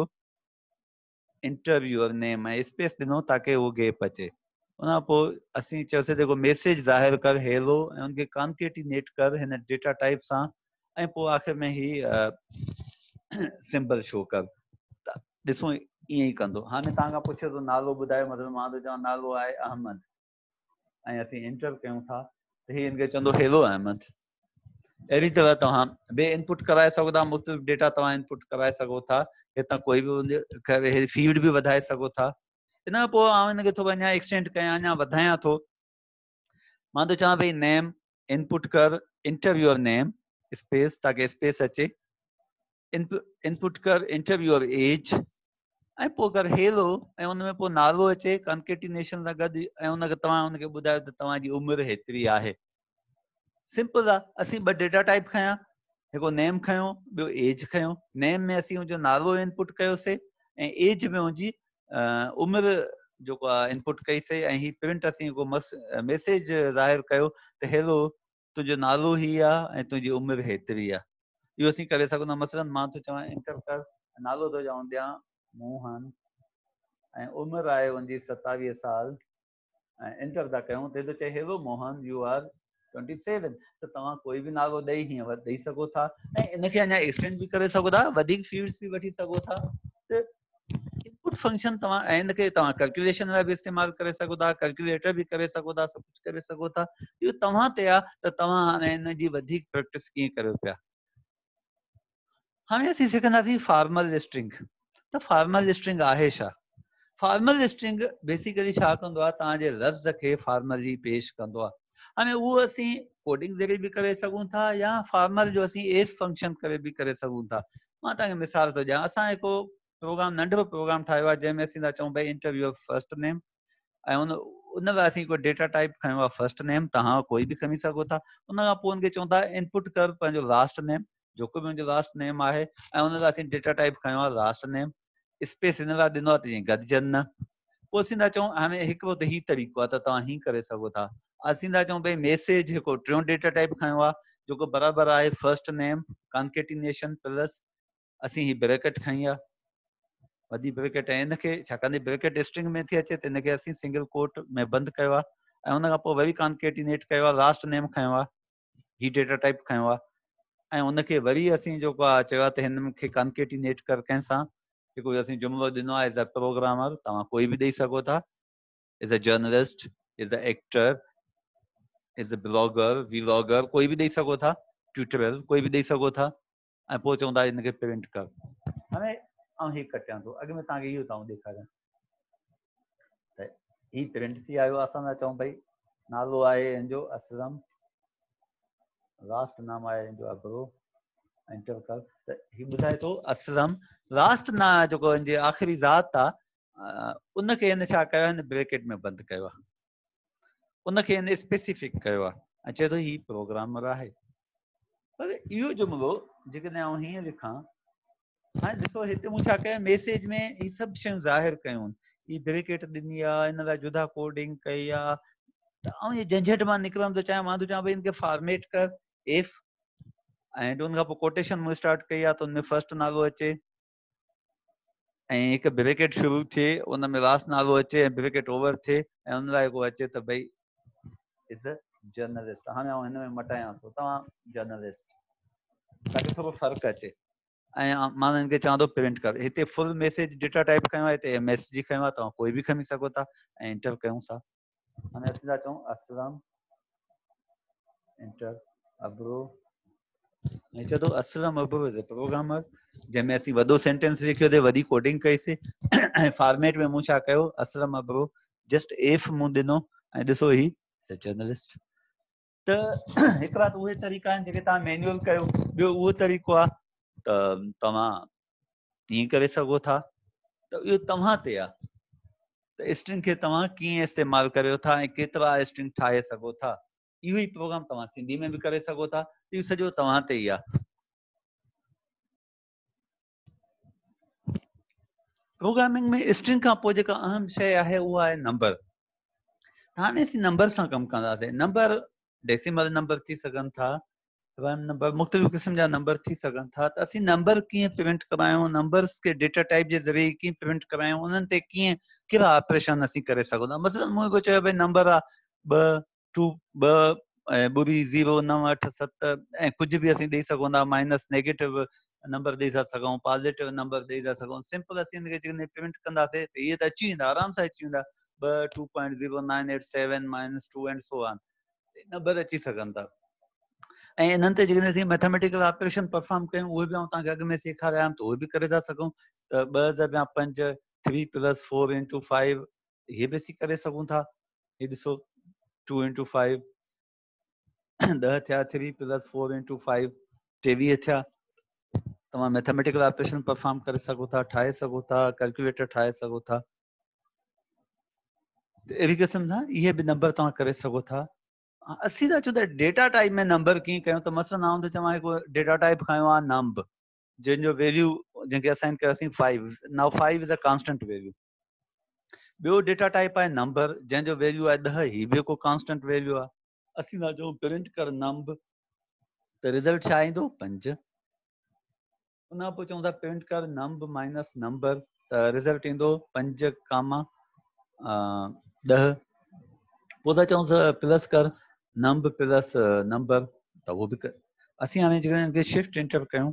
इंटरव्यूअर नेम ऐं स्पेस ॾिनो ताकी उहो गैप अचे। उन खां पोइ असीं चयोसीं जेको मैसेज ज़ाहिर कर हेलो ऐं उनखे कॉन्केटिनेट कर हिन डेटा टाइप सां, ऐं पोइ आख़िर में ही सिंबल शो कर। त ॾिसो ईअं ई कंदो। हाणे तव्हां खां पुछे थो नालो ॿुधायो, मतिलबु मां थो चवां नालो आहे अहमद ऐं असीं एंटर कयूं था त हीअ हिनखे चवंदो हेलो अहमद। अहिड़ी तरह तव्हां ॿिए इनपुट कराए सघो था, मुख़्तलिफ़ डेटा तव्हां इनपुट कराए सघो था, हितां कोई बि फील्ड बि वधाए सघो था। इन खां पोइ आउं हिनखे थोरो अञा एक्सटेंड कयां, अञा वधायां थो। मां थो चवां भई नेम इनपुट कर इंटरव्यूअर नेम स्पेस ताकि स्पेस अचे, इनपुट कर इंटरव्यूअर एज ऐं पोइ कर हेलो ऐं उन में पोइ नालो अचे कॉन्केटिनेशन सां गॾु, ऐं उनखे तव्हां उनखे ॿुधायो त तव्हांजी उमिरि हेतिरी आहे। सिंपल आहे। असीं ॿ डेटा टाइप खयां, हिकिड़ो नेम खयो, ॿियो एज खयो। नेम में असीं उनजो नालो इनपुट कयोसीं ऐं एज में उनजी उमिरि जेको आहे इनपुट कईसीं, ऐं ही प्रिंट असीं को मैसेज ज़ाहिर कयो त हेलो तुंहिंजो नालो ही आहे ऐं तुंहिंजी उमिरि हेतिरी आहे। इहो असीं करे सघूं था। मसलन मां थो चवां एंटर कर, नालो थो चवां ॾियां मोहन ऐं उमिरि आहे उनजी 27 साल ऐं एंटर था कयूं त थो चए हेलो मोहन यू आर 27। त तव्हां कोई बि नालो ॾेई हीअं ॾेई सघो था ऐं इनखे अञा एक्सटेंड बि करे सघो था, वधीक फील्ड्स बि वठी सघो था। त इनपुट फंक्शन तव्हां ऐं इनखे तव्हां कैलकुलेशन लाइ बि इस्तेमालु करे सघो था, कैलकुलेटर बि करे सघो था, सभु कुझु करे सघो था। इहो तव्हां ते आहे त तव्हां हाणे हिन जी वधीक प्रैक्टिस कीअं करियो पिया। हाणे असीं सिखंदासीं फॉर्मल स्ट्रिंग। त फॉर्मल स्ट्रिंग आहे छा? फॉर्मल स्ट्रिंग बेसिकली छा कंदो आहे, तव्हांजे लफ़्ज़ खे फॉर्मली पेश कंदो आहे। हाणे उहो असीं कोडिंग ज़रिए बि करे सघूं था या फॉर्मल जो असीं इफ फंक्शन करे बि करे सघूं था। मां तव्हांखे मिसाल थो ॾियां। असां हिकु प्रोग्राम, नंढिड़ो प्रोग्राम ठाहियो आहे जंहिंमें असीं था चऊं भई इंटरव्यू फर्स्ट नेम, ऐं उन लाइ असीं कोई डेटा टाइप खयो आहे फर्स्ट नेम, तव्हां कोई बि खणी सघो था। उन खां पोइ उनखे चऊं था इनपुट कर पंहिंजो लास्ट नेम, जेको बि मुंहिंजो लास्ट नेम आहे, ऐं उन लाइ असीं डेटा टाइप खयो आहे लास्ट नेम, स्पेस हिन लाइ ॾिनो आहे त जीअं गॾिजनि न। पोइ असीं था चऊं हाणे हिकिड़ो त ही तरीक़ो आहे, त तव्हां ही करे सघो था। असीं था चऊं भई मैसेज हिकिड़ो टियों डेटा टाइप खयो आहे जेको बराबरि आहे फर्स्ट नेम कॉन्केटिनेशन प्लस असीं ही ब्रैकेट खई आहे, वॾी ब्रैकेट, ऐं हिनखे छाकाणि ब्रैकेट स्ट्रिंग में थी अचे त हिनखे असीं सिंगल कोट में बंदि कयो आहे, ऐं उन खां पोइ वरी कॉन्केटिनेट कयो आहे, लास्ट नेम खयो आहे, ही डेटा टाइप खयो आहे, ऐं उनखे वरी असीं जेको आहे चयो आहे त हिन खे कॉन्केटिनेट कर कंहिंसां। हिकिड़ो असीं जुमिलो ॾिनो आहे एज़ अ प्रोग्रामर, तव्हां कोई बि ॾेई सघो था, as a journalist, as a actor, as a blogger, vlogger, कोई बि ॾेई सघो था, ट्यूटोरियल कोई बि ॾेई सघो था, ऐं पोइ चवंदा हिनखे प्रिंट कर। हाणे आउं ही कटियां थो, अॻु में तव्हांखे इहो था ॾेखारियां त ही प्रिंट थी आयो। असां था चऊं भई नालो आहे हिनजो असलम, लास्ट नाम आहे हिनजो अबरो, एंटर कर त ही ॿुधाए थो असलम, लास्ट ना जेको हिनजे आख़िरी ज़ात आहे उनखे हिन छा कयो आहे, हिन ब्रैकेट में बंदि कयो आहे, उनखे हिन स्पेसिफिक कयो आहे, ऐं चए थो ही प्रोग्रामर आहे। पर इहो जुमिलो जेकॾहिं आउं हीअं लिखां, हाणे ॾिसो हिते मूं छा कयो, मैसेज में ही सभु शयूं ज़ाहिर कयूं, ई ब्रेकेट ॾिनी आहे, इन लाइ जुदा कोडिंग कई आहे, त आउं ये झंझट मां निकिरमि थो चाहियां, मां थो चवां भई इनखे फॉर्मेट कर इफ, ऐं उन खां पोइ कोटेशन मूं स्टार्ट कई आहे त उनमें फर्स्ट नालो अचे ऐं हिकु ब्रेकेट शुरू थिए, उन में लास्ट नालो अचे ऐं ब्रेकेट ओवर थिए ऐं उन लाइ को अचे त भई इज़ अ जर्नलिस्ट। हाणे आउं हिन में मटायां थो तव्हां जर्नलिस्ट, ताकि थोरो फ़र्क़ु अचे। ऐं मां हिनखे चवां थो प्रिंट कर, हिते फुल मैसेज डेटा टाइप कयो आहे, हिते MSG खयो आहे, तव्हां कोई बि खणी सघो था ऐं एंटर कयूं था। हाणे असीं था चऊं असलम एंटर अब्रो, ऐं चए थो Aslam Abro is a programmer, जंहिंमें असीं वॾो सेंटेंस लिखियोसीं, वॾी कोडिंग कईसीं ऐं फॉर्मेट में मूं छा कयो, असलम अब्रो जस्ट एफ मूं ॾिनो ऐं ॾिसो ही जर्नलिस्ट। त हिकिड़ा त उहे तरीक़ा आहिनि जेके तव्हां मैन्युअल कयो, ॿियो उहो तरीक़ो आहे त तव्हां ईअं करे सघो था, त इहो तव्हां ते आहे त स्ट्रिंग खे तव्हां कीअं इस्तेमालु करियो था ऐं केतिरा स्ट्रिंग ठाहे सघो था। इहो ई प्रोग्राम तव्हां सिंधी में बि करे सघो था, इहो सॼो तव्हां ते ई आहे। प्रोग्रामिंग में स्ट्रिंग खां पोइ जेका अहम शइ आहे उहा आहे नंबर। हाणे असीं नंबर सां कमु कंदासीं। नंबर डेसिमल नंबर थी सघनि था, प्राइम नंबर, मुख़्तलिफ़ क़िस्म जा नंबर थी सघनि था, त असीं नंबर कीअं प्रिंट करायूं, नंबर्स खे डेटा टाइप जे ज़रिए कीअं प्रिंट करायूं, उन्हनि ते कीअं कहिड़ा ऑपरेशन असीं करे सघूं था। मसलन मूं हिकु चयो भई नंबर आहे 2 ॿुड़ी 0 9 8 7 ऐं कुझु बि असीं ॾेई सघूं था, माइनस नेगेटिव नंबर ॾेई था सघूं, पॉज़िटिव नंबर ॾेई था सघूं। सिंपल असीं हिनखे जेकॾहिं प्रिंट कंदासीं त इहे त अची वेंदा, आराम सां अची वेंदा, 2 2.0987 -2 एंड सो ऑन, नंबर अची सघनि था। ऐं इन्हनि ते जेकॾहिं असीं मैथमेटिकल ऑपरेशन परफॉर्म कयूं, उहे बि आउं तव्हांखे अॻु में सेखारिया आहिनि, त उहे बि करे था सघूं। त 2 × 5 3 + 4 × 5 इहे बि असीं करे सघूं था। हे ॾिसो 2 × 5 10 थिया, 3 + 4 × 5 23 थिया। तव्हां मैथमेटिकल ऑपरेशन परफॉर्म करे सघो था, ठाहे सघो था, कैलकुलेटर ठाहे सघो था। त अहिड़ी क़िस्म सां इहे बि नंबर तव्हां करे सघो था। असीं था चऊं त डेटा टाइप में नंबर कीअं कयूं, त मसलन आउं त चवां हिकु डेटा टाइप खयो आहे नंब, जंहिंजो वैल्यू जंहिंखे असाइन कयोसीं 5, now 5 is a constant value. ॿियो डेटा टाइप आहे नंबर, जंहिंजो वैल्यू आहे 10, ही बि हिकु कांस्टेंट वैल्यू आहे। असीं था चऊं प्रिंट कर नंब, त रिज़ल्ट छा ईंदो 5। उन खां पोइ चऊं था प्रिंट कर नंब माइनस नंबर, त रिज़ल्ट ईंदो 5, 10। पोइ था चऊं प्लस कर नंब प्लस नंबर, त उहो बि असीं हाणे जेकॾहिं हिनखे शिफ्ट एंटर कयूं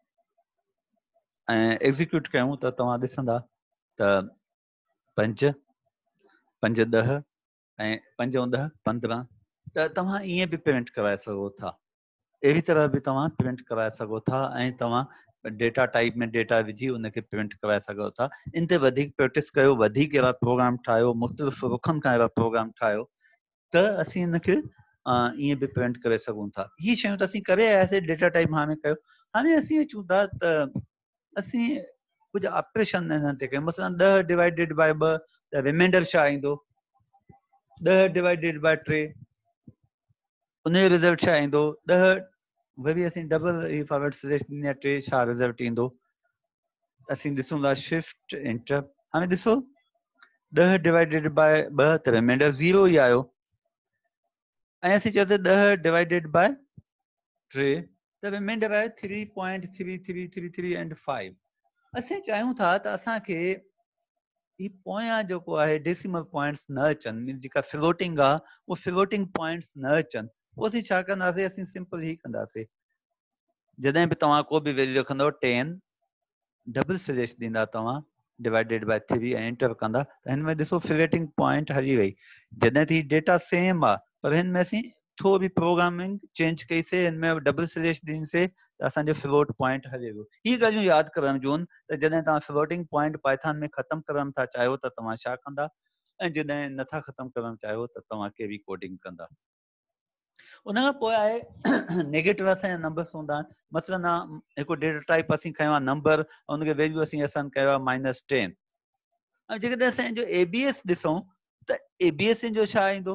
ऐं एग्ज़ीक्यूट कयूं त तव्हां ॾिसंदा त 5 5 10 ऐं 5 × 10 15, त तव्हां ईअं बि प्रिंट कराए सघो था। अहिड़ी तरह बि तव्हां प्रिंट कराए सघो था ऐं तव्हां डेटा टाइप में डेटा विझी उनखे प्रिंट कराए सघो था। इन ते वधीक प्रैक्टिस कयो, वधीक अहिड़ा प्रोग्राम ठाहियो, मुख़्तलिफ़ रुखनि खां अहिड़ा प्रोग्राम ठाहियो, त असीं हिनखे ईअं बि प्रिंट करे सघूं था। ही शयूं त असीं करे आयासीं, डेटा टाइप हाणे कयो। हाणे असीं अचूं था त असीं कुझु ऑपरेशन हिननि ते कयूं। मसलन 10 / 2 त रिमाइंडर छा ईंदो, 10 / 3 उनजो रिज़ल्ट छा ईंदो, 10 वरी असीं डबल फॉरवर्ड स्लैश ॾिनी 3 छा रिज़ल्ट ईंदो। असीं ॾिसूं था शिफ्ट एंटर, हाणे ॾिसो 10 / 2 त रिमाइंडर 0 ई आयो, ऐं असीं चयोसीं 10 / 3 त रिमाइंडर आहे 3.3333 एंड 5। असीं चाहियूं था त असांखे ही पोयां जेको आहे डेसिमल पॉइंट्स न अचनि, जेका फ्लोटिंग आहे उहो फ्लोटिंग पॉइंट्स न अचनि। पोइ असीं छा कंदासीं, असीं सिंपल ही कंदासीं, जॾहिं बि तव्हां को बि वैल्यू रखंदव 10 डबल स्लैश ॾींदा तव्हां / 3 ऐं एंटर कंदा, त हिन में ॾिसो फ्लोटिंग पॉइंट हली वई। जॾहिं त डेटा सेम आहे, पर हिन में असीं थोरी प्रोग्रामिंग चेंज कईसीं, हिन में डबल स्लैश ॾींसीं त असांजो फ्लोट पॉइंट हले वियो। ही ॻाल्हियूं यादि करण जूं आहिनि त जॾहिं तव्हां फ्लोटिंग पॉइंट पाइथन में ख़तमु करण था चाहियो त तव्हां छा कंदा, ऐं जॾहिं नथा ख़तमु करणु चाहियो त तव्हां कहिड़ी कोडिंग कंदा। उन खां पोइ आहे नेगेटिव असांजा नंबर्स हूंदा आहिनि। मसलन हिकु डेटा टाइप असीं खयो आहे नंबर, उनखे वैल्यू असीं असाइन कयो आहे -10। ऐं जेकॾहिं असांजो ABS ॾिसूं त ABS जो छा ईंदो,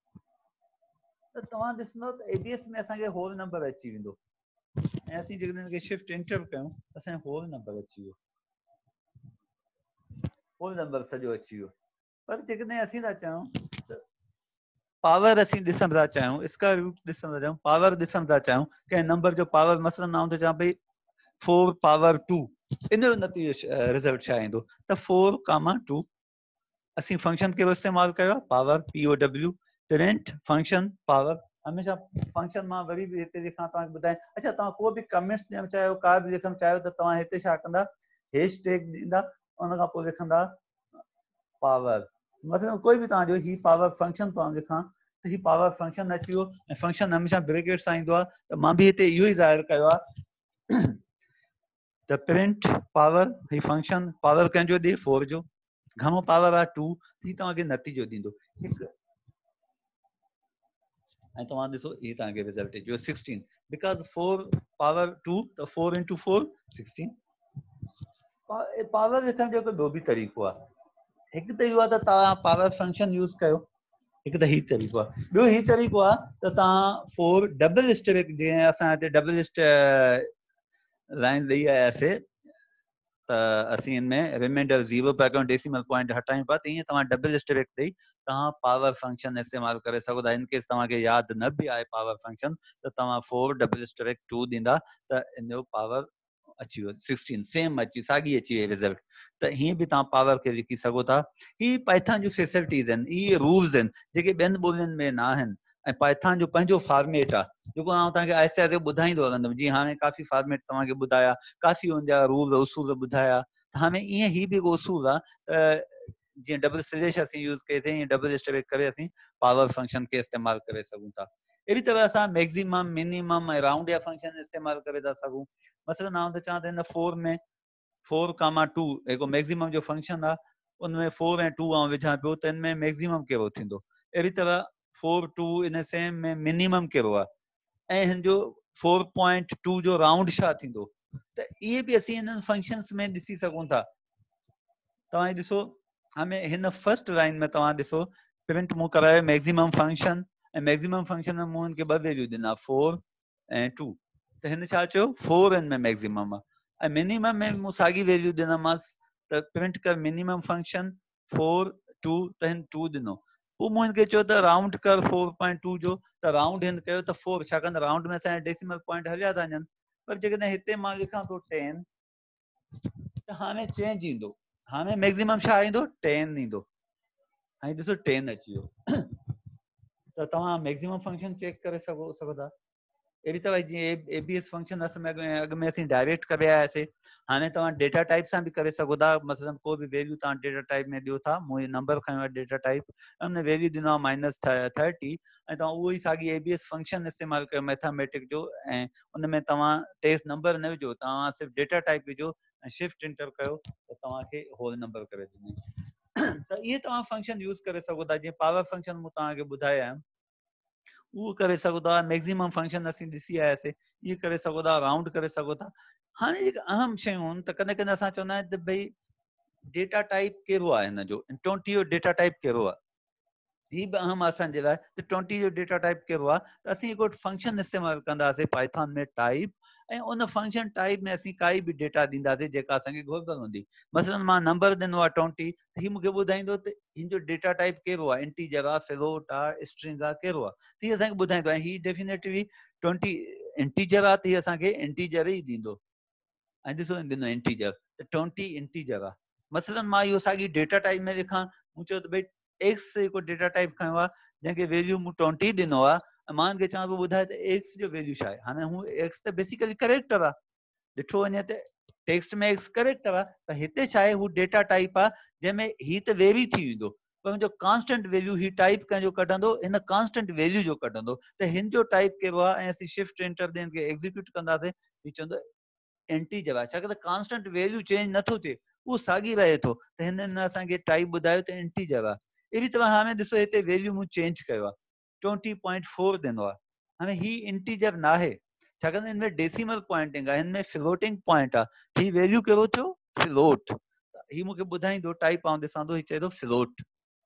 त तव्हां ॾिसंदव त ABS में असांखे होल नंबर अची वेंदो, ऐं असीं जेकॾहिं हिनखे शिफ्ट एंटर कयूं त असांजो होल नंबर अची वियो। होल नंबर सॼो अची वियो। पर जेकॾहिं असीं था चऊं त पावर असीं ॾिसण था चाहियूं, स्क्वायर रूट ॾिसण था चाहियूं, पावर ॾिसण था चाहियूं, कंहिं नंबर जो पावर मसलन आउं थो चवां भई 4 पावर 2, इन जो नतीजो रिज़ल्ट छा ईंदो त 4, 2 असीं फंक्शन कहिड़ो इस्तेमालु कयो आहे, power POW, print function power. हमेशा फंक्शन मां वरी बि हिते लिखां तव्हांखे ॿुधायां। अच्छा, तव्हां को बि कमेंट्स ॾियणु चाहियो, का बि लिखणु चाहियो त तव्हां हिते छा कंदा, हैश टैग ॾींदा, उन खां पोइ लिखंदा पावर। मतिलबु कोई बि तव्हांजो ही पावर फंक्शन तव्हां लिखां त ही पावर फंक्शन अची वियो, ऐं फंक्शन हमेशा ब्रेकेट सां ईंदो आहे। त मां बि हिते इहो ई ज़ाहिर कयो आहे त प्रिंट पावर, ही फंक्शन पावर कंहिंजो ॾे, 4 जो, घणो पावर आहे 2, ही तव्हांखे नतीजो ॾींदो हिकु। ऐं तव्हां ॾिसो ही तव्हांखे रिज़ल्ट अची वियो 16, बिकॉज़ 4 पावर 2 त 4 into 4 16। पावर लिखण जो ॿियो बि तरीक़ो आहे। हिकु त इहो आहे त तव्हां पावर फंक्शन यूज़ कयो, हिकु त ही तरीक़ो आहे। ॿियो ही तरीक़ो आहे त तव्हां 4 डबल स्टेरिक, जीअं असां हिते डबल लाइन ॾेई आयासीं त असीं हिन में रिमाइंडर 0 पिया कयूं, डेसिमल पॉइंट हटायूं पिया, त ईअं तव्हां डबल स्टेरिक ॾेई तव्हां पावर फंक्शन इस्तेमालु करे सघो था। इन केस तव्हांखे यादि न बि आहे पावर फंक्शन त तव्हां 4 डबल स्टेरिक 2 ॾींदा त इन जो पावर अची वियो 16, सेम अची साॻी अची वई रिज़ल्ट। त हीअं बि तव्हां पावर खे लिखी सघो था। ही पाइथन जूं फैसिलिटीज़ आहिनि, इहे रूल्स आहिनि जेके ॿियनि ॿोलियुनि में न आहिनि। ऐं पाइथन जो पंहिंजो फॉर्मेट आहे जेको आउं तव्हांखे आहिस्ते आहिस्ते ॿुधाईंदो हलंदुमि। जीअं हाणे काफ़ी फॉर्मेट तव्हांखे ॿुधाया, काफ़ी हुनजा रूल उसूल ॿुधाया, त हाणे ईअं ही बि हिकु उसूल आहे जीअं डबल स्लैश असीं यूज़ कईसीं, ईअं डबल स्टेरिक करे असीं पावर फंक्शन खे इस्तेमालु करे सघूं था। अहिड़ी तरह असां मैक्सिमम, मिनिमम ऐं राउंड जा फंक्शन इस्तेमालु करे था सघूं। मसलन आउं त चवां त हिन 4 में 4, 2 जेको मैक्सिमम जो फंक्शन आहे, उनमें 4 ऐं 2 आउं विझां पियो त हिन में मैक्सिमम कहिड़ो थींदो। अहिड़ी तरह 4, 2 इन सेम में मिनिमम कहिड़ो आहे, ऐं हिन जो 4.2 जो राउंड छा थींदो। त इहे बि असीं हिननि फंक्शन्स में ॾिसी सघूं था। तव्हां ॾिसो हाणे हिन फर्स्ट लाइन में तव्हां ॾिसो प्रिंट मूं करायो मैक्सिमम फंक्शन, ऐं मैक्सिमम फंक्शन में मूं हिनखे 2 वैल्यू ॾिना 4 ऐं 2, त हिन छा चयो 4 में मैक्सिमम आहे, ऐं मिनिमम में मूं साॻी वैल्यू ॾिनोमांसि त प्रिंट कर मिनिमम फंक्शन 4 2, त हिन 2 ॾिनो। पोइ मूं हिनखे चयो त राउंड कर 4.2 जो, त राउंड हिन कयो त 4, छाकाणि त राउंड में असांजा डेसिमल पॉइंट हलिया था वञनि। पर जेकॾहिं हिते मां लिखां थो 10 त हाणे चेंज ईंदो, हाणे मैक्सिमम छा ईंदो 10 ईंदो। हाणे ॾिसो 10 अची वियो त तव्हां मैक्सिमम फंक्शन चेक करे सघो था। अहिड़ी तरह जीअं ABS फंक्शन अॻु में असीं डायरेक्ट करे आयासीं, हाणे तव्हां डेटा टाइप सां बि करे सघो था। मसलन को बि वैल्यू तव्हां डेटा टाइप में ॾियो था, मूं नंबर खयो आहे डेटा टाइप, हुन वैल्यू ॾिनो आहे -30, ऐं तव्हां उहो ई साॻी ABS फंक्शन इस्तेमालु कयो मैथमेटिक जो, ऐं उन में तव्हां टेस्ट नंबर न विझो, तव्हां सिर्फ़ु डेटा टाइप विझो ऐं शिफ्ट इंटर कयो त तव्हांखे होल नंबर करे ॾिनो। त इहे तव्हां फंक्शन यूज़ करे सघो था। जीअं पावर फंक्शन मूं तव्हांखे ॿुधाया आहिनि उहो करे सघो था। मैक्सिमम फंक्शन असीं ॾिसी आयासीं, इहे करे सघो था, राउंड करे सघो था। हाणे जेके अहम शयूं आहिनि त कॾहिं कॾहिं असां चवंदा आहियूं त भई डेटा टाइप कहिड़ो आहे हिन जो, 20 जो डेटा टाइप कहिड़ो आहे। ही बि अहम आहे असांजे लाइ त 20 जो डेटा टाइप कहिड़ो आहे। त असीं हिकु फंक्शन इस्तेमालु कंदासीं पाइथन में टाइप, ऐं उन फंक्शन टाइप में असीं काई बि डेटा ॾींदासीं जेका असांखे घुरिजल हूंदी। मसलन मां नंबर ॾिनो आहे 20, त ही मूंखे ॿुधाईंदो त हिन जो डेटा टाइप कहिड़ो आहे, इंटीजर आहे, फ्लोट आहे, स्ट्रिंग आहे, कहिड़ो आहे, त हीअ असांखे ॿुधाईंदो आहे। ही डेफिनेटली 20 इंटीजर आहे त हीअ असांखे इंटीजर ई ॾींदो। ऐं ॾिसो ॾिनो इंटीजर त 20 इंटीजर आहे। मसलन मां इहो साॻी डेटा टाइप में लिखां, मूं चयो त भई एक्स हिकु डेटा टाइप खयो आहे जंहिंखे वैल्यू मूं 20 ॾिनो आहे, ऐं मां हिनखे चवां पियो ॿुधाए त एक्स जो वैल्यू छा आहे। हाणे हू एक्स त बेसिकली करेक्टर आहे, ॾिठो वञे त टेक्स्ट में एक्स करेक्टर आहे, त हिते छा आहे हू डेटा टाइप आहे जंहिंमें ही त वेरी थी वेंदो, पर मुंहिंजो कांस्टेंट वैल्यू ही टाइप कंहिंजो कढंदो, हिन कांस्टेंट वैल्यू जो कढंदो। त हिन जो टाइप कहिड़ो आहे, ऐं असीं शिफ्ट एंटर ॾे हिनखे एग्जीक्यूट कंदासीं, हीउ चवंदो इंटीजर आहे, छाकाणि त कांस्टेंट वैल्यू चेंज नथो थिए, उहो साॻी रहे थो। त हिन असांखे टाइप ॿुधायो त इंटीजर आहे। अहिड़ी तरह हाणे ॾिसो हिते वैल्यू मूं चेंज कयो आहे, 20.4 ॾिनो आहे। हाणे ही इंटीजर न आहे, छाकाणि हिन में डेसिमल पॉइंटिंग आहे, हिन में फ्लोटिंग पॉइंट आहे। ही वैल्यू कहिड़ो थियो फ्लोट, ही मूंखे ॿुधाईंदो टाइप आउं ॾिसां थो, ही चए थो फ्लोट।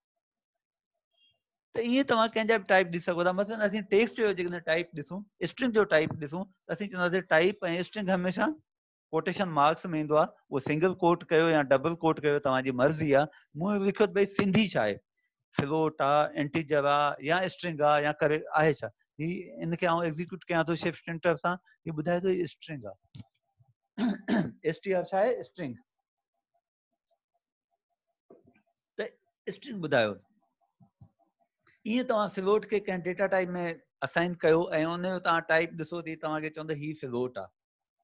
त ईअं तव्हां कंहिंजा बि टाइप ॾिसी सघो था। मसलन असीं टेक्स्ट जो जेकॾहिं टाइप ॾिसूं, स्ट्रिंग जो टाइप ॾिसूं, त असीं चवंदासीं टाइप ऐं स्ट्रिंग हमेशह कोटेशन मार्क्स में ईंदो आहे, उहो सिंगल कोट कयो या डबल कोट कयो, तव्हांजी मर्ज़ी आहे। मूं लिखियो भई सिंधी छा आहे, फ्लोट आहे, इंटीजर आहे या स्ट्रिंग आहे या करे आहे छा। ही इनखे आउं एग्जीक्यूट कयां थो शिफ्ट एंटर सां, ही ॿुधाए थो ही स्ट्रिंग आहे। str छा आहे, स्ट्रिंग। त स्ट्रिंग ॿुधायो। ईअं तव्हां फ्लोट खे कंहिं डेटा टाइप में असाइन कयो ऐं उनजो तव्हां टाइप ॾिसो थी, तव्हांखे चवंदो ही फ्लोट आहे।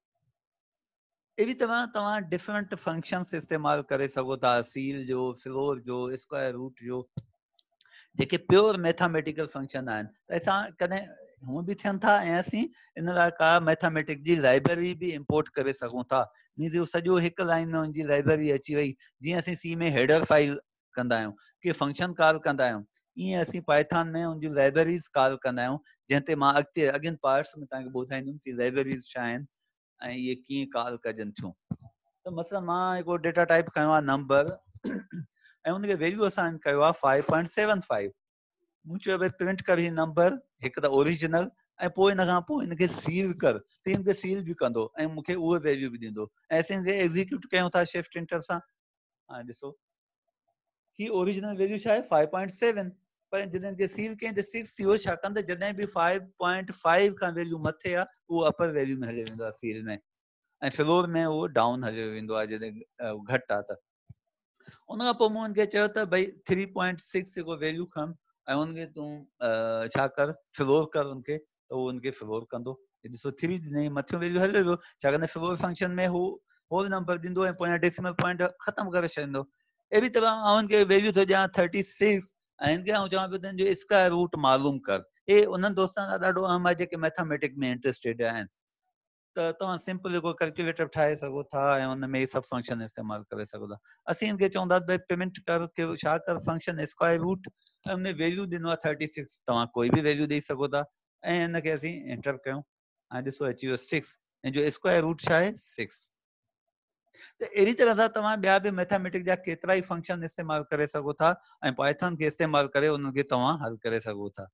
अहिड़ी तरह तव्हां डिफरेंट फंक्शन्स इस्तेमालु करे सघो था, सील जो, फ्लोर जो, स्क्वायर रूट जो, जेके प्योर मैथमेटिकल फंक्शन आहिनि। त असां कॾहिं हूअं बि थियनि था ऐं असीं इन लाइ का मैथमेटिक जी लाइब्रेरी बि इंपोर्ट करे सघूं था। मीन्स इहो सॼो हिकु लाइन में उनजी लाइब्रेरी अची वई। जीअं असीं सी में हेडर फाइल कंदा आहियूं, के फंक्शन कॉल कंदा आहियूं, ईअं असीं पाइथन में उनजी लाइब्रेरीज़ कॉल कंदा आहियूं, जंहिं ते मां अॻिते अॻियनि पार्ट्स में तव्हांखे ॿुधाईंदुमि कि लाइब्रेरीज़ छा आहिनि ऐं इहे कीअं कॉल कजनि थियूं। त मसइलन मां हिकिड़ो डेटा टाइप खयो आहे नंबर ऐं उनखे वैल्यू असाइन कयो आहे 5.75। मूं चयो भई प्रिंट कर ही नंबर, हिकु त ओरिजिनल, ऐं पोइ इन खां पोइ इनखे सील कर, त इनखे सील बि कंदो ऐं मूंखे उहो वैल्यू बि ॾींदो। ऐं असीं इनखे एग्जीक्यूट कयूं था शिफ्ट एंटर सां। हाणे ॾिसो ही ओरिजिनल वैल्यू छा आहे 5.7, पर जॾहिं इनखे सील कयईं त 6 थी वियो। छाकाणि त जॾहिं बि 5.5 खां वैल्यू मथे आहे उहो अपर वैल्यू में हलियो वेंदो आहे सील में, ऐं फ्लोर में उहो डाउन हलियो वेंदो आहे जॾहिं घटि आहे त। उन खां पोइ मूं उनखे चयो त भई 3.6 जेको वैल्यू खण ऐं उनखे तूं छा कर, फ्लोर कर उनखे, त उहो उनखे फ्लोर कंदो। ॾिसो 3 ॾिनई, मथियों वैल्यू हले पियो, छाकाणि त फ्लोर फंक्शन में हू होल नंबर ॾींदो ऐं पोयां डेसिमल पॉइंट ख़तमु करे छॾींदो। अहिड़ी तरह आउं उनखे वैल्यू थो ॾियां 36 ऐं इनखे आउं चवां पियो त इनजो स्क्वायर रूट मालूम कर। हे उन्हनि दोस्तनि लाइ ॾाढो अहम आहे जेके मैथमेटिक में इंटरेस्टेड आहिनि। त तव्हां सिंपल जेको कैलकुलेटर ठाहे सघो था ऐं उन में सभु फंक्शन इस्तेमालु करे सघो था। असीं इनखे चवंदासीं भई प्रिंट कर के छा कर, फंक्शन स्क्वायर रूट, ऐं उन वैल्यू ॾिनो आहे 36। तव्हां कोई बि वैल्यू ॾेई सघो था ऐं इनखे असीं एंटर कयूं। ऐं ॾिसो अची वियो 6 ऐं जो स्क्वायर रूट छा आहे 6। त अहिड़ी तरह सां तव्हां ॿिया बि मैथमेटिक जा केतिरा ई फंक्शन इस्तेमालु करे सघो था ऐं पाइथन खे इस्तेमालु करे उनखे तव्हां हल करे सघो था।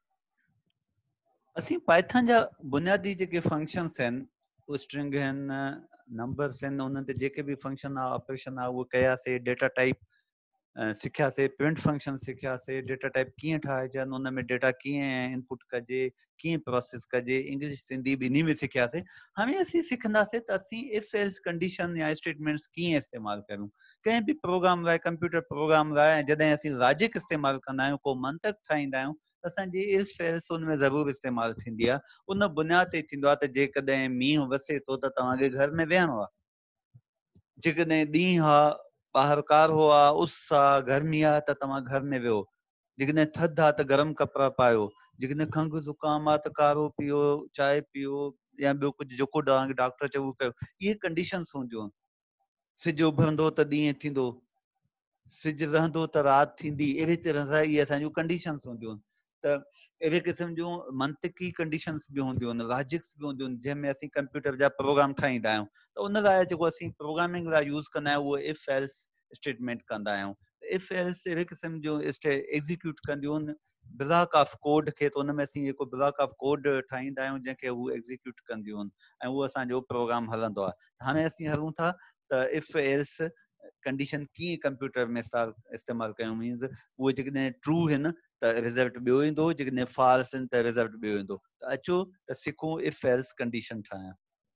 असीं पाइथन जा बुनियादी जेके फंक्शन्स आहिनि, उहे स्ट्रिंग आहिनि, नंबर्स आहिनि, उन्हनि ते जेके बि फंक्शन आहे ऑपरेशन आहे उहो कयासीं। डेटा टाइप सिखियासीं, प्रिंट फंक्शन सिखियासीं, डेटा टाइप कीअं ठाहिजनि, उन में डेटा कीअं इनपुट कजे, कीअं प्रोसेस कजे, इंग्लिश सिंधी ॿिन्ही में सिखियासीं। हाणे असीं सिखंदासीं त असीं इफ एल्स कंडीशन या स्टेटमेंट्स कीअं इस्तेमालु करूं कंहिं बि प्रोग्राम लाइ, कंप्यूटर प्रोग्राम लाइ। ऐं जॾहिं असीं लॉजिक इस्तेमालु कंदा आहियूं, को मंतक ठाहींदा आहियूं, त असांजी इफ एल्स उन में ज़रूरु इस्तेमालु थींदी आहे। उन बुनियाद ते थींदो आहे त जेकॾहिं मींहुं वसे थो त तव्हांखे घर में वेहणो आहे, जेकॾहिं ॾींहुं आहे, ॿाहिरि कारो आहे, उस आहे, गर्मी आहे, त तव्हां घर में विहो। जेकॾहिं थधि आहे त गरम कपिड़ा पायो, जेकॾहिं खंघि ज़ुकाम आहे त काढ़ो पीओ, चांहि पीओ या ॿियो कुझु जेको तव्हांखे डॉक्टर चए उहो कयो। इहे कंडीशन्स हूंदियूं आहिनि। सिज उभरंदो त ॾींहुं थींदो, सिज रहंदो त राति थींदी। अहिड़ी तरह सां इहे असांजूं कंडीशन्स हूंदियूं आहिनि। त अहिड़े क़िस्म जूं मंतिकी कंडीशन्स बि हूंदियूं आहिनि, लॉजिक्स बि हूंदियूं आहिनि, जंहिंमें असीं कंप्यूटर जा प्रोग्राम ठाहींदा आहियूं। त उन लाइ जेको असीं प्रोग्रामिंग लाइ यूज़ कंदा आहियूं उहो इफ एल्स स्टेटमेंट कंदा आहियूं। इफ एल्स अहिड़े क़िस्म जूं एग्जीक्यूट कंदियूं आहिनि ब्लॉक ऑफ कोड खे, त उन में असीं जेको ब्लॉक ऑफ कोड ठाहींदा आहियूं जंहिंखे उहे एग्जीक्यूट कंदियूं आहिनि ऐं उहो असांजो प्रोग्राम हलंदो आहे। हाणे असीं हलूं था त इफ एल्स कंडीशन कीअं कंप्यूटर में इस्तेमालु कयूं। मीन्स उहे जेकॾहिं ट्रू आहिनि त रिज़ल्ट ॿियो ईंदो, जेकॾहिं फॉल्स आहिनि त रिज़ल्ट ॿियो ईंदो। त अचो त सिखूं इफ एल्स कंडीशन ठाहिण।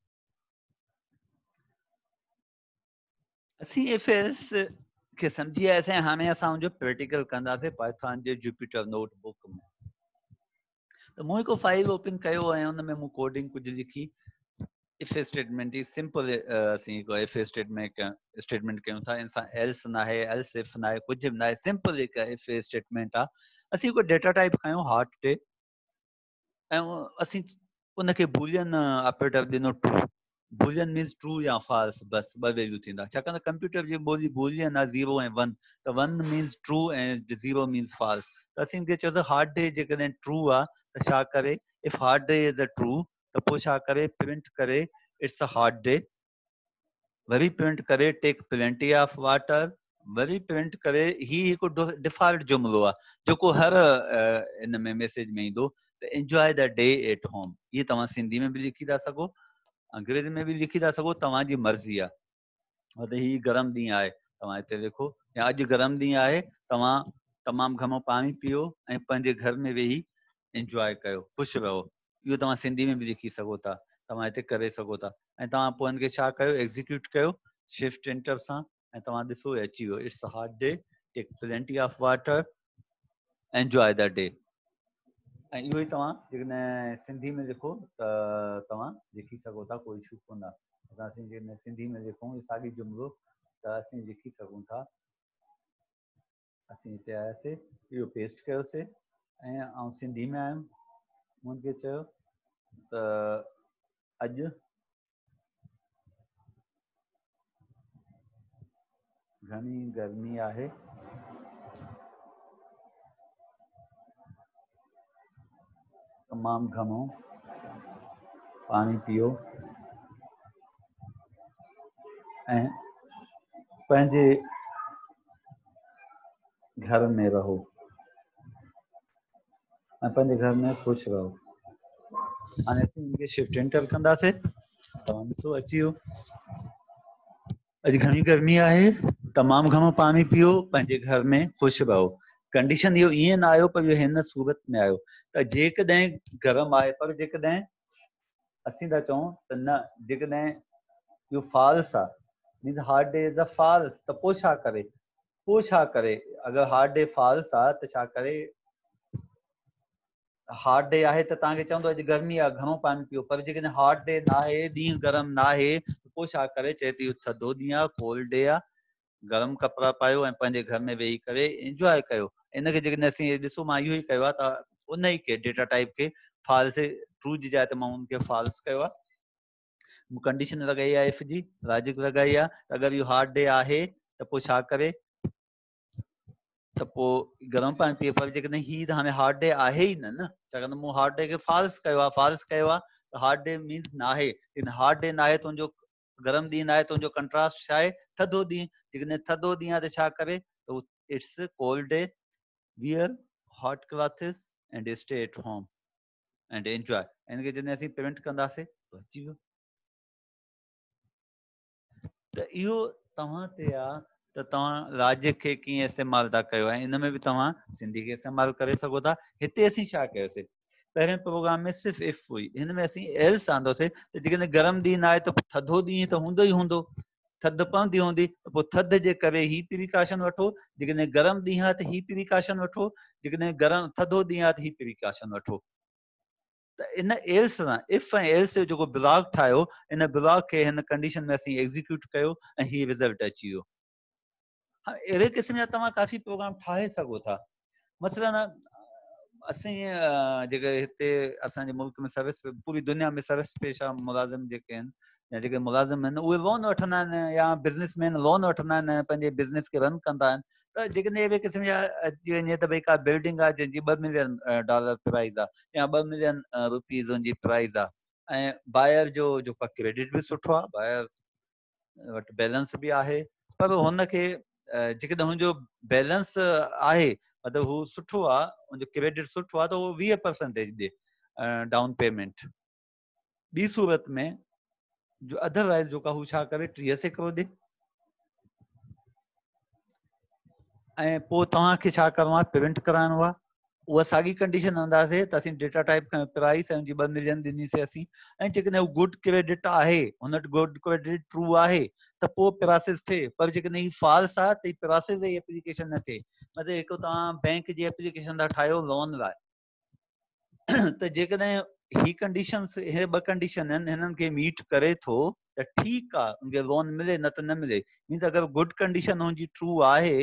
असीं इफ एल्स खे सम्झी आयासीं। हाणे असां उनजो प्रैक्टिकल कंदासीं पाइथन जे जुपिटर नोटबुक में। त मूं हिकु फाइल ओपन कयो ऐं उन में मूं कोडिंग कुझु लिखी। इफ स्टेटमेंट ई सिंपल असीं हिकु इफ स्टेटमेंट कयूं था। इन सां एल्स न आहे, एल्स इफ न आहे, कुझु बि न आहे, सिंपल हिकु इफ स्टेटमेंट आहे। असीं हिकु डेटा टाइप खयूं हार्ट टे ऐं असीं उनखे बुलियन ऑपरेटर ॾिनो ट्रू। बुलियन मीन्स ट्रू या फॉल्स, बस ॿ वैल्यू थींदा। छाकाणि त कंप्यूटर जी ॿोली बुलियन आहे, 0 ऐं 1। त 1 मीन्स ट्रू ऐं 0 मीन्स फॉल्स। त असीं इनखे चयोसीं हार्ट डे जेकॾहिं ट्रू आहे त छा करे, if hot day is a true त पोइ छा करे, प्रिंट करे इट्स अ हार्ट डे। वरी प्रिंट करे टेक प्लेंटी ऑफ वाटर। वरी प्रिंट करे, ही हिकु डिफॉल्ट जुमिलो आहे जेको हर इन में मैसेज में ईंदो, त enjoy the day at home. इहे तव्हां सिंधी में बि लिखी था सघो अंग्रेजी में भी लिखी था सघो, तव्हांजी मर्ज़ी आहे। मतलब ही गरम ॾींहुं आहे, तव्हां हिते लिखो, या अॼु गरम ॾींहुं आहे, तव्हां तमामु घणो पाणी पीओ ऐं पंहिंजे घर में वेही एंजॉय कयो, ख़ुशि रहो। इहो तव्हां सिंधी में बि लिखी सघो था, तव्हां हिते करे सघो था। ऐं तव्हां पोइ हिनखे छा कयो, एग्ज़ीक्यूट कयो शिफ्ट एंटर सां, ऐं तव्हां ॾिसो अची वियो। It's a hot day, take plenty of water, enjoy the day. ऐं इहो ई तव्हां जेकॾहिं सिंधी में लिखो त तव्हां लिखी सघो था, कोई इशू कोन आहे। असां जेकॾहिं सिंधी में लिखूं साॻी जुमिलो त असीं लिखी सघूं था। असीं हिते आयासीं, इहो पेस्ट कयोसीं ऐं आउं सिंधी में आयुमि, हुनखे चयो त अॼु घणी गर्मी आहे, तमामु घणो पाणी पीओ ऐं पंहिंजे घर में रहो, ऐं पंहिंजे घर में ख़ुशि रहो। हाणे असीं हिनखे शिफ्ट एंटर कंदासीं, तव्हां ॾिसो अची वियो। अॼु घणी गर्मी आहे, तमामु घणो पाणी पीओ, पंहिंजे घर में ख़ुशि रहो। कंडीशन इहो ईअं न आयो, पर इहो हिन सूरत में आयो त जेकॾहिं गरम आहे, पर जेकॾहिं असीं था चऊं त न, जेकॾहिं इहो फॉल्स आहे, means hot day is a false, त पोइ छा करे? पोइ छा करे? अगरि हार्ड डे फॉल्स आहे त छा करे? हार्ड डे आहे त तव्हांखे चवंदो अॼु गर्मी आहे, घणो पाणी पीओ। पर जेकॾहिं हार्ड डे न आहे, ॾींहुं गरम न आहे, त पोइ छा करे? चए थी थधो ॾींहुं आहे, कोल्ड डे आहे, गरम कपिड़ा पायो ऐं पंहिंजे घर में वेही करे इंजॉय कयो। इनखे जेकॾहिं असीं ॾिसो, मां इहो ई कयो आहे, त उन ई खे डेटा टाइप खे फॉल्स, ट्रू जी जाइ ते मां उनखे फॉल्स कयो आहे। कंडीशन लॻाई आहे इफ जी, लॉजिक लॻाई आहे। अगरि इहो हार्ड डे आहे त पोइ छा करे? त पोइ गरम पाणी पीए। पर जेकॾहिं हीअ त हाणे हार्ड डे आहे ई न, छाकाणि त मूं हार्ड डे खे फॉल्स कयो आहे। फॉल्स कयो आहे त हार्ड डे मीन्स न आहे। लेकिन हार्ड डे न आहे, तुंहिंजो गरम ॾींहुं न आहे, तुंहिंजो कंट्रास्ट छा आहे? थधो ॾींहुं। जेकॾहिं थधो ॾींहुं आहे त छा करे? त it's cold day, wear hot clothes and stay at home and enjoy. हिनखे जॾहिं असीं प्रिंट कंदासीं त अची वियो। त इहो तव्हां ते आहे त तव्हां लॉजिक खे कीअं इस्तेमालु था कयो, ऐं इन में बि तव्हां सिंधी खे इस्तेमालु करे सघो था। हिते असीं छा कयोसीं? पहिरें प्रोग्राम में सिर्फ़ु इफ हुई, हिन में असीं एल्स आंदोसीं त जेकॾहिं गरम ॾींहुं न आहे त थधो ॾींहुं त हूंदो ई हूंदो, थधि पवंदी हूंदी, त पोइ थधि जे करे ही प्रिकॉशन वठो। जेकॾहिं गरम ॾींहुं आहे त ही प्रिकॉशन वठो, जेकॾहिं गरम थधो ॾींहुं आहे त ही प्रिकॉशन वठो। त इन एल्स सां, इफ ऐं एल्स जो जेको ब्लॉक ठाहियो, इन ब्लॉक खे हिन कंडीशन में असीं एग्ज़ीक्यूट कयो ऐं ही रिज़ल्ट अची वियो। हाँ, अहिड़े क़िस्म जा तव्हां काफ़ी प्रोग्राम ठाहे सघो था। मसलन असीं जेके हिते असांजे मुल्क में सर्विस, पूरी दुनिया में सर्विस पेशा मुलाज़िम जेके आहिनि, या जेके मुलाज़िम आहिनि, उहे लोन वठंदा आहिनि, या बिज़नेसमैन लोन वठंदा आहिनि, पंहिंजे बिज़नेस खे रन कंदा आहिनि। त जेकॾहिं अहिड़े क़िस्म जा अची वञे त भई का बिल्डिंग आहे जंहिंजी $2 मिलियन प्राइज़ आहे, या $2 मिलियन रुपीज़ हुनजी प्राइज़ आहे, ऐं बायर जो जेको क्रेडिट बि सुठो आहे, बायर वटि बैलेंस बि आहे, पर हुनखे जेकॾहिं हुनजो बैलेंस आहे, मतिलबु हू सुठो आहे, हुनजो क्रेडिट सुठो आहे, त उहो 20% ॾे डाउन पेमेंट। ॿी सूरत में जो अदरवाइज़ जेका हू छा करे? 83 करोड़ ॾे। ऐं पोइ तव्हांखे छा करिणो आहे? प्रिंट कराइणो आहे। उहा साॻी कंडीशन हूंदासीं त असीं डेटा टाइप खां प्राइस ऐं हुनजी 2 मिलियन ॾिनीसीं असीं। ऐं जेकॾहिं हू गुड क्रेडिट आहे, हुन वटि गुड क्रेडिट ट्रू आहे, त पोइ प्रोसेस थिए। पर जेकॾहिं ही फॉल्स आहे त ही प्रोसेस जी एप्लीकेशन न थिए। मतिलबु हिकु तव्हां बैंक जी एप्लीकेशन था ठाहियो लोन लाइ, त जेकॾहिं ही कंडीशंस, हे 2 कंडीशन आहिनि, हिननि खे मीट करे थो त ठीकु आहे, उनखे लोन मिले, न त न मिले। मीन्स अगरि गुड कंडीशन हुनजी ट्रू आहे,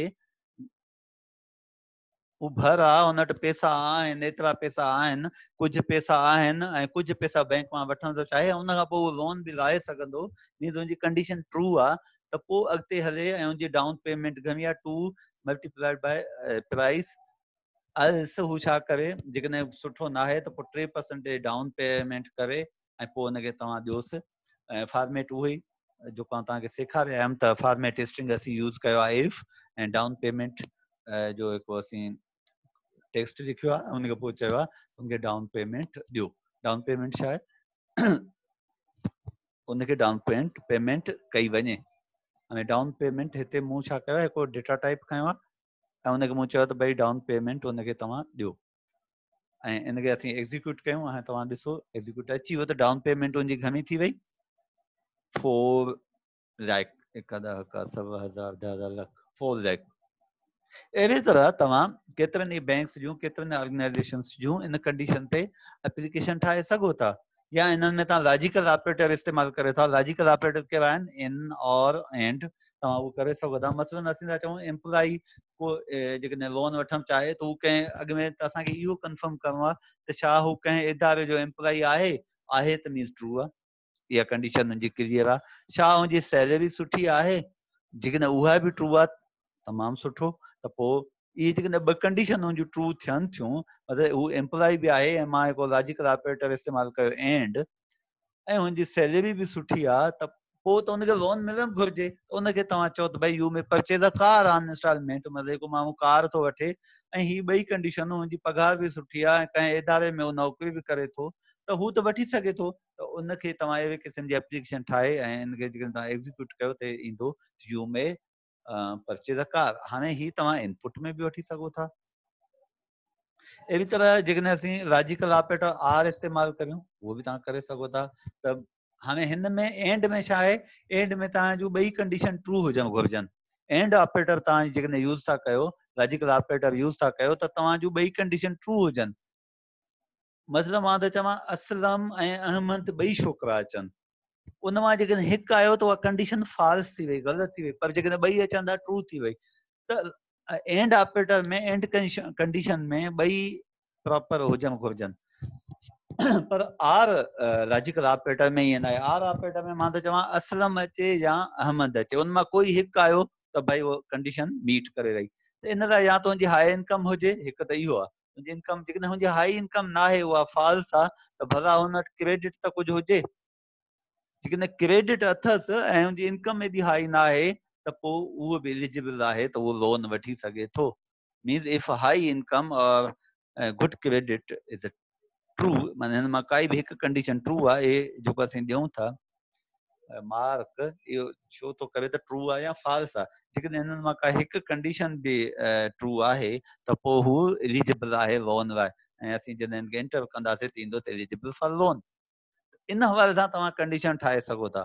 हू भर आहे, हुन वटि पैसा आहिनि, एतिरा पैसा आहिनि, कुझु पैसा आहिनि ऐं कुझु पैसा बैंक मां वठण थो चाहे, उन खां पोइ उहो लोन बि लाहे सघंदो, मीन्स हुनजी कंडीशन ट्रू आहे, त पोइ अॻिते हले ऐं हुनजी डाउन पेमेंट घणी आहे? 2 मल्टीप्लाइड बाय प्राइस। अल्स हू छा करे? जेकॾहिं सुठो न आहे त पोइ 3% डाउन पेमेंट करे ऐं पोइ हुनखे तव्हां ॾियोसि। ऐं फॉर्मेट उहो ई जेको आउं तव्हांखे सेखारिया आहिनि, त फॉर्मेट स्ट्रिंग असीं यूज़ कयो आहे इफ, ऐं डाउन पेमेंट जो हिकु असीं टेक्स्ट लिखियो आहे, उनखां पोइ चयो आहे उनखे डाउन पेमेंट ॾियो। डाउन पेमेंट छा आहे? उनखे डाउन पेमेंट कई वञे। हाणे डाउन पेमेंट हिते मूं छा कयो आहे, हिकिड़ो डेटा टाइप खयो आहे ऐं उनखे मूं चयो त भई डाउन पेमेंट उनखे तव्हां ॾियो ऐं इनखे असीं एग्जीक्यूट कयूं। हाणे तव्हां ॾिसो एग्जीक्यूट अची वियो त डाउन पेमेंट उनजी घणी थी वई, 4 लाख, 1,10,000 लाख, 4 लाख। अहिड़ी तरह तव्हां केतिरनि ई बैंक्स जूं केतिरनि ऑर्गेनाइजेशन्स जूं इन कंडीशन ते एप्लीकेशन ठाहे सघो था, या इन्हनि में तव्हां लॉजिकल ऑपरेटर इस्तेमालु करे था। लॉजिकल ऑपरेटर कहिड़ा आहिनि, इन और एंड, तव्हां उहो करे सघो था। मसलन असीं था चऊं एम्प्लॉई को जेकॾहिं लोन वठणु चाहे त हू कंहिं अॻु में त असांखे इहो कंफर्म करिणो आहे त छा हू कंहिं इदारे जो एम्प्लॉई आहे त मीन्स ट्रू आहे, इहा कंडीशन हुनजी क्लियर आहे। छा हुनजी सैलरी सुठी आहे, जेकॾहिं उहा बि ट्रू आहे तमामु सुठो, त पोइ इहे जेकॾहिं ॿ कंडीशन हुनजूं ट्रू थियनि थियूं, मतिलबु हू एम्प्लॉई बि आहे ऐं मां हिकिड़ो लॉजिकल ऑपरेटर इस्तेमालु कयो एंड, ऐं हुनजी सैलरी बि सुठी आहे, त पोइ त हुनखे लोन मिलणु घुरिजे। त उनखे तव्हां चओ त भई you may purchase a car on instalment, मतिलबु हिकु माण्हू कार थो वठे ऐं ही ॿई कंडीशनूं, हुनजी पघार बि सुठी आहे ऐं कंहिं इदारे में हू नौकिरी बि करे थो, त हू त वठी सघे थो। त उनखे तव्हां अहिड़े क़िस्म जी एप्लीकेशन ठाहे ऐं इनखे जेकॾहिं तव्हां एग्जीक्यूट कयो त ईंदो U may purchase a car. हाणे ही तव्हां इनपुट में बि वठी सघो था। अहिड़ी तरह जेकॾहिं असीं लॉजिकल ऑपरेटर आर इस्तेमालु करियूं, उहो बि तव्हां करे सघो था। त हाणे हिन में एंड में छा आहे, एंड में तव्हां जूं ॿई कंडीशन ट्रू हुजणु घुरिजनि। एंड ऑपरेटर तव्हां जेकॾहिं यूज़ था कयो, लॉजिकल ऑपरेटर यूज़ था कयो, त तव्हां जूं ॿई कंडीशन ट्रू हुजनि। मतिलबु मां त चवां असलम ऐं अहमद ॿई छोकिरा अचनि, उन मां जेकॾहिं हिकु आयो त उहा कंडीशन फॉल्स थी वई, ग़लति थी वई, पर जेकॾहिं ॿई अचनि था ट्रू थी वई। त एंड ऑपरेटर में एंड कंडीशन में ॿई प्रॉपर हुजणु घुरिजनि। पर आर लॉजिकल ऑपरेटर में ईअं न आहे। आर ऑपरेटर में मां त चवां असलम अचे या अहमद अचे, उन मां कोई हिकु आयो त भई उहो कंडीशन मीट करे रही। त इन लाइ या त हुनजी हाई इनकम हुजे, हिकु त इहो आहे, हुनजी इनकम जेकॾहिं हुनजी हाई इनकम न आहे, उहा फॉल्स आहे, त भला हुन वटि क्रेडिट त कुझु हुजे। जेकॾहिं क्रेडिट अथसि ऐं हुनजी इनकम एॾी हाई न आहे, त पोइ उहो बि एलिजिबल आहे, त उहो लोन वठी सघे थो। मीन्स इफ हाई इनकम और good credit is a true, माना हिन मां काई बि हिकु कंडीशन ट्रू आहे, जेको असीं ॾियूं था मार्क, इहो छो थो करे त ट्रू आहे या फॉल्स आहे। जेकॾहिं हिननि मां का हिकु कंडीशन बि ट्रू आहे, त पोइ हू एलिजिबल आहे लोन लाइ, ऐं असीं जॾहिं हिनखे इंटर कंदासीं त ईंदो त एलिजिबल फॉर लोन। इन हवाले सां तव्हां कंडीशन ठाहे सघो था।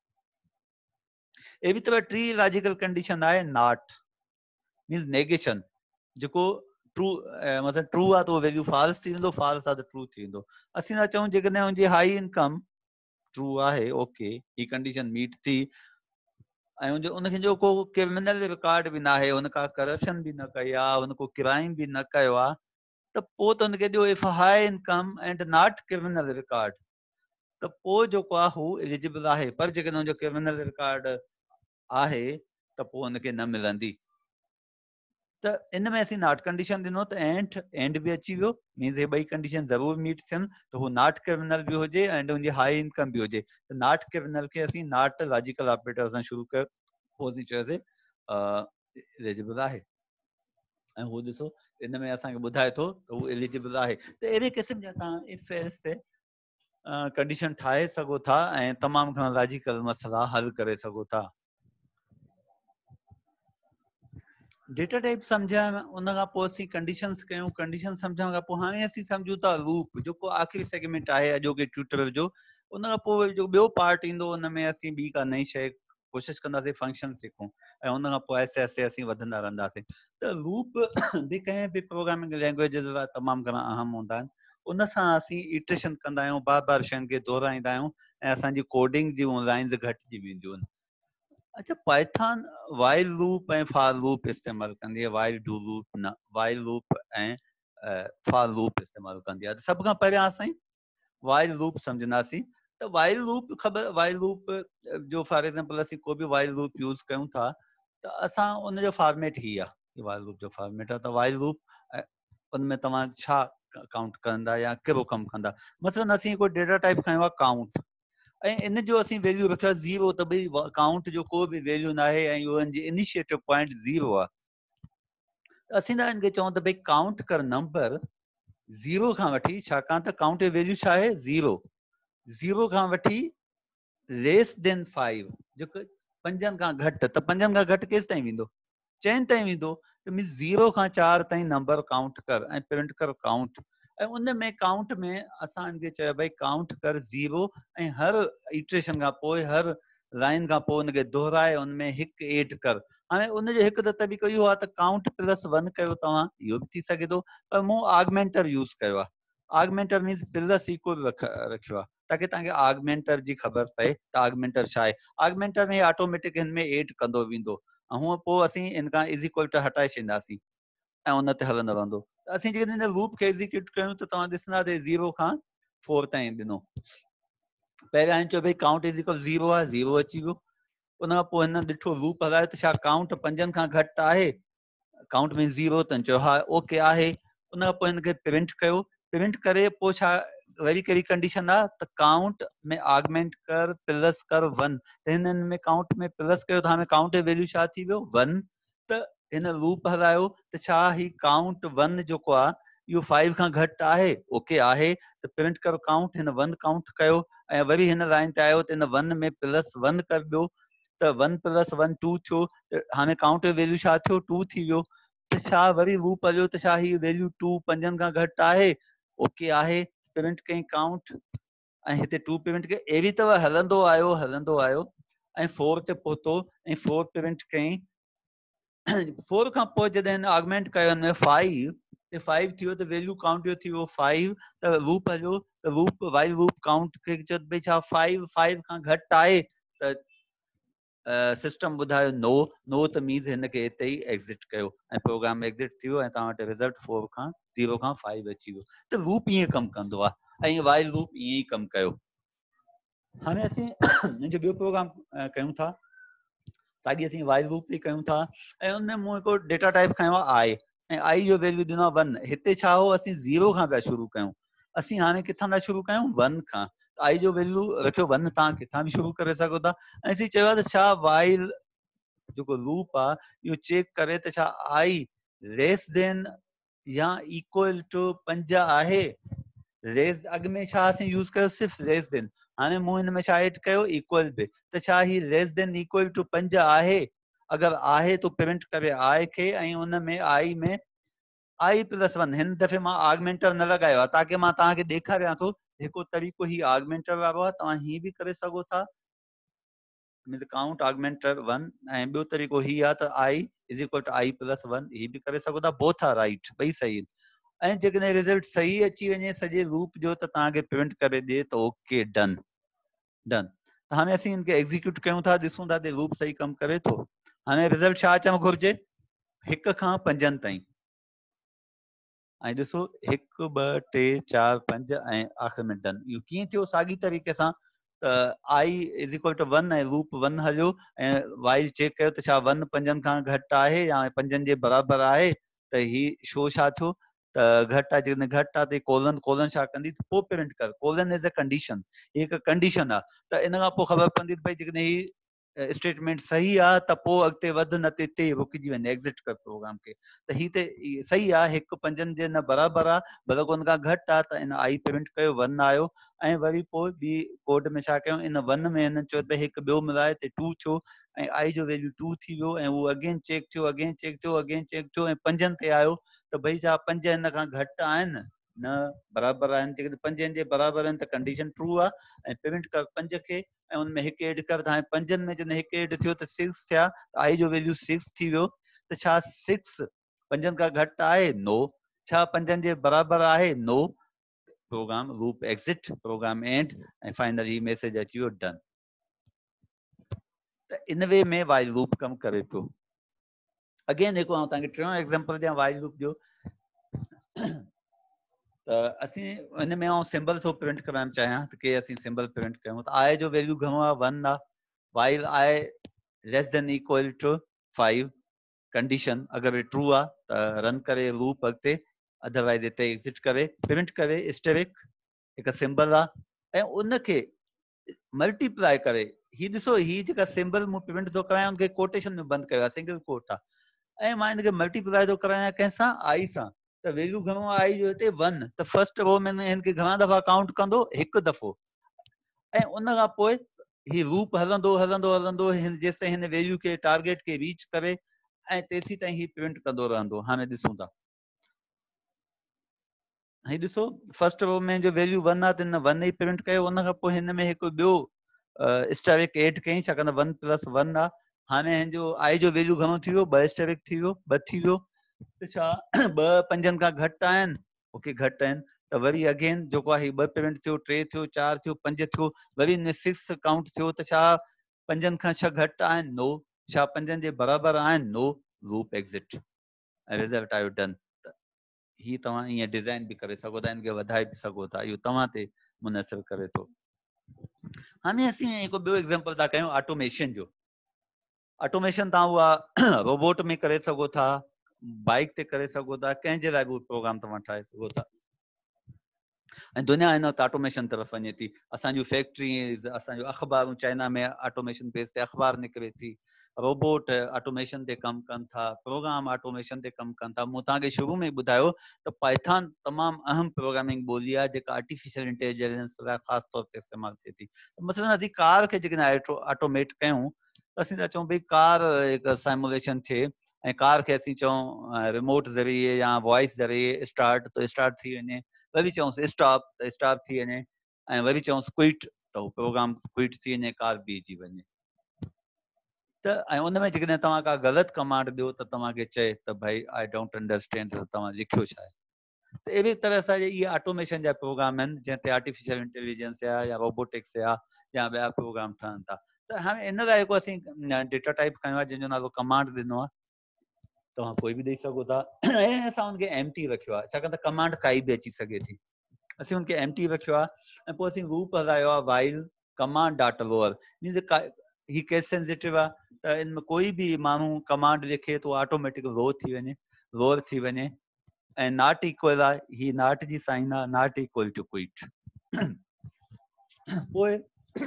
अहिड़ी तरह टी लॉजिकल कंडीशन आहे नॉट, मीन्स नेगेशन, जेको ट्रू मतिलबु ट्रू आहे त उहो वैल्यू फॉल्स थी वेंदो, फॉल्स आहे त ट्रू थी वेंदो। असीं था चऊं जेकॾहिं हुनजी हाई इनकम ट्रू आहे, ओके, ही कंडीशन मीट थी, ऐं उनखे जो को क्रिमिनल रिकॉर्ड बि न आहे, हुन का करप्शन बि न कई आहे, हुन को क्राइम बि न कयो आहे, त पोइ त हुनखे ॾियो if high income and not criminal record, त पोइ जेको आहे हू एलिजिबल आहे। पर जेकॾहिं हुनजो क्रिमिनल रिकॉर्ड आहे त पोइ हुनखे न मिलंदी। त इन में असीं नॉट कंडीशन ॾिनो त एंड बि अची वियो, मीन्स हे ॿई कंडीशन ज़रूर मीट थियनि, त हू नॉट क्रिमिनल बि हुजे ऐं हुनजी हाई इनकम बि हुजे। त नॉट क्रिमिनल खे असीं नॉट लॉजिकल ऑपरेटर सां शुरू कयो, पोइ असीं चयोसीं एलिजिबल आहे, ऐं हू ॾिसो इन में असांखे ॿुधाए थो त हू एलिजिबल आहे। त अहिड़े क़िस्म जा तव्हां इफ एल्स ते कंडीशन ठाहे सघो था ऐं तमामु घणा लॉजिकल मसइला हल करे सघो था। डेटा टाइप सम्झण, उन खां पोइ असीं कंडीशन्स कयूं, कंडीशन सम्झण खां पोइ हाणे असीं सम्झूं था लूप, जेको आख़िरी सेगमेंट आहे अॼोके ट्यूटोरियल जो। उन खां पोइ जो ॿियो पार्ट ईंदो, उन में असीं ॿी का नई शइ कोशिशि कंदासीं फंक्शन सिखूं, ऐं उन खां पोइ ऐसे ऐसे असीं वधंदा रहंदासीं। त लूप बि कंहिं बि प्रोग्रामिंग लैंग्वेज लाइ तमामु घणा अहम हूंदा आहिनि। उन सां असीं इटरेशन कंदा आहियूं, बार बार शयुनि खे दोहराईंदा आहियूं, ऐं असांजी कोडिंग जूं लाइन्स घटिजी वेंदियूं आहिनि। अच्छा, पाइथन वाइल लूप ऐं फॉर लूप इस्तेमालु कंदी आहे, वाइल डू लूप न, वाइल लूप ऐं फॉर लूप इस्तेमालु कंदी आहे। सभ खां पहिरियां असां वाइल लूप सम्झंदासीं। त वाइल लूप ख़बर, वाइल लूप जो फॉर एग्जांपल असीं को बि वाइल लूप यूज़ कयूं था, त असां उनजो फॉर्मेट ही आहे, वाइल लूप जो फॉर्मेट आहे। त वाइल लूप उनमें तव्हां छा काउंट कंदा या कहिड़ो कमु कंदा। मसलन असीं कोई डेटा टाइप खयो आहे काउंट, ऐं इन जो असीं वैल्यू रखियो आहे 0, त भई काउंट जो को बि वैल्यू न आहे ऐं इहो हिनजी इनिशिएटिव पॉइंट 0 आहे। असीं था हिनखे चऊं त भई काउंट कर नंबर 0 खां वठी, छाकाणि त काउंट जी वैल्यू छा आहे 0, 0 खां वठी लेस देन 5 जेको 5 खां घटि त 5 खां घटि केसि ताईं वेंदो, चइनि ताईं वेंदो। त मीन्स 0 खां 4 ताईं नंबर काउंट कर ऐं प्रिंट कर काउंट। ऐं उन में काउंट में असां इनखे चयो भई काउंट कर 0 ऐं हर इटरेशन खां पोइ हर लाइन खां पोइ उनखे दोहराए उन में हिकु एड कर। हाणे उनजो हिकु त तरीक़ो इहो आहे त काउंट प्लस 1 कयो तव्हां, इहो बि थी सघे थो, पर मूं आगमेंटर यूज़ कयो आहे। आगमेंटर मीन्स प्लस इक्वल रखियो आहे ताकी तव्हांखे आगमेंटर जी ख़बर पए त आगमेंटर छा आहे। आगमेंटर में ऑटोमेटिक हिन में एड कंदो वेंदो ऐं हूअं पोइ असीं इन खां इज़ इक्वल टू हटाए छॾींदासीं ऐं उन ते हलंदो रहंदो। त असीं जेकॾहिं हिन लूप खे एग्जीक्यूट कयूं त तव्हां ॾिसंदा त 0 खां 4 ताईं ॾिनो। पहिरियां चयो भई काउंट इज़ इक्वल 0 आहे, 0 अची वियो। उन खां पोइ हिन ॾिठो लूप हलायो त छा काउंट 5 खां घटि आहे, काउंट में 0, त चयो हा ओके आहे। उन खां पोइ हिनखे प्रिंट कयो। प्रिंट करे पोइ छा वरी कहिड़ी कंडीशन आहे त काउंट में आगमेंट कर प्लस कर 1। त हिन में काउंट में प्लस कयो त हाणे काउंट जो वैल्यू छा थी वियो 1। त हिन लूप हलायो त छा ही काउंट 1 जेको आहे इहो 5 खां घटि आहे, ओके आहे। त प्रिंट करो काउंट, हिन 1 काउंट कयो ऐं वरी हिन लाइन ते आयो त हिन 1 में प्लस 1 कर ॿियो। त 1 प्लस 1 2 थियो। त हाणे काउंट जो वैल्यू छा थियो 2 थी वियो। त छा वरी लूप हलियो त छा ही वैल्यू 2 5 खां घटि आहे, ओके आहे। प्रिंट कई काउंट ऐं हिते 2 प्रिंट कई, अहिड़ी तरह हलंदो आयो ऐं 4 ते पहुतो ऐं 4 प्रिंट कई। 4 खां पोइ जॾहिं आगमेंट कयो हिन में 5 ते 5 थियो त वैल्यू काउंट जो थी वियो 5। त लूप हलियो त लूप वाइल लूप काउंट खे चयो भई छा 5 खां घटि आहे। त सिस्टम ॿुधायो नो। नो त मीन्स हिनखे हिते ई एग्ज़िट कयो ऐं प्रोग्राम एग्ज़िट थी वियो ऐं तव्हां वटि रिज़ल्ट 0 खां 5 अची वियो। त लूप ईअं कमु कंदो आहे ऐं वाइल लूप ईअं ई कमु कयो। हाणे असीं हिनजो ॿियो प्रोग्राम कयूं था, साॻी असीं वाइल लूप बि कयूं था ऐं उनमें मूं हिकिड़ो डेटा टाइप खयो आहे आई ऐं आई जो वैल्यू ॾिनो आहे 1। हिते छा हो असीं 0 खां पिया शुरू कयूं, असीं हाणे किथां था शुरू कयूं 1 खां। आई जो वैल्यू रखियो 1, तव्हां किथां बि शुरू करे सघो था। ऐं असीं चयो आहे त छा वाइल जेको लूप आहे इहो चेक करे त छा आई लेस देन या इक्वल टू 5 आहे। लेस अॻु में छा असीं यूज़ कयो सिर्फ़ु लेस देन, हाणे मूं हिन में छा एड कयो इक्वल बि। त छा ही लेस देन इक्वल टू 5 आहे। अगरि आहे तो प्रिंट करे आई खे ऐं उन में आई में आई प्लस 1। हिन दफ़े मां आगमेंटर न लॻायो आहे ताकी मां तव्हांखे ॾेखारियां थो हिकु तरीक़ो ही आगमेंटर वारो आहे। तव्हां हीअं बि करे सघो था मीन्स काउंट आगमेंटर 1 ऐं ॿियो तरीक़ो ही आहे त i is equal to i plus 1, हीअ बि करे सघो था। बोथ आर राइट, ॿई सही आहिनि। ऐं जेकॾहिं रिज़ल्ट सही अची वञे सॼे लूप जो त तव्हांखे प्रिंट करे ॾिए त ओके डन डन। त हाणे असीं हिनखे एग्जीक्यूट कयूं था, ॾिसूं था त लूप सही कमु करे थो। हाणे रिज़ल्ट छा अचणु घुरिजे 1 खां 5 ताईं। ऐं ॾिसो 1 2 3 4 5 ऐं आख़िर में डन। इहो कीअं थियो साॻी तरीक़े सां त आई इज़ इक्वल टू 1 ऐं लूप 1 हलियो ऐं वाइल चेक कयो त छा 1 5 खां घटि आहे या 5 जे बराबरि आहे। त ही शो छा थियो त घटि आहे। जेकॾहिं घटि आहे त कोलन कोलन छा कंदी त पोइ प्रिंट कर। कोलन इज़ अ कंडीशन, ही हिकु कंडीशन आहे। त इन खां पोइ ख़बर पवंदी भई जेकॾहिं ही स्टेटमेंट सही आहे त पोइ अॻिते वध, न त हिते रुकिजी वञे एग्ज़िट कर प्रोग्राम खे। त ही त सही आहे, 1 5 जे न बराबरि आहे, बल्कि उन खां घटि आहे। त इन आई प्रिंट कयो 1 आयो ऐं वरी पोइ ॿी कोड में छा कयूं इन 1 में हिन चयो त हिकु ॿियो मिलाए त 2 थियो ऐं आई जो वैल्यू 2 थी वियो ऐं उहो अगेन चेक थियो अगेन चेक थियो अगेन चेक थियो ऐं 5 ते आयो त भई छा 5 हिन खां घटि आहिनि न बराबरि आहिनि। जेकॾहिं 5 जे बराबरि आहिनि त कंडीशन ट्रू आहे ऐं प्रिंट कर 5 खे ऐं उनमें हिकु एड कर। त हाणे 5 में जॾहिं हिकु एड थियो त 6 थिया, आई जो वैल्यू 6 थी वियो। त छा 6 5 खां घटि आहे नो, छा 5 जे बराबरि आहे no. Program loop exit, program end ऐं फाइनली मैसेज अची वियो डन। त इन वे में वाइल लूप कमु करे पियो। अगेन जेको आउं तव्हांखे टियों एग्जांपल ॾियां वाइल लूप जो, त असीं हिन में आउं सिंबल थो प्रिंट कराइणु चाहियां त के असीं सिंबल प्रिंट कयूं। त आई जो वैल्यू घणो आहे 1 आहे। While i less than equal to 5 condition अगरि ट्रू आहे त रन करे लूप अॻिते, अदरवाइज़ हिते एग्ज़िट करे प्रिंट करे स्टेरिक हिकु सिंबल आहे ऐं उनखे मल्टीप्लाई करे। ही ॾिसो ही जेका सिंबल मूं प्रिंट थो करायां उनखे कोटेशन में बंदि कयो आहे, सिंगल कोट आहे ऐं मां हिनखे मल्टीप्लाई थो करायां कंहिंसां आई सां। त वैल्यू घणो आहे आई जो हिते 1। त फर्स्ट रो में हिनखे घणा दफ़ा काउंट कंदो हिकु दफ़ो ऐं उन खां पोइ ही लूप हलंदो हलंदो हलंदो जेसि ताईं हिन वैल्यू के टारगेट के रीच करे ऐं तेसी ताईं ही प्रिंट कंदो रहंदो। हाणे ॾिसूं था, ही ॾिसो फर्स्ट रो में जो वैल्यू 1 आहे त हिन 1 ई प्रिंट कयो, उन खां पोइ हिन में हिकु ॿियो स्टेरिक एड कई, छाकाणि 1 + 1 आहे। हाणे हिन जो आई जो वैल्यू घणो थी वियो, 2 स्टेरिक थी वियो, 2 थी वियो। त छा 2 5 खां घटि आहिनि? ओके, घटि आहिनि। त वरी अगेन जेको आहे 2 प्रिंट थियो, 3 थियो, 4 थियो, 5 थियो, वरी हिन 6 काउंट थियो। त छा 5 खां 6 घटि आहिनि? नो। छा 5 जे बराबरि आहिनि? नो। लूप एग्ज़िट, रिज़ल्ट आयो डन। ही तव्हां ईअं डिज़ाइन बि करे सघो था, इनखे वधाए बि सघो था, इहो तव्हां ते मुनसिर करे थो। हाणे असीं हिकु ॿियो एग्ज़ाम्पल था कयूं ऑटोमेशन जो। ऑटोमेशन तव्हां उहा रोबोट में करे सघो था, बाइक ते करे सघो था, कंहिंजे लाइ बि उहो प्रोग्राम तव्हां ठाहे सघो था। ऐं दुनिया हिन वक़्तु ऑटोमेशन तरफ़ वञे थी। असांजूं फैक्ट्रीज़, असांजूं अख़बारूं, चाइना में ऑटोमेशन बेस ते अख़बार निकिरे थी, रोबोट ऑटोमेशन ते कमु कनि था, प्रोग्राम ऑटोमेशन ते कमु कनि था। मूं तव्हांखे शुरू में ॿुधायो त पाइथन तमामु अहम प्रोग्रामिंग ॿोली आहे जेका आर्टिफिशियल इंटेलिजेंस लाइ ख़ासि तौर ते इस्तेमालु थिए थी। मसइलन असीं कार खे जेकॾहिं ऑटोमेट कयूं त असीं था चऊं भई कार हिकु साइमुलेशन थिए ऐं कार खे असीं चऊं रिमोट ज़रिए या वॉइस ज़रिए स्टार्ट, त स्टार्ट थी वञे। वरी चऊंसि स्टॉप, त स्टॉप थी वञे। ऐं वरी चऊंसि क्विट, त उहो प्रोग्राम क्विट थी वञे, कार बीहजी वञे। त ऐं उन में जेकॾहिं तव्हां का ग़लति कमांड ॾियो त तव्हांखे चए त भाई आई डोंट अंडरस्टैंड, त तव्हां लिखियो छा आहे। त अहिड़ी तरह सां इहे ऑटोमेशन जा प्रोग्राम आहिनि जंहिं ते आर्टिफिशियल इंटेलिजेंस या रोबोटिक्स या ॿिया प्रोग्राम ठहनि था। त हाणे इन लाइ जेको असीं डेटा टाइप खयो आहे जंहिंजो नालो कमांड ॾिनो आहे, तव्हां कोई बि ॾेई सघो था। ऐं असां हुनखे एम्प्टी रखियो आहे, छाकाणि त कमांड काई बि अची सघे थी। असीं हुनखे एम्प्टी रखियो आहे ऐं पोइ असीं लूप हलायो आहे while command dot lower. Means ही केस सेंसिटिव आहे, त इन में कोई बि माण्हू कमांड लिखे तो ऑटोमेटिक लो थी वञे, लोअर थी वञे। ऐं नॉट इक्वल आहे, ही नॉट जी साइन आहे, नॉट इक्वल टू क्विट। पोइ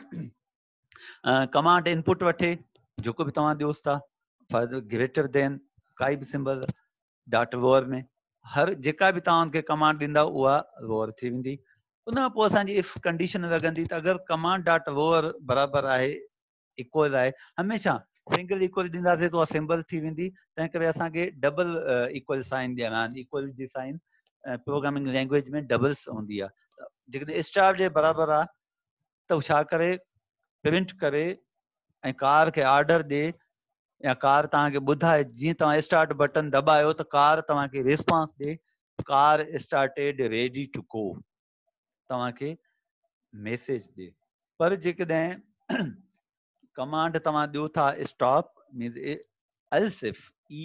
कमांड इनपुट वठे, जेको बि तव्हां ॾियोसि था, ग्रेटर देन काई बि सिंबल डॉट लोअर में, हर जेका बि तव्हां हुनखे कमांड ॾींदा उहा लोअर थी वेंदी। उन खां पोइ असांजी इफ कंडीशन लॻंदी त अगरि कमांड डॉट लोअर बराबरि आहे, इक्वल आहे, हमेशह सिंगल इक्वल ॾींदासीं त उहा सिंबल थी वेंदी। तंहिं करे असांखे डबल इक्वल साइन ॾियणा आहिनि। इक्वल जी साइन प्रोग्रामिंग लैंग्वेज में डबल्स हूंदी आहे। जेकॾहिं स्टार जे बराबरि आहे त छा करे, प्रिंट करे ऐं कार खे ऑर्डर ॾे या कार तव्हांखे ॿुधाए, जीअं तव्हां स्टार्ट बटन दॿायो त कार तव्हांखे रिस्पॉन्स ॾे, car started ready to go, तव्हांखे मैसेज ॾे। पर जेकॾहिं कमांड तव्हां ॾियो था stop, means else if,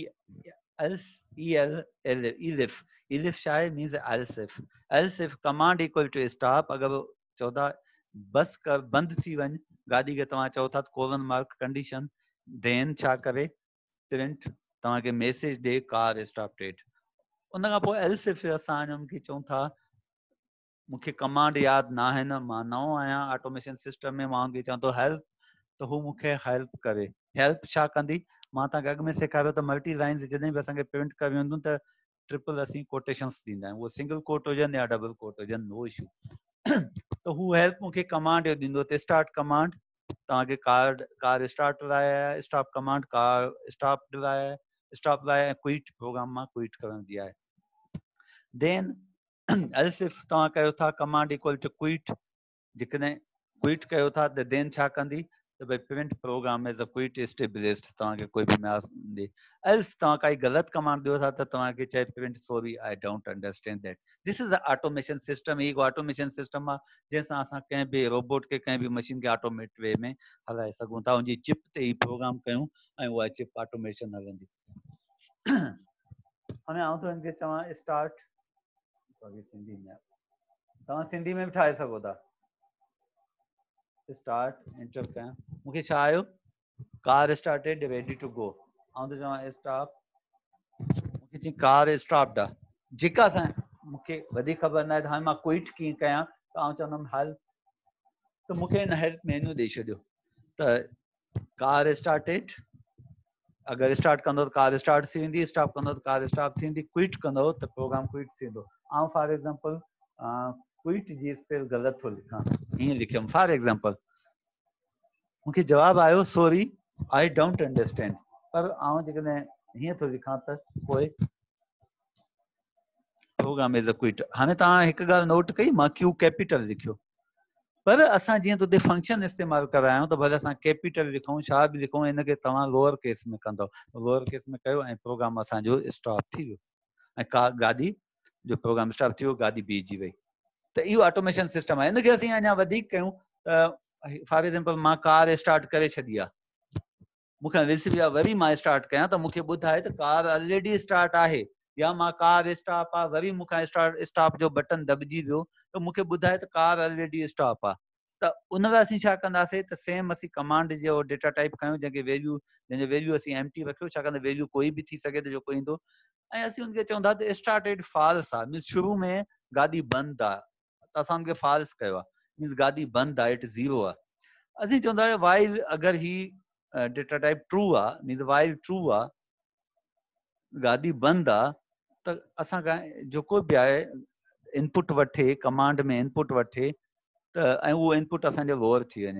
elif छा आहे, means else if. Else if command equal to stop, अगरि चओ था बस कर, बंदि थी वञ गाॾी खे, तव्हां चओ था कोलन मार्क कंडीशन, देन छा करे प्रिंट तव्हांखे मैसेज ॾे कार स्टार्टेड। उन खां पोइ एल्स इफ असां हुनखे चऊं था मूंखे कमांड यादि न आहे, न मां नओं आहियां ऑटोमेशन सिस्टम में, मां हुनखे चवां थो हेल्प, त हू मूंखे हेल्प करे। हेल्प छा कंदी, मां तव्हांखे अॻु में सेखारियो त मल्टी लाइन्स जॾहिं बि असांखे प्रिंट करणी हूंदियूं त ट्रिपल असीं कोटेशंस ॾींदा आहियूं, उहो सिंगल कोट हुजनि या डबल कोट हुजनि, नो इशू। त हू हेल्प मूंखे कमांड ॾींदो, त स्टार्ट कमांड तव्हांखे कार स्टार्ट लाइ, स्टॉप कमांड कार स्टॉप लाइ, स्टॉप लाइ, ऐं क्विट प्रोग्राम मां क्विट करण जी आहे। देन एल्स इफ तव्हां कयो था कमांड इक्वल टू क्विट, जेकॾहिं क्विट कयो था त देन छा कंदी, त भई print program as a quit established, तव्हांखे कोई बि मैसेज ॾे। एल्स तव्हां काई ग़लति कमांड ॾियो था त तव्हांखे चए print sorry I don't understand that. This is a automation system. ही ऑटोमेशन सिस्टम आहे जंहिंसां असां कंहिं बि रोबोट खे, कंहिं बि मशीन खे ऑटोमेट वे में हलाए सघूं था, उनजी चिप ते ही प्रोग्राम कयूं ऐं उहा चिप ऑटोमेशन हलंदी। हाणे आउं तो हिनखे चवां स्टार्ट, सॉरी सिंधी में, तव्हां सिंधी में बि ठाहे सघो था। स्टार्ट एंटर कयां, मूंखे छा आयो, car started ready to go. आउं तो चवां स्टॉप, मूंखे चई कार स्टॉप्ड आहे। जेका असां, मूंखे वधीक ख़बर न आहे त हाणे मां क्विट कीअं कयां, त आउं चवंदुमि हेल्प, त मूंखे हिन हेल्प मेन्यू ॾेई छॾियो। त कार स्टार्टेड, अगरि स्टार्ट कंदो त कार स्टार्ट थी वेंदी, स्टॉप कंदो त कार स्टॉप थी वेंदी, क्विट कंदो त प्रोग्राम क्विट थी वेंदो। आउं फॉर एग्जांपल क्विट जी स्पेल ग़लति थो लिखां, हीअं लिखियुमि फॉर एग्जांपल, मूंखे जवाब आयो सॉरी आई डोंट अंडरस्टैंड, पर आउं जेकॾहिं हीअं थो लिखां त पोइ प्रोग्राम इज़ अ क्विट। हाणे तव्हां हिकु ॻाल्हि नोट कई, मां क्यू कैपिटल लिखियो, पर असां जीअं त फंक्शन इस्तेमालु कराया आहियूं त भले असां कैपिटल लिखूं, छा बि लिखूं, हिनखे तव्हां लोअर केस में कंदव, लोअर केस में कयो ऐं प्रोग्राम असांजो स्टॉप थी वियो ऐं का गाॾी जो प्रोग्राम स्टॉप थी वियो, गाॾी बीहजी वई। त इहो ऑटोमेशन सिस्टम आहे। हिनखे असीं अञा वधीक कयूं त फॉर एग्जाम्पल मां कार स्टार्ट करे छॾी आहे, मूंखे रिसीव आहे, वरी मां स्टार्ट कयां त मूंखे ॿुधाए त कार ऑलरेडी स्टार्ट आहे, या मां कार स्टॉप आहे, वरी मूंखां स्टॉप जो बटन दॿिजी वियो त मूंखे ॿुधाए त कार ऑलरेडी स्टॉप आहे। त उन में असीं छा कंदासीं त सेम असीं कमांड जो डेटा टाइप कयूं जंहिंजो वैल्यू असीं एम्प्टी रखियो, छाकाणि त वैल्यू कोई बि थी सघे त जेको ईंदो, ऐं असीं हुनखे चवंदा त स्टार्टेड फॉल्स आहे, मीन्स शुरू में गाॾी बंदि आहे, त असां हुनखे फॉल्स कयो आहे, मीन्स गाॾी बंदि आहे, इट ज़ीरो आहे। असीं चवंदा आहियूं वाइल अगरि ही डेटा टाइप ट्रू आहे, मीन्स वाइल ट्रू आहे, गाॾी बंदि आहे, त असां जेको बि आहे इनपुट वठे, कमांड में इनपुट वठे त ऐं उहो इनपुट असांजो लोअर थी वञे।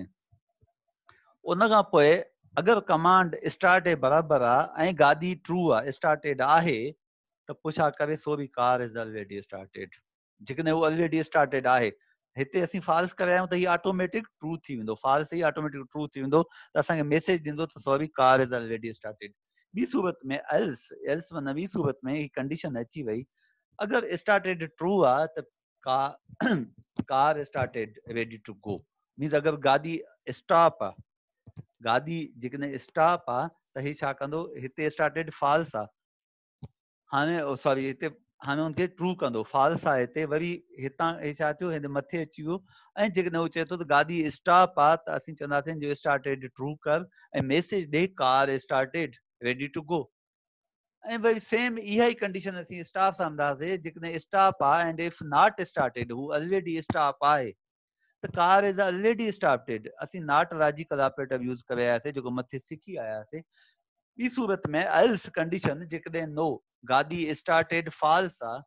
उन खां पोइ अगरि कमांड स्टार्ट बराबरि आहे ऐं गाॾी ट्रू आहे, स्टार्टेड आहे, त पोइ छा करे, सो बि कार इज़ ऑलरेडी स्टार्टेड, जेकॾहिं उहो ऑलरेडी स्टार्टेड आहे। हिते असीं फॉल्स करायूं त हीउ ऑटोमेटिक ट्रू थी वेंदो, फॉल्स ही ऑटोमेटिक ट्रू थी वेंदो, त असांखे मैसेज ॾींदो त sorry car is already started. ॿी सूरत में एल्स माना ॿी सूरत में ही कंडीशन अची वई, अगरि स्टार्टेड ट्रू आहे त car started ready to go, means अगरि गाॾी स्टॉप आहे, गाॾी जेकॾहिं स्टॉप आहे त ही छा कंदो, हिते स्टार्टेड फॉल्स आहे, हाणे सॉरी हिते हाणे हुनखे ट्रू कंदो, फॉल्स आहे हिते, वरी हितां हे छा थियो, हिन मथे अची वियो, ऐं जेकॾहिं उहो चए थो त गाॾी स्टॉप आहे त असीं चवंदासीं जो स्टार्टेड ट्रू कर ऐं मैसेज ॾे car started ready to go. ऐं वरी सेम इहा ई कंडीशन असीं स्टॉप सां कंदासीं, जेकॾहिं स्टॉप आहे एंड इफ नॉट स्टार्टेड, हू ऑलरेडी स्टॉप आहे, त कार इज़ ऑलरेडी स्टार्टेड। असीं नॉट लॉजिकल ऑपरेटर यूज़ करे आयासीं, जेको मथे सिखी आयासीं। ॿी सूरत में एल्स कंडीशन, जेकॾहिं नो गाॾी स्टार्टेड फॉल्स आहे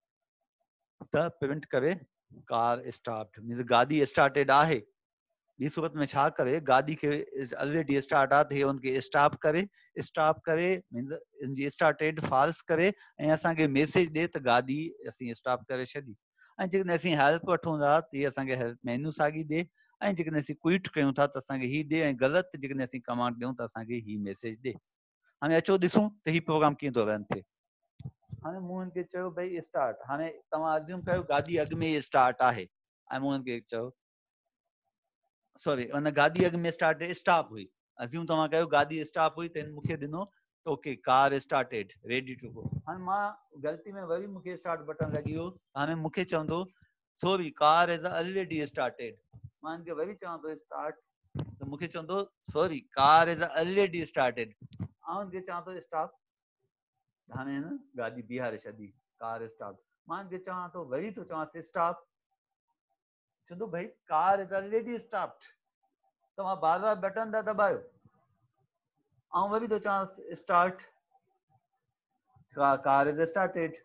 त प्रिंट करे कार स्टॉप्ड, मीन्स गाॾी स्टार्टेड आहे। ॿी सूरत में छा करे, गाॾी खे ऑलरेडी स्टार्ट आहे त हे हुनखे स्टॉप करे मीन्स हिनजी स्टार्टेड फॉल्स करे ऐं असांखे मैसेज ॾे त गाॾी असीं स्टॉप करे छॾी। ऐं जेकॾहिं असीं हेल्प वठूं था त हीअ असांखे हेल्प मेन्यू साॻी ॾे, ऐं जेकॾहिं असीं क्विट कयूं था त असांखे हीअ ॾे, ऐं ग़लति जेकॾहिं असीं कमांड ॾियूं त असांखे हीअ मैसेज ॾे। हाणे अचो ॾिसूं त हीउ प्रोग्राम कीअं थो रन थिए। हाणे मूं हिनखे चयो भई स्टार्ट, हाणे तव्हां अज्यूम कयो गाॾी अॻु में स्टार्ट आहे, ऐं मूं हिनखे चयो सॉरी हुन गाॾी अॻु में स्टॉप हुई, अज्यूम तव्हां कयो गाॾी स्टॉप हुई त हिन मूंखे ॾिनो त okay car started ready to go. हाणे मां ग़लती में वरी मूंखे स्टार्ट बटन लॻी वियो, हाणे मूंखे चवंदो sorry car is already started, मां हिनखे वरी चवां थो स्टार्ट, त मूंखे चवंदो sorry car is already started, ऐं हिनखे चवां थो स्टॉप, हाणे हिन गाॾी बीहारे छॾी, कार स्टॉप। मां हिनखे चवां थो वरी थो चवांसि स्टॉप, चवंदो भाई कार इज़ ऑलरेडी स्टॉप्ड, तव्हां बार बार बटन था दबायो। ऐं वरी थो चवांसि स्टार्ट, कार इज़ स्टार्टेड,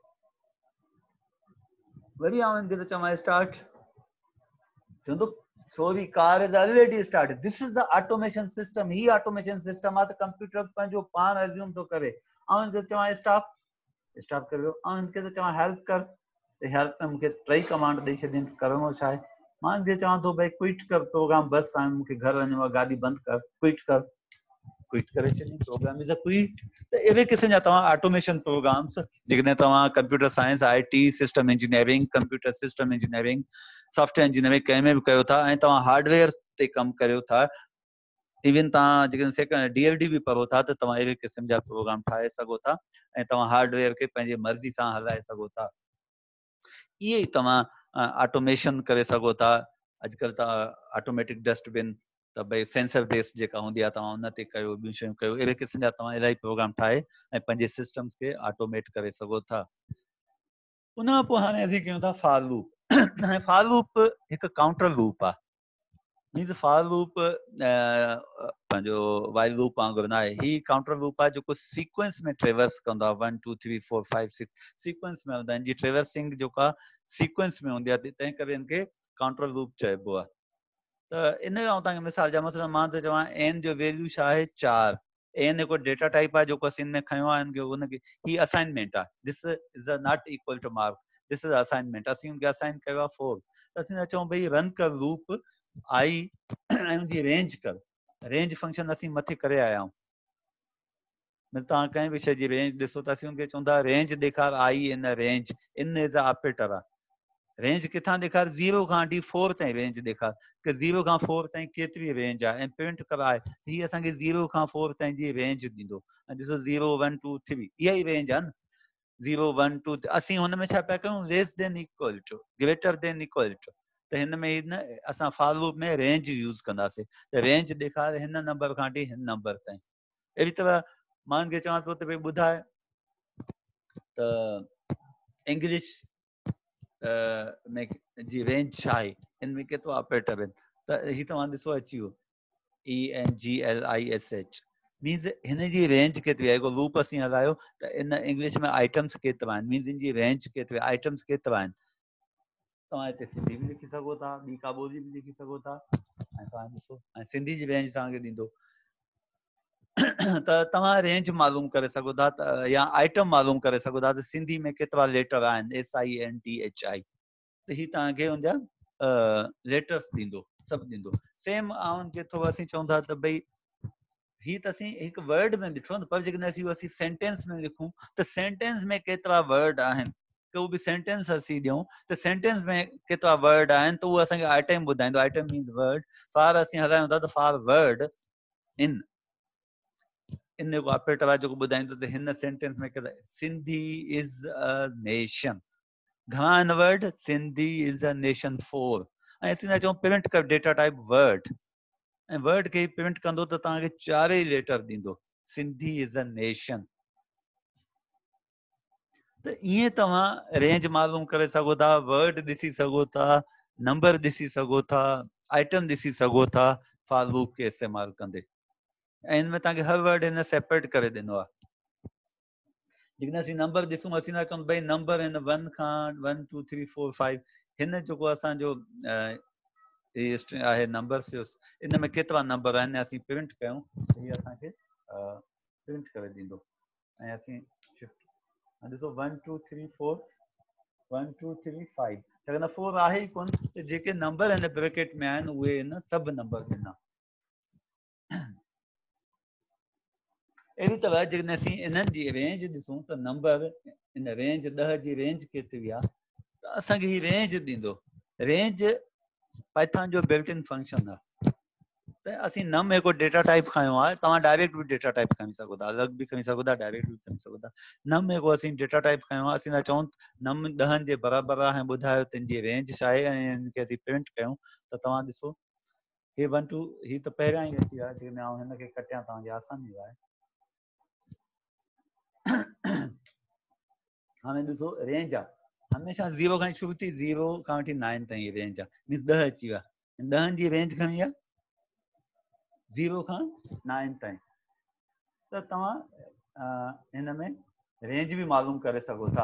वरी आउं हिनखे थो चवां स्टार्ट, चवंदो sorry car is already started. This is the automation system. ही ऑटोमेशन सिस्टम आहे त कंप्यूटर पंहिंजो पाण एज्यूम थो करे। ऐं हिनखे चवां स्टॉप, स्टॉप करे वियो। ऐं हिनखे थो चवां हेल्प कर, त हेल्प में मूंखे टई कमांड ॾेई छॾियनि, करिणो छा आहे। मां हिनखे चवां थो भई क्विट कर प्रोग्राम, बस हाणे मूंखे घर वञिणो आहे, गाॾी बंदि कर, क्विट कर, क्विट करे छॾी, प्रोग्राम इज़ अ क्विट। त अहिड़े क़िस्म जा तव्हां ऑटोमेशन प्रोग्राम्स, जेकॾहिं तव्हां computer science, IT, system engineering, computer system engineering, software engineering कंहिं में बि कयो था, ऐं तव्हां हार्डवेयर ते कमु करियो था, इवन तव्हां जेकॾहिं सेकंड DLD बि पढ़ो था, त तव्हां अहिड़े क़िस्म जा प्रोग्राम ठाहे सघो था, ऐं तव्हां हार्डवेयर खे पंहिंजी मर्ज़ी सां हलाए सघो था। इहे ई तव्हां ऑटोमेशन करे सघो था। अॼुकल्ह तव्हां ऑटोमेटिक डस्टबिन, त भई सेंसर बेस्ड जेका हूंदी आहे तव्हां उन ते कयो, ॿियूं शयूं कयो, अहिड़े क़िस्म जा तव्हां इलाही प्रोग्राम ठाहे ऐं पंहिंजे सिस्टम्स खे ऑटोमेट करे सघो था। उन खां पोइ हाणे असीं कयूं था फॉर लूप। हाणे फॉर लूप हिकु काउंटर लूप आहे, मीन्स फॉर लूप पंहिंजो वाइल लूप वांगुरु न आहे। ही काउंटर लूप आहे जेको सीक्वेंस में ट्रेवर्स कंदो आहे, 1 2 3 4 5 6 सीक्वेंस में हूंदा आहिनि। जी ट्रेवर्सिंग जेका सीक्वेंस में हूंदी आहे, तंहिं करे हिनखे काउंटर लूप चइबो आहे। त इन जो आउं तव्हांखे मिसाल ॾियां, मसलन मां त चवां n जो वैल्यू छा आहे 4, n हिकु डेटा टाइप आहे जेको असीं में खयो आहे उनखे ही असाइनमेंट आहे, this is not equal to mark, this is assignment, असीं उनखे असाइन कयो आहे 4, त असीं था चऊं भई रन कर लूप आई ऐं उनजी रेंज कर, रेंज फंक्शन असीं मथे करे आया आहियूं। तव्हां कंहिं बि शइ जी रेंज ॾिसो त असीं उनखे चवंदा रेंज ॾेखार आई in range, in is a operator आहे, रेंज किथां ॾेखार 0 खां वठी 4 ताईं रेंज ॾेखार कि 0 खां 4 ताईं केतिरी रेंज आहे ऐं प्रिंट कराए, हीअ असांखे 0 खां 4 ताईं जी रेंज ॾींदो। ऐं ॾिसो 0 1 2 3 इहा ई रेंज आहे न, 0 1 2 असीं हुन में छा पिया कयूं, less than equal to, greater than equal to, त हिन में न असां फॉर लूप में रेंज यूज़ कंदासीं, त रेंज ॾेखार हिन नंबर खां वठी हिन नंबर ताईं। अहिड़ी तरह मां हिनखे चवां पियो त भई ॿुधाए त इंग्लिश में जी रेंज छा आहे, हिन में केतिरा ऑपरेटर आहिनि, त ही तव्हां ॾिसो अची वियो ENGLISH मीन्स हिन जी रेंज केतिरी आहे, हिकु लूप असीं हलायो त इन इंग्लिश में आइटम्स केतिरा आहिनि, मीन्स हिन जी रेंज केतिरी आहे, आइटम्स केतिरा आहिनि। तव्हां हिते सिंधी बि लिखी सघो था, ॿी का ॿोली बि लिखी सघो था, ऐं तव्हां ॾिसो ऐं सिंधी जी रेंज तव्हांखे ॾींदो। त तव्हां रेंज मालूम करे सघो था त या आइटम मालूम करे सघो था त सिंधी में केतिरा लेटर आहिनि, SINTHI, त ही तव्हांखे हुनजा लेटर्स ॾींदो, सभु ॾींदो। सेम हुनखे थोरो असीं चऊं था त भई ही त असीं हिकु वर्ड में ॾिठो न, पर जेकॾहिं असीं सेंटेंस में लिखूं त सेंटेंस में केतिरा वर्ड आहिनि, को बि सेंटेंस असीं ॾियूं त सेंटेंस में केतिरा वर्ड आहिनि त उहो असांखे आइटम ॿुधाईंदो, आइटम मीन्स वर्ड, फार असीं हलायूं था त फार वर्ड इन जेको ऑपरेटर आहे जेको ॿुधाईंदो त हिन सेंटेंस में केतिरा, सिंधी इज़ अ नेशन, घणा आहिनि word, Sindhi is a nation 4, ऐं असीं था चऊं प्रिंट कर डेटा टाइप वर्ड, ऐं वर्ड खे प्रिंट कंदो त तव्हांखे 4 ई लेटर ॾींदो, सिंधी इज़ अ नेशन। त ईअं तव्हां रेंज मालूम करे सघो था, वर्ड ॾिसी सघो था, नंबर ॾिसी सघो था, आइटम ॾिसी सघो था फॉर लूप खे इस्तेमालु कंदे, ऐं हिन में तव्हांखे हर वर्ड हिन सेपरेट करे ॾिनो आहे। जेकॾहिं असीं नंबर ॾिसूं, असीं था चऊं भई नंबर हिन 1 खां 1 2 3 4 5, हिन जेको असांजो आहे नंबर, इन में केतिरा नंबर आहिनि असीं प्रिंट कयूं त हीअ असांखे प्रिंट करे ॾींदो। ऐं असीं शिफ्ट ॾिसो 1 2 3 4 1 2 3 5, छाकाणि 4 आहे ई कोन, त जेके नंबर हिन ब्रैकेट में आहिनि उहे हिन सभु नंबर ॾिना। अहिड़ी तरह जेकॾहिं असीं इन्हनि जी रेंज ॾिसूं त number in range 10 ji range केतिरी आहे त असांखे ही रेंज ॾींदो। रेंज पाइथन जो बिल्ट इन फंक्शन आहे, त असीं नम हिकु डेटा टाइप खयो आहे, तव्हां डायरेक्ट बि डेटा टाइप खणी सघो था, अलॻि बि खणी सघो था, डायरेक्ट बि खणी सघो था। नम हिकु असीं डेटा टाइप खयो आहे, असीं था चऊं नम 10 जे बराबरि आहे ऐं ॿुधायो तिन जी रेंज छा आहे, ऐं हिनखे असीं प्रिंट कयूं त तव्हां ॾिसो हे 1 2 ही त पहिरियां ई अची वियो आहे, जेकॾहिं आउं हिनखे कटियां तव्हांजी आसानी लाइ। हाणे ॾिसो रेंज आहे हमेशह 0 खां शुरू थी 0 खां वठी 9 ताईं रेंज आहे, मीन्स 10 अची विया, 10 जी रेंज खणी आहे 0 खां 9 ताईं। त तव्हां हिन में रेंज बि मालूम करे सघो था,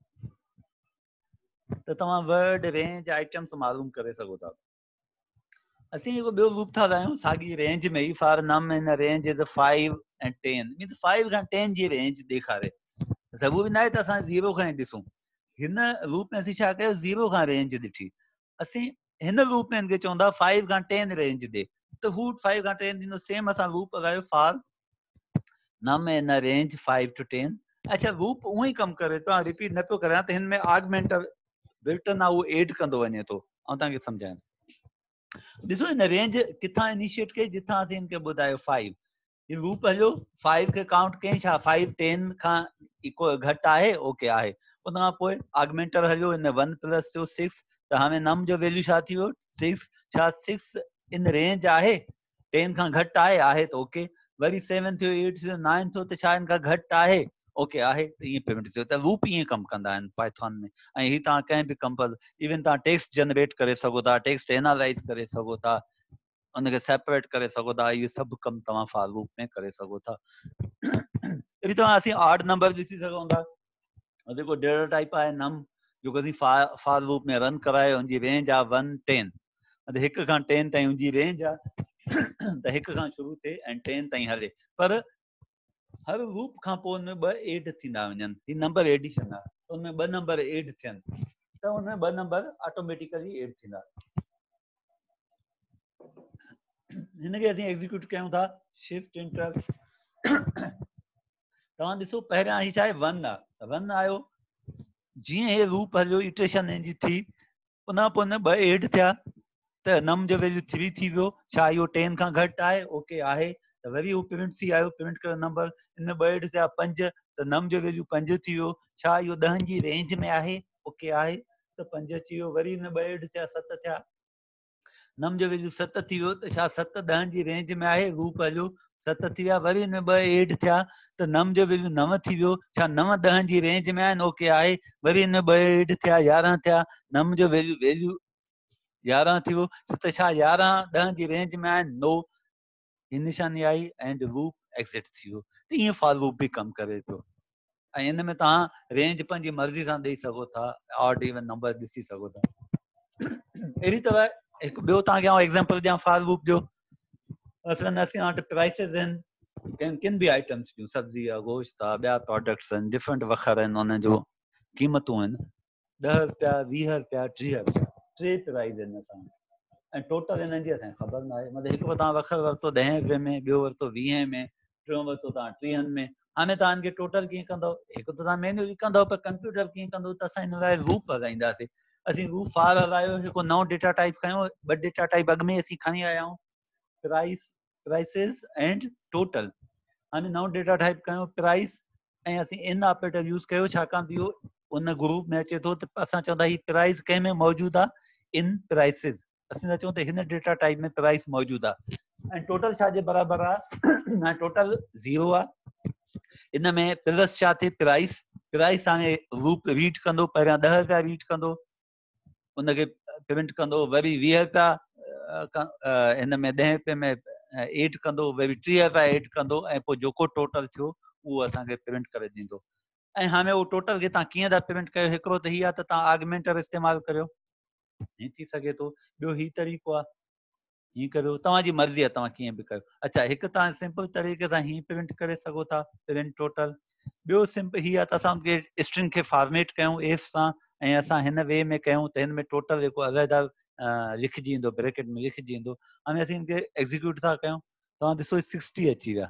त तव्हां वर्ड रेंज आइटम्स मालूम करे सघो था। असीं जेको ॿियो लूप था हलायूं साॻी रेंज में ई, फॉर नम इन रेंज इज़ 5 ऐं 10, मीन्स 5 खां 10 जी रेंज ॾेखारे, ज़रूरी न आहे त असां 0 खां ई ॾिसूं। हिन लूप में असीं छा कयो, 0 खां रेंज ॾिठी, असीं हिन लूप में हिनखे चवंदा 5 खां 10 रेंज ॾे, त हू 5 खां 10 ॾींदो। सेम असां लूप हलायो फॉर नम इन रेंज 5 to 10। अच्छा लूप उहो ई कमु करे थो, रिपीट न पियो करां, त हिन में आर्गुमेंट बिल्टन आहे उहो एड कंदो वञे थो। ऐं तव्हांखे सम्झायां, ॾिसो हिन रेंज किथां इनिशिएट कई, जिथां असीं हिनखे ॿुधायो 5, ही लूप हलियो 5 खे काउंट कई, छा 5 10 खां घटि आहे, ओके आहे, उन खां पोइ आर्गुमेंटर हलियो, हिन 1 प्लस थियो 6, त हाणे नम जो वैल्यू छा थी वियो 6, छा 6 इन रेंज आहे, 10 खां घटि आहे त ओके, वरी 7 थियो 8 थियो 9 थियो, त छा हिन खां घटि आहे, ओके आहे, त ईअं पेमेंट थियो। त लूप ईअं कमु कंदा आहिनि पाइथन में। ऐं ही तव्हां कंहिं बि कंपल, इवन तव्हां टेक्स्ट जनरेट करे सघो था, टेक्स्ट एनालाइज़ करे सघो था, उनखे सेपरेट करे सघो था, इहे सभु कमु तव्हां फॉर लूप में करे सघो था। अहिड़ी तरह असीं ऑड नंबर ॾिसी सघूं था, जेको डेटा टाइप आहे नम, जेको असीं फॉर लूप में रन करायो, हुनजी रेंज आहे 1 10, हिक खां 10 ताईं उनजी रेंज आहे त हिक खां शुरू थिए ऐं 10 ताईं हले, पर हर लूप खां पोइ उनमें 2 एड थींदा वञनि, ही नंबर एडिशन आहे, उनमें 2 नंबर एड थियनि त उनमें 2 नंबर ऑटोमेटिकली एड थींदा। हिनखे असीं एग्जीक्यूट कयूं था शिफ्ट इंटर। तव्हां ॾिसो पहिरियां ही छा आहे 1 आहे, 1 आयो, जीअं हे लूप हलियो इटरेशन जी थी, उन खां पोइ 2 एड थिया त नम जो वैल्यू 3 थी वियो, छा इहो 10 खां घटि आहे, ओके आहे, त वरी उहो प्रिंट थी आयो, प्रिंट कयो नंबर, इन 2 एड थिया 5, त नम जो वैल्यू 5 थी वियो, छा इहो 10 जी रेंज में आहे, ओके आहे, त 5 अची वियो, वरी इन 2 एड थिया 7 थिया, नम जो वैल्यू 7 थी वियो, त छा 7 10 जी रेंज में आहे, लूप हलियो 7 थी विया, वरी इनमें 2 एड थिया त नम जो वैल्यू 9 थी वियो, छा 9 10 जी रेंज में आहिनि, ओके आहे, वरी इनमें 2 एड थिया 11 थिया, नम जो वैल्यू 11 थी वियो, त छा 11 10 जी रेंज में आहिनि, नो, ही निशानी आई एंड लूप एग्ज़िट थी वियो। त ईअं फॉर लूप बि कमु करे पियो, ऐं इन में तव्हां रेंज पंहिंजी मर्ज़ी सां ॾेई सघो था, ऑड इवन नंबर ॾिसी सघो था। अहिड़ी तरह हिकु ॿियो तव्हांखे आउं एग्ज़ाम्पल ॾियां फॉर लूप जो। मसलन असीं वटि प्राइसिस आहिनि किन बि आइटम्स जूं, सब्जी आहे, गोश्त आहे, ॿिया प्रोडक्ट्स आहिनि, डिफरेंट वखर आहिनि, उन जो क़ीमतूं आहिनि, 10 रुपया 20 रुपया 30 रुपया, 3 प्राइज़ आहिनि असां वटि, ऐं टोटल हिननि जी असांखे ख़बर न आहे, मतिलबु हिकु तव्हां वखर वरितो 10 रुपये में, ॿियो वरितो 20 में, टियों वरितो तव्हां 30 में, हाणे तव्हां हिनखे टोटल कीअं कंदव, हिकु त तव्हां मैन्युअली कंदव, पर कंप्यूटर कीअं कंदो, त असां हिन लाइ लूप हलाईंदासीं। असीं लूप फार हलायो, हिकु नओं डेटा टाइप खयों, 2 डेटा टाइप अॻु में असीं खणी आया आहियूं, प्राइसिस एंड टोटल। हाणे नओं डेटा टाइप कयूं प्राइस, ऐं असीं इन ऑपरेटर यूज़ कयो, छाकाणि त इहो उन ग्रुप में अचे थो, त असां चवंदा ही प्राइस कंहिं में मौजूदु आहे, इन प्राइसिस, असीं था चऊं त हिन डेटा टाइप में प्राइस मौजूदु आहे, ऐं टोटल छाजे बराबरि आहे, हाणे टोटल 0 आहे, इन में प्लस छा थिए प्राइस, प्राइस हाणे लूप रीड कंदो, पहिरियां 10 रुपया रीड कंदो, उनखे प्रिंट कंदो, वरी 20 रुपया हिन में 10 रुपये में एड कंदो, वरी 30 रुपया एड कंदो, ऐं पोइ जेको टोटल थियो उहो असांखे प्रिंट करे ॾींदो। ऐं हाणे उहो टोटल खे तव्हां कीअं था प्रिंट कयो, हिकिड़ो त हीअ आहे त तव्हां आर्गुमेंटर इस्तेमालु करियो, हीअं थी सघे थो, ॿियो ही तरीक़ो आहे, हीअं करियो, तव्हांजी मर्ज़ी आहे, तव्हां कीअं बि कयो। अच्छा, हिकु तव्हां सिंपल तरीक़े सां हीअं प्रिंट करे सघो था, प्रिंट टोटल। ॿियो सिंपल हीअ आहे त असां उनखे स्ट्रिंग खे फॉर्मेट कयूं एफ सां, ऐं असां हिन वे में कयूं त हिन में टोटल जेको अलॻि लिखिजी ईंदो, ब्रैकेट में लिखिजी ईंदो। हाणे असीं हिनखे एग्जीक्यूट था कयूं, तव्हां ॾिसो 60 अची विया।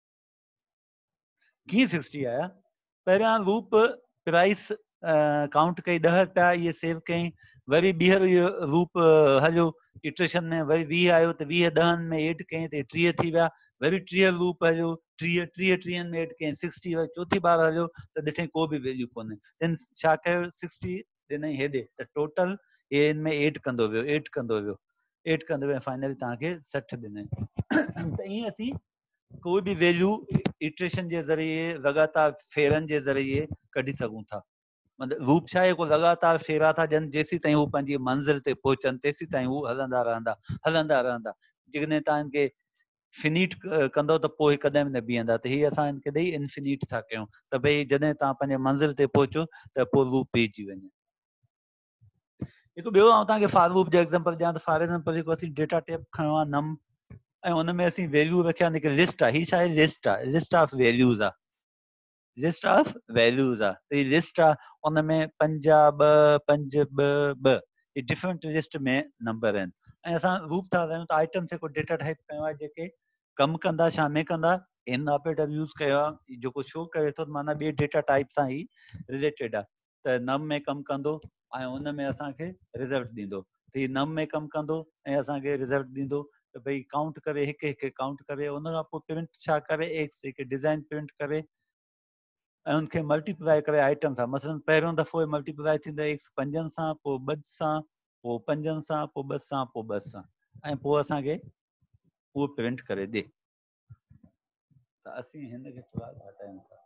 कीअं 60 आया, पहिरियां लूप प्राइस काउंट कई 10 रुपया, इहे सेव कई, वरी ॿीहर इहो लूप हलियो इटरेशन में, वरी 20 आयो त 20 10 में एड कई त 30 थी विया, वरी 30 लूप हलियो, 30 में एड कई 60, वरी चौथी बार हलियो त ॾिठई को बि वैल्यू कोन्हे, देन छा कयो 60 ॾिनई हेॾे, त टोटल हिन में एड कंदो वियो, एड कंदो वियो, एड कंदो वियो, फाइनली तव्हांखे 60 ॾिनई। त ईअं असीं कोई बि वैल्यू इटरेशन जे ज़रिए, लगातार फेरनि जे ज़रिए कढी सघूं था। मतिलबु लूप छा आहे, को लगातार फेरा था ॾियनि, जेसीं ताईं हू पंहिंजी मंज़िल ते पहुचनि, तेसीं ताईं हू हलंदा रहंदा, हलंदा रहंदा। जेकॾहिं तव्हां हिनखे फिनिट कंदो त पोइ कॾहिं बि न बीहंदा, त हीअ असां हिनखे ॾेई इनफिनिट था कयूं, त भई जॾहिं तव्हां पंहिंजे मंज़िल ते पहुचो त पोइ लूप बीहजी वञे। हिकु ॿियो आउं तव्हांखे फॉर लूप जो एग्ज़ाम्पल ॾियां, त फॉर एग्ज़ाम्पल जेको असीं डेटा टाइप खयो आहे नम, ऐं हुन में असीं वैल्यू रखिया, जेके लिस्ट आहे, ही छा आहे, लिस्ट आहे, लिस्ट ऑफ वैल्यूज़ आहे, लिस्ट ऑफ वैल्यूज़ आहे, त ही लिस्ट आहे, उन में 5 2 5 2 2 ही डिफरेंट लिस्ट में नंबर आहिनि, ऐं असां लूप था हलायूं त आइटम्स जेको डेटा टाइप कयो आहे, जेके कमु कंदा छा में कंदा, इन ऑपरेटर यूज़ कयो आहे, जेको शो करे थो, माना ॿिए डेटा टाइप सां ही रिलेटेड आहे, त नम में कमु कंदो ऐं उन में असांखे रिज़ल्ट ॾींदो, त ही नम में कमु कंदो ऐं असांखे रिज़ल्ट ॾींदो, त भई काउंट करे हिकु हिकु काउंट करे, उन खां पोइ प्रिंट छा करे, एक्स हिकु डिज़ाइन प्रिंट करे, ऐं उनखे मल्टीप्लाई करे आइटम सां, मसलन पहिरियों दफ़ो मल्टीप्लाई थींदो एक्स 5 सां, पोइ 2 सां, पोइ 5 सां, पोइ 2 सां, पोइ 2 सां, ऐं पोइ असांखे उहो प्रिंट करे ॾे। त असीं हिनखे थोरा हटायूं था,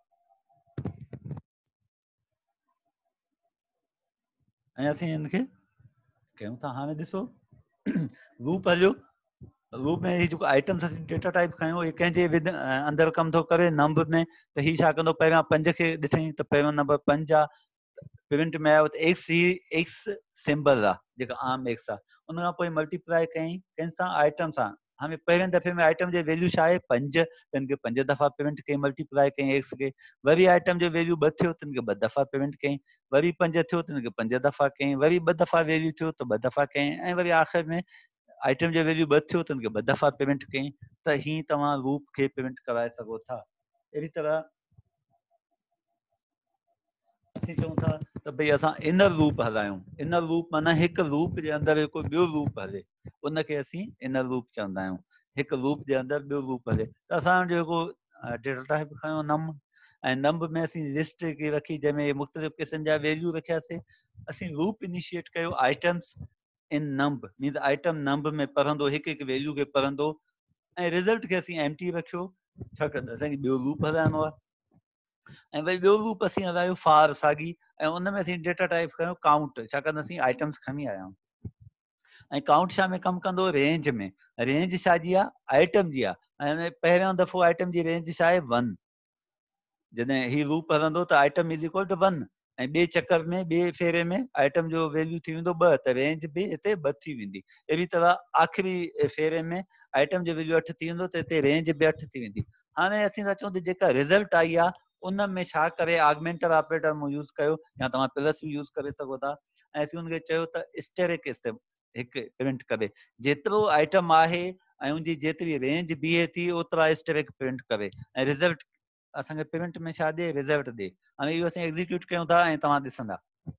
ऐं असीं हिनखे कयूं था। हाणे ॾिसो लूप हलियो, लूप में ही जेको आइटम्स असीं डेटा टाइप खयो, हे कंहिंजे अंदरि कमु थो करे, नंबर में, त ही छा कंदो, पहिरियां 5 खे ॾिठई त पहिरियों नंबर 5 आहे, प्रिंट में आयो त एक्स सिंबल आहे जेका आम एक्स आहे, उन खां पोइ मल्टीप्लाई कई कंहिंसां आइटम सां। हाणे पहिरें दफ़े में आइटम जो वैल्यू छा आहे 5, त हिनखे 5 दफ़ा प्रिंट कई मल्टीप्लाई कई एक्स खे। वरी आइटम जो वैल्यू 2 थियो त हिनखे 2 दफ़ा प्रिंट कई, वरी 5 थियो त हिनखे 5 दफ़ा कई, वरी 2 दफ़ा वैल्यू थियो त 2 दफ़ा कई, ऐं वरी आख़िर में आइटम जो वैल्यू 2 थियो त हिनखे 2 दफ़ा प्रिंट कई। त हीअं तव्हां लूप खे प्रिंट कराए सघो था। अहिड़ी तरह असीं चऊं था त भई असां इनर लूप हलायूं। इनर लूप माना हिकु लूप जे अंदरि हिकु ॿियो लूप हले, उनखे असीं इनर लूप चवंदा आहियूं। हिकु लूप जे अंदरि ॿियो लूप हले। त असांजो जेको डेटा टाइप खयो नम, ऐं नंब में असीं लिस्ट रखी जंहिंमें मुख़्तलिफ़ क़िस्म जा वैल्यू रखियासीं। असीं लूप इनिशिएट कयो आइटम्स इन नंब, मीन्स आइटम नंब में पढ़ंदो, हिकु हिकु वैल्यू खे पढ़ंदो, ऐं रिज़ल्ट खे असीं एम्प्टी रखियो, छाकाणि असांखे ॿियो लूप हलाइणो आहे। ऐं वरी ॿियो लूप असीं हलायो फार साॻी, ऐं उन में असीं डेटा टाइप कयो काउंट, छाकाणि असीं आइटम्स खणी आया आहियूं। ऐं काउंट छा में कमु कंदो? रेंज में। रेंज छा जी आहे? आइटम जी आहे। ऐं पहिरियों दफ़ो आइटम जी रेंज छा आहे? 1। जॾहिं ही लूप हलंदो त आइटम इज इक्वल टू 1, ऐं ॿिए चकर में ॿिए फेरे में आइटम जो वैल्यू थी वेंदो 2, त रेंज बि हिते 2 थी वेंदी। अहिड़ी तरह आख़िरी फेरे में आइटम जो वैल्यू 8 थी वेंदो त हिते रेंज बि 8 थी वेंदी। हाणे असीं था चऊं त जेका रिज़ल्ट आई आहे उन में छा करे आगमेंटर ऑपरेटर मूं यूज़ कयो, या तव्हां प्लस बि यूज़ करे सघो था। ऐं असीं हुनखे चयो त स्टेरिक हिकु प्रिंट करे, जेतिरो आइटम आहे ऐं उनजी जेतिरी रेंज बीहे थी ओतिरा स्टेरिक प्रिंट करे, ऐं रिज़ल्ट असांखे प्रिंट में छा ॾे? रिज़ल्ट ॾे। हाणे इहो असीं एग्ज़ीक्यूट कयूं था ऐं तव्हां ॾिसंदा।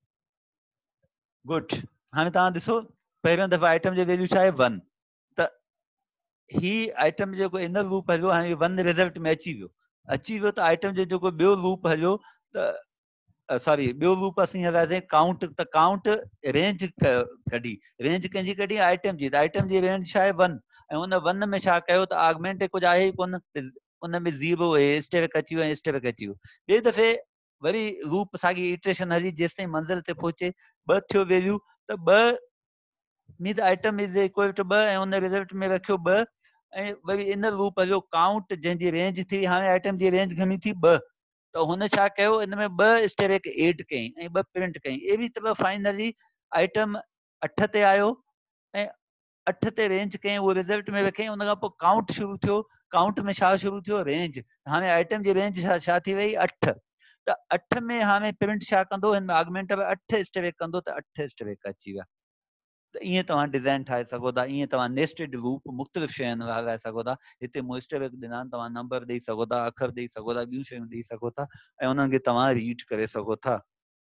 गुड। हाणे तव्हां ॾिसो पहिरियों दफ़ा आइटम जो वैल्यू छा आहे? 1। त ही आइटम जेको इनर लूप हलियो, हाणे 1 रिज़ल्ट में अची वियो त आइटम जो जेको ॿियो लूप हलियो त सॉरी ॿियो लूप असीं हलायासीं काउंट, त काउंट रेंज कढी। रेंज कंहिंजी कढी? आइटम जी। त आइटम जी रेंज छा आहे? 1। ऐं उन 1 में छा कयो त आगमेंट कुझु आहे ई कोन, उन में 0 स्टेरिक अची वियो ऐं स्टेरिक अची वियो। ॿिए दफ़े वरी लूप साॻी इटरेशन हली जेसि ताईं मंज़िल ते पहुचे 2 थियो वैल्यू, त 2 means item is equal to 2, ऐं उन रिज़ल्ट में रखियो 2, ऐं वरी इन लूप हलियो काउंट जंहिंजी रेंज थी, हाणे आइटम जी रेंज घणी थी? 2। त हुन छा कयो? इन में 2 स्टेरिक एड कई ऐं 2 प्रिंट कई। अहिड़ी तरह फाइनली आइटम 8 ते आयो ऐं 8 ते रेंज कई, उहो रिज़ल्ट में रखई। उन खां पोइ काउंट शुरू थियो। काउंट में छा शुरू थियो? रेंज। हाणे आइटम जी रेंज छा थी वई? 8। त 8 में हाणे प्रिंट छा कंदो? हिन में आगमेंटर 8 स्टेरिक कंदो त 8 स्टेरिक अची विया। त ईअं तव्हां डिज़ाइन ठाहे सघो था। ईअं तव्हां नेस्टेड लूप मुख़्तलिफ़ शयुनि हलाए सघो था। हिते मूं स्टेरिक ॾिना आहिनि, तव्हां नंबर ॾेई सघो था, अखर ॾेई सघो था, ॿियूं शयूं ॾेई सघो था, ऐं उन्हनि खे तव्हां रीड करे सघो था।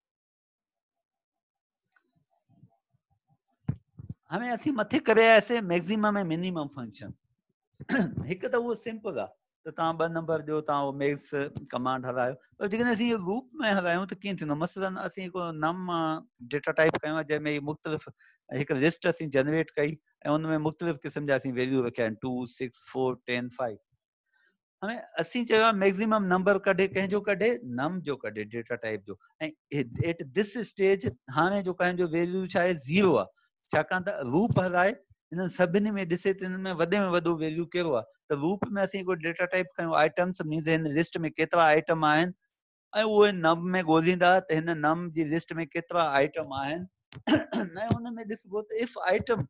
हाणे असीं मथे करे आयासीं मैक्सिमम ऐं मिनिमम फंक्शन। हिकु त उहो सिंपल आहे त तव्हां 2 नंबर ॾियो, तव्हां उहो मैक्स कमांड हलायो। पर जेकॾहिं असीं इहो लूप में हलायूं त कीअं थींदो? मसलन असीं हिकु नम डेटा टाइप कयूं आहे जंहिंमें मुख़्तलिफ़ हिकु लिस्ट असीं जनरेट कई, ऐं उन में मुख़्तलिफ़ क़िस्म जा असीं वैल्यू रखिया आहिनि 2, 6, 4, 10, 5। हाणे असीं चयो आहे मैक्सिमम नंबर कढे, कंहिंजो कढे? नम जो कढे, डेटा टाइप जो। ऐं एट दिस स्टेज हाणे जो कंहिंजो वैल्यू छा आहे? 0 आहे, छाकाणि त लूप हलाए हिननि सभिनी में ॾिसे त हिन में वॾे में वॾो वैल्यू कहिड़ो आहे। त लूप में असीं हिकु डेटा टाइप कयूं आइटम्स, मीन्स हिन लिस्ट में केतिरा आइटम आहिनि, ऐं उहे नम में ॻोल्हींदा त हिन नम जी लिस्ट में केतिरा आइटम आहिनि। ऐं हुन में ॾिसबो त इफ आइटम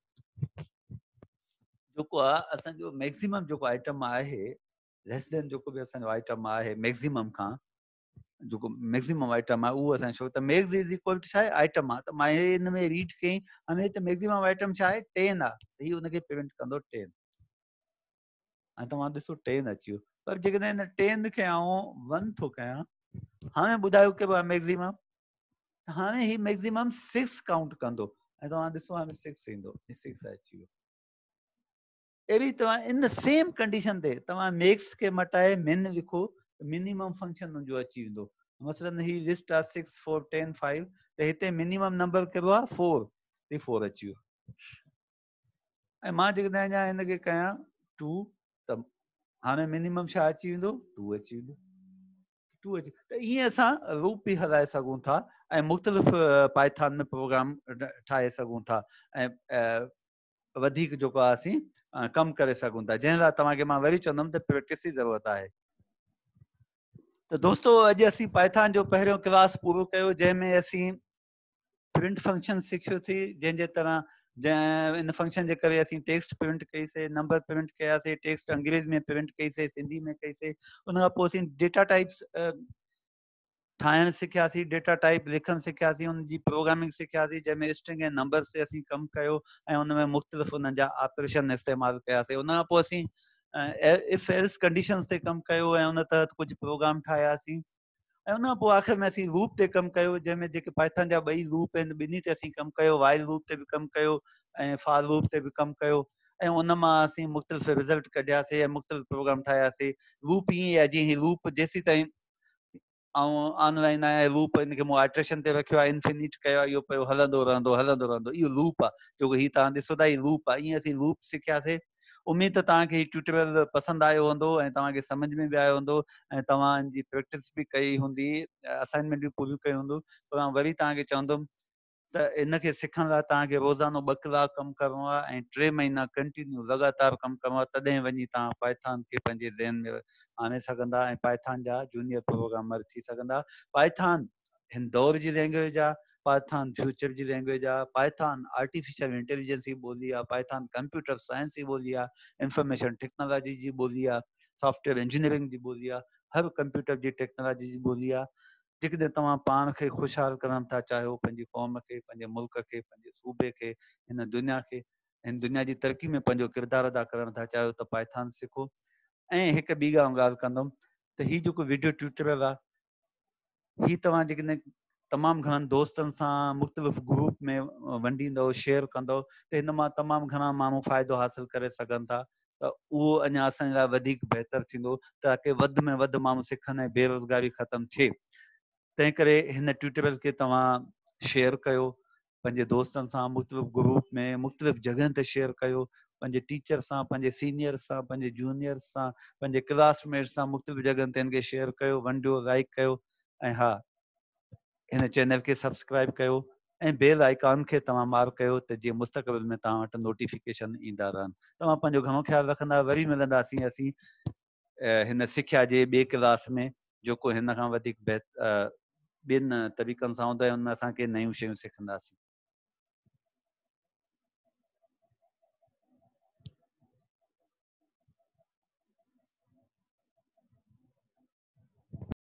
जेको आहे असांजो मैक्सिमम जेको आइटम आहे लेस देन जेको बि असांजो आइटम आहे मैक्सिमम खां, जेको मैक्सिमम आइटम आहे उहो असांजो, छो त मैक्स इज इक्वल टू छा आहे? आइटम आहे। त मां हिन में रीड कई, हाणे हिते मैक्सिमम आइटम छा आहे? 10 आहे, त हीउ हुनखे प्रिंट कंदो 10। ऐं तव्हां ॾिसो 10 अची वियो। पर जेकॾहिं हिन 10 खे आउं 1 थो कयां, हाणे ॿुधायो कहिड़ो आहे मैक्सिमम? हाणे ही मैक्सिमम 6 काउंट कंदो, ऐं तव्हां ॾिसो हाणे 6 ईंदो, 6 अची वियो। अहिड़ी तव्हां इन सेम कंडीशन ते तव्हां मैक्स खे मटाए मिन लिखो, मिनिमम फंक्शन हुनजो अची वेंदो। मसलन ही लिस्ट आहे 6, 4, 10, 5, त हिते मिनिमम नंबर कहिड़ो आहे? 4, त 4 अची वियो। ऐं मां जेकॾहिं अञा हिनखे कयां 2, त हाणे मिनिमम छा अची वेंदो? 2 अची वेंदो। 2 अची। त ईअं असां लूप बि हलाए सघूं था, ऐं मुख़्तलिफ़ पाइथन में प्रोग्राम ठाहे सघूं था, ऐं वधीक जेको आहे असीं कमु करे सघूं था, जंहिं लाइ तव्हांखे मां वरी चवंदुमि त प्रैक्टिस जी ज़रूरत आहे। तो दोस्तों अॼु असीं पाइथन जो पहिरियों क्लास पूरो कयो, जंहिंमें असीं प्रिंट फंक्शन सिखियोसीं, जंहिंजे तरह इन फंक्शन जे करे असीं टेक्स्ट प्रिंट कईसीं, नंबर प्रिंट कयासीं, टेक्स्ट अंग्रेज़ी में प्रिंट कईसीं, सिंधी में कईसीं। उन खां पोइ असीं डेटा टाइप्स ठाहिण सिखियासीं, डेटा टाइप लिखण सिखियासीं, उन जी प्रोग्रामिंग सिखियासीं, जंहिंमें स्ट्रिंग ऐं नंबर ते असीं कमु कयो ऐं उन में मुख़्तलिफ़ उन्हनि जा ऑपरेशन इस्तेमालु कयासीं। उन खां पोइ असीं इफ एल्स कंडीशन्स ते कमु कयो ऐं उन तहत कुझु प्रोग्राम ठाहियासीं। ऐं उन खां पोइ आख़िर में असीं लूप ते कमु कयो, जंहिंमें जेके पाइथन जा ॿई लूप आहिनि, ॿिन्ही ते असीं कमु कयो, वाइल लूप ते बि कमु कयो ऐं फॉर लूप ते बि कमु कयो। ऐं उन मां असीं मुख़्तलिफ़ रिज़ल्ट कढियासीं ऐं मुख़्तलिफ़ प्रोग्राम ठाहियासीं। लूप ईअं आहे जीअं लूप जेसीं ताईं ऑनलाइन आहे, लूप इनखे मूं आइट्रेशन ते रखियो आहे, इन्फिनिट कयो आहे, इहो पियो हलंदो रहंदो हलंदो रहंदो, इहो लूप आहे। छोकी हीउ तव्हां ॾिसो था, हीउ लूप आहे। ईअं असीं लूप सिखियासीं। उमेद त तव्हांखे हीउ ट्यूटोरियल पसंदि आयो हूंदो ऐं तव्हांखे सम्झ में बि आयो हूंदो ऐं तव्हांजी प्रैक्टिस बि कई हूंदी, असाइनमेंट बि पूरियूं कई हूंदियूं। पर मां वरी तव्हांखे चवंदुमि त इनखे सिखण लाइ तव्हांखे रोज़ानो 2 कलाक कमु करिणो आहे ऐं 3 महीना कंटिन्यू लगातार कमु करिणो आहे, तॾहिं वञी तव्हां पाइथन खे पंहिंजे ज़हन में आणे सघंदा ऐं पाइथन जा जूनियर प्रोग्रामर थी सघंदा। पाइथन हिन दौर जी लैंग्वेज आहे, पाइथन फ्यूचर जी लैंग्वेज आहे, पाइथन आर्टिफिशियल इंटेलिजेंस जी ॿोली आहे, पाइथन कंप्यूटर साइंस जी ॿोली आहे, इंफॉर्मेशन टेक्नोलॉजी जी ॿोली आहे, सॉफ्टवेयर इंजीनियरिंग जी ॿोली आहे, हर कंप्यूटर जी टेक्नोलॉजी जी ॿोली आहे। जेकॾहिं तव्हां पाण खे ख़ुशहाल करणु था चाहियो, पंहिंजी क़ौम खे, पंहिंजे मुल्क खे, पंहिंजे सूबे खे, हिन दुनिया खे, हिन दुनिया जी तरक़ी में पंहिंजो किरदारु अदा करणु था चाहियो त पाइथन सिखो। ऐं हिकु ॿी ॻाल्हि कंदुमि त हीउ जेको वीडियो ट्यूटोरियल आहे, हीउ तव्हां जेकॾहिं तमामु घणनि दोस्तनि सां मुख़्तलिफ़ ग्रुप में वंडींदव, शेयर कंदव, त हिन मां तमामु घणा माण्हू फ़ाइदो हासिलु करे सघनि था। त उहो अञा असांजे लाइ वधीक बहितरु थींदो, ताकी वधि में वधि माण्हू सिखनि ऐं बेरोज़गारी ख़तमु थिए। तंहिं करे हिन ट्यूटोरियल खे तव्हां शेयर कयो पंहिंजे दोस्तनि सां, मुख़्तलिफ़ ग्रुप में, मुख़्तलिफ़ जॻहियुनि ते शेयर कयो, पंहिंजे टीचर सां, पंहिंजे सीनियर सां, पंहिंजे जूनियर सां, पंहिंजे क्लासमेट सां, मुख़्तलिफ़ जॻहियुनि ते हिनखे शेयर कयो, वंडियो, लाइक कयो। ऐं हा, हिन चैनल खे सब्सक्राइब कयो ऐं बेल आइकॉन खे तव्हां मार्क कयो त जीअं मुस्तक़बिल में तव्हां वटि नोटिफिकेशन ईंदा रहनि। तव्हां पंहिंजो घणो ख़्यालु रखंदा। वरी मिलंदासीं असीं हिन सिख्या जे ॿिए क्लास में, जेको हिन खां वधीक ॿियनि तरीक़नि सां हूंदा, हुन में असांखे नयूं शयूं सिखंदासीं।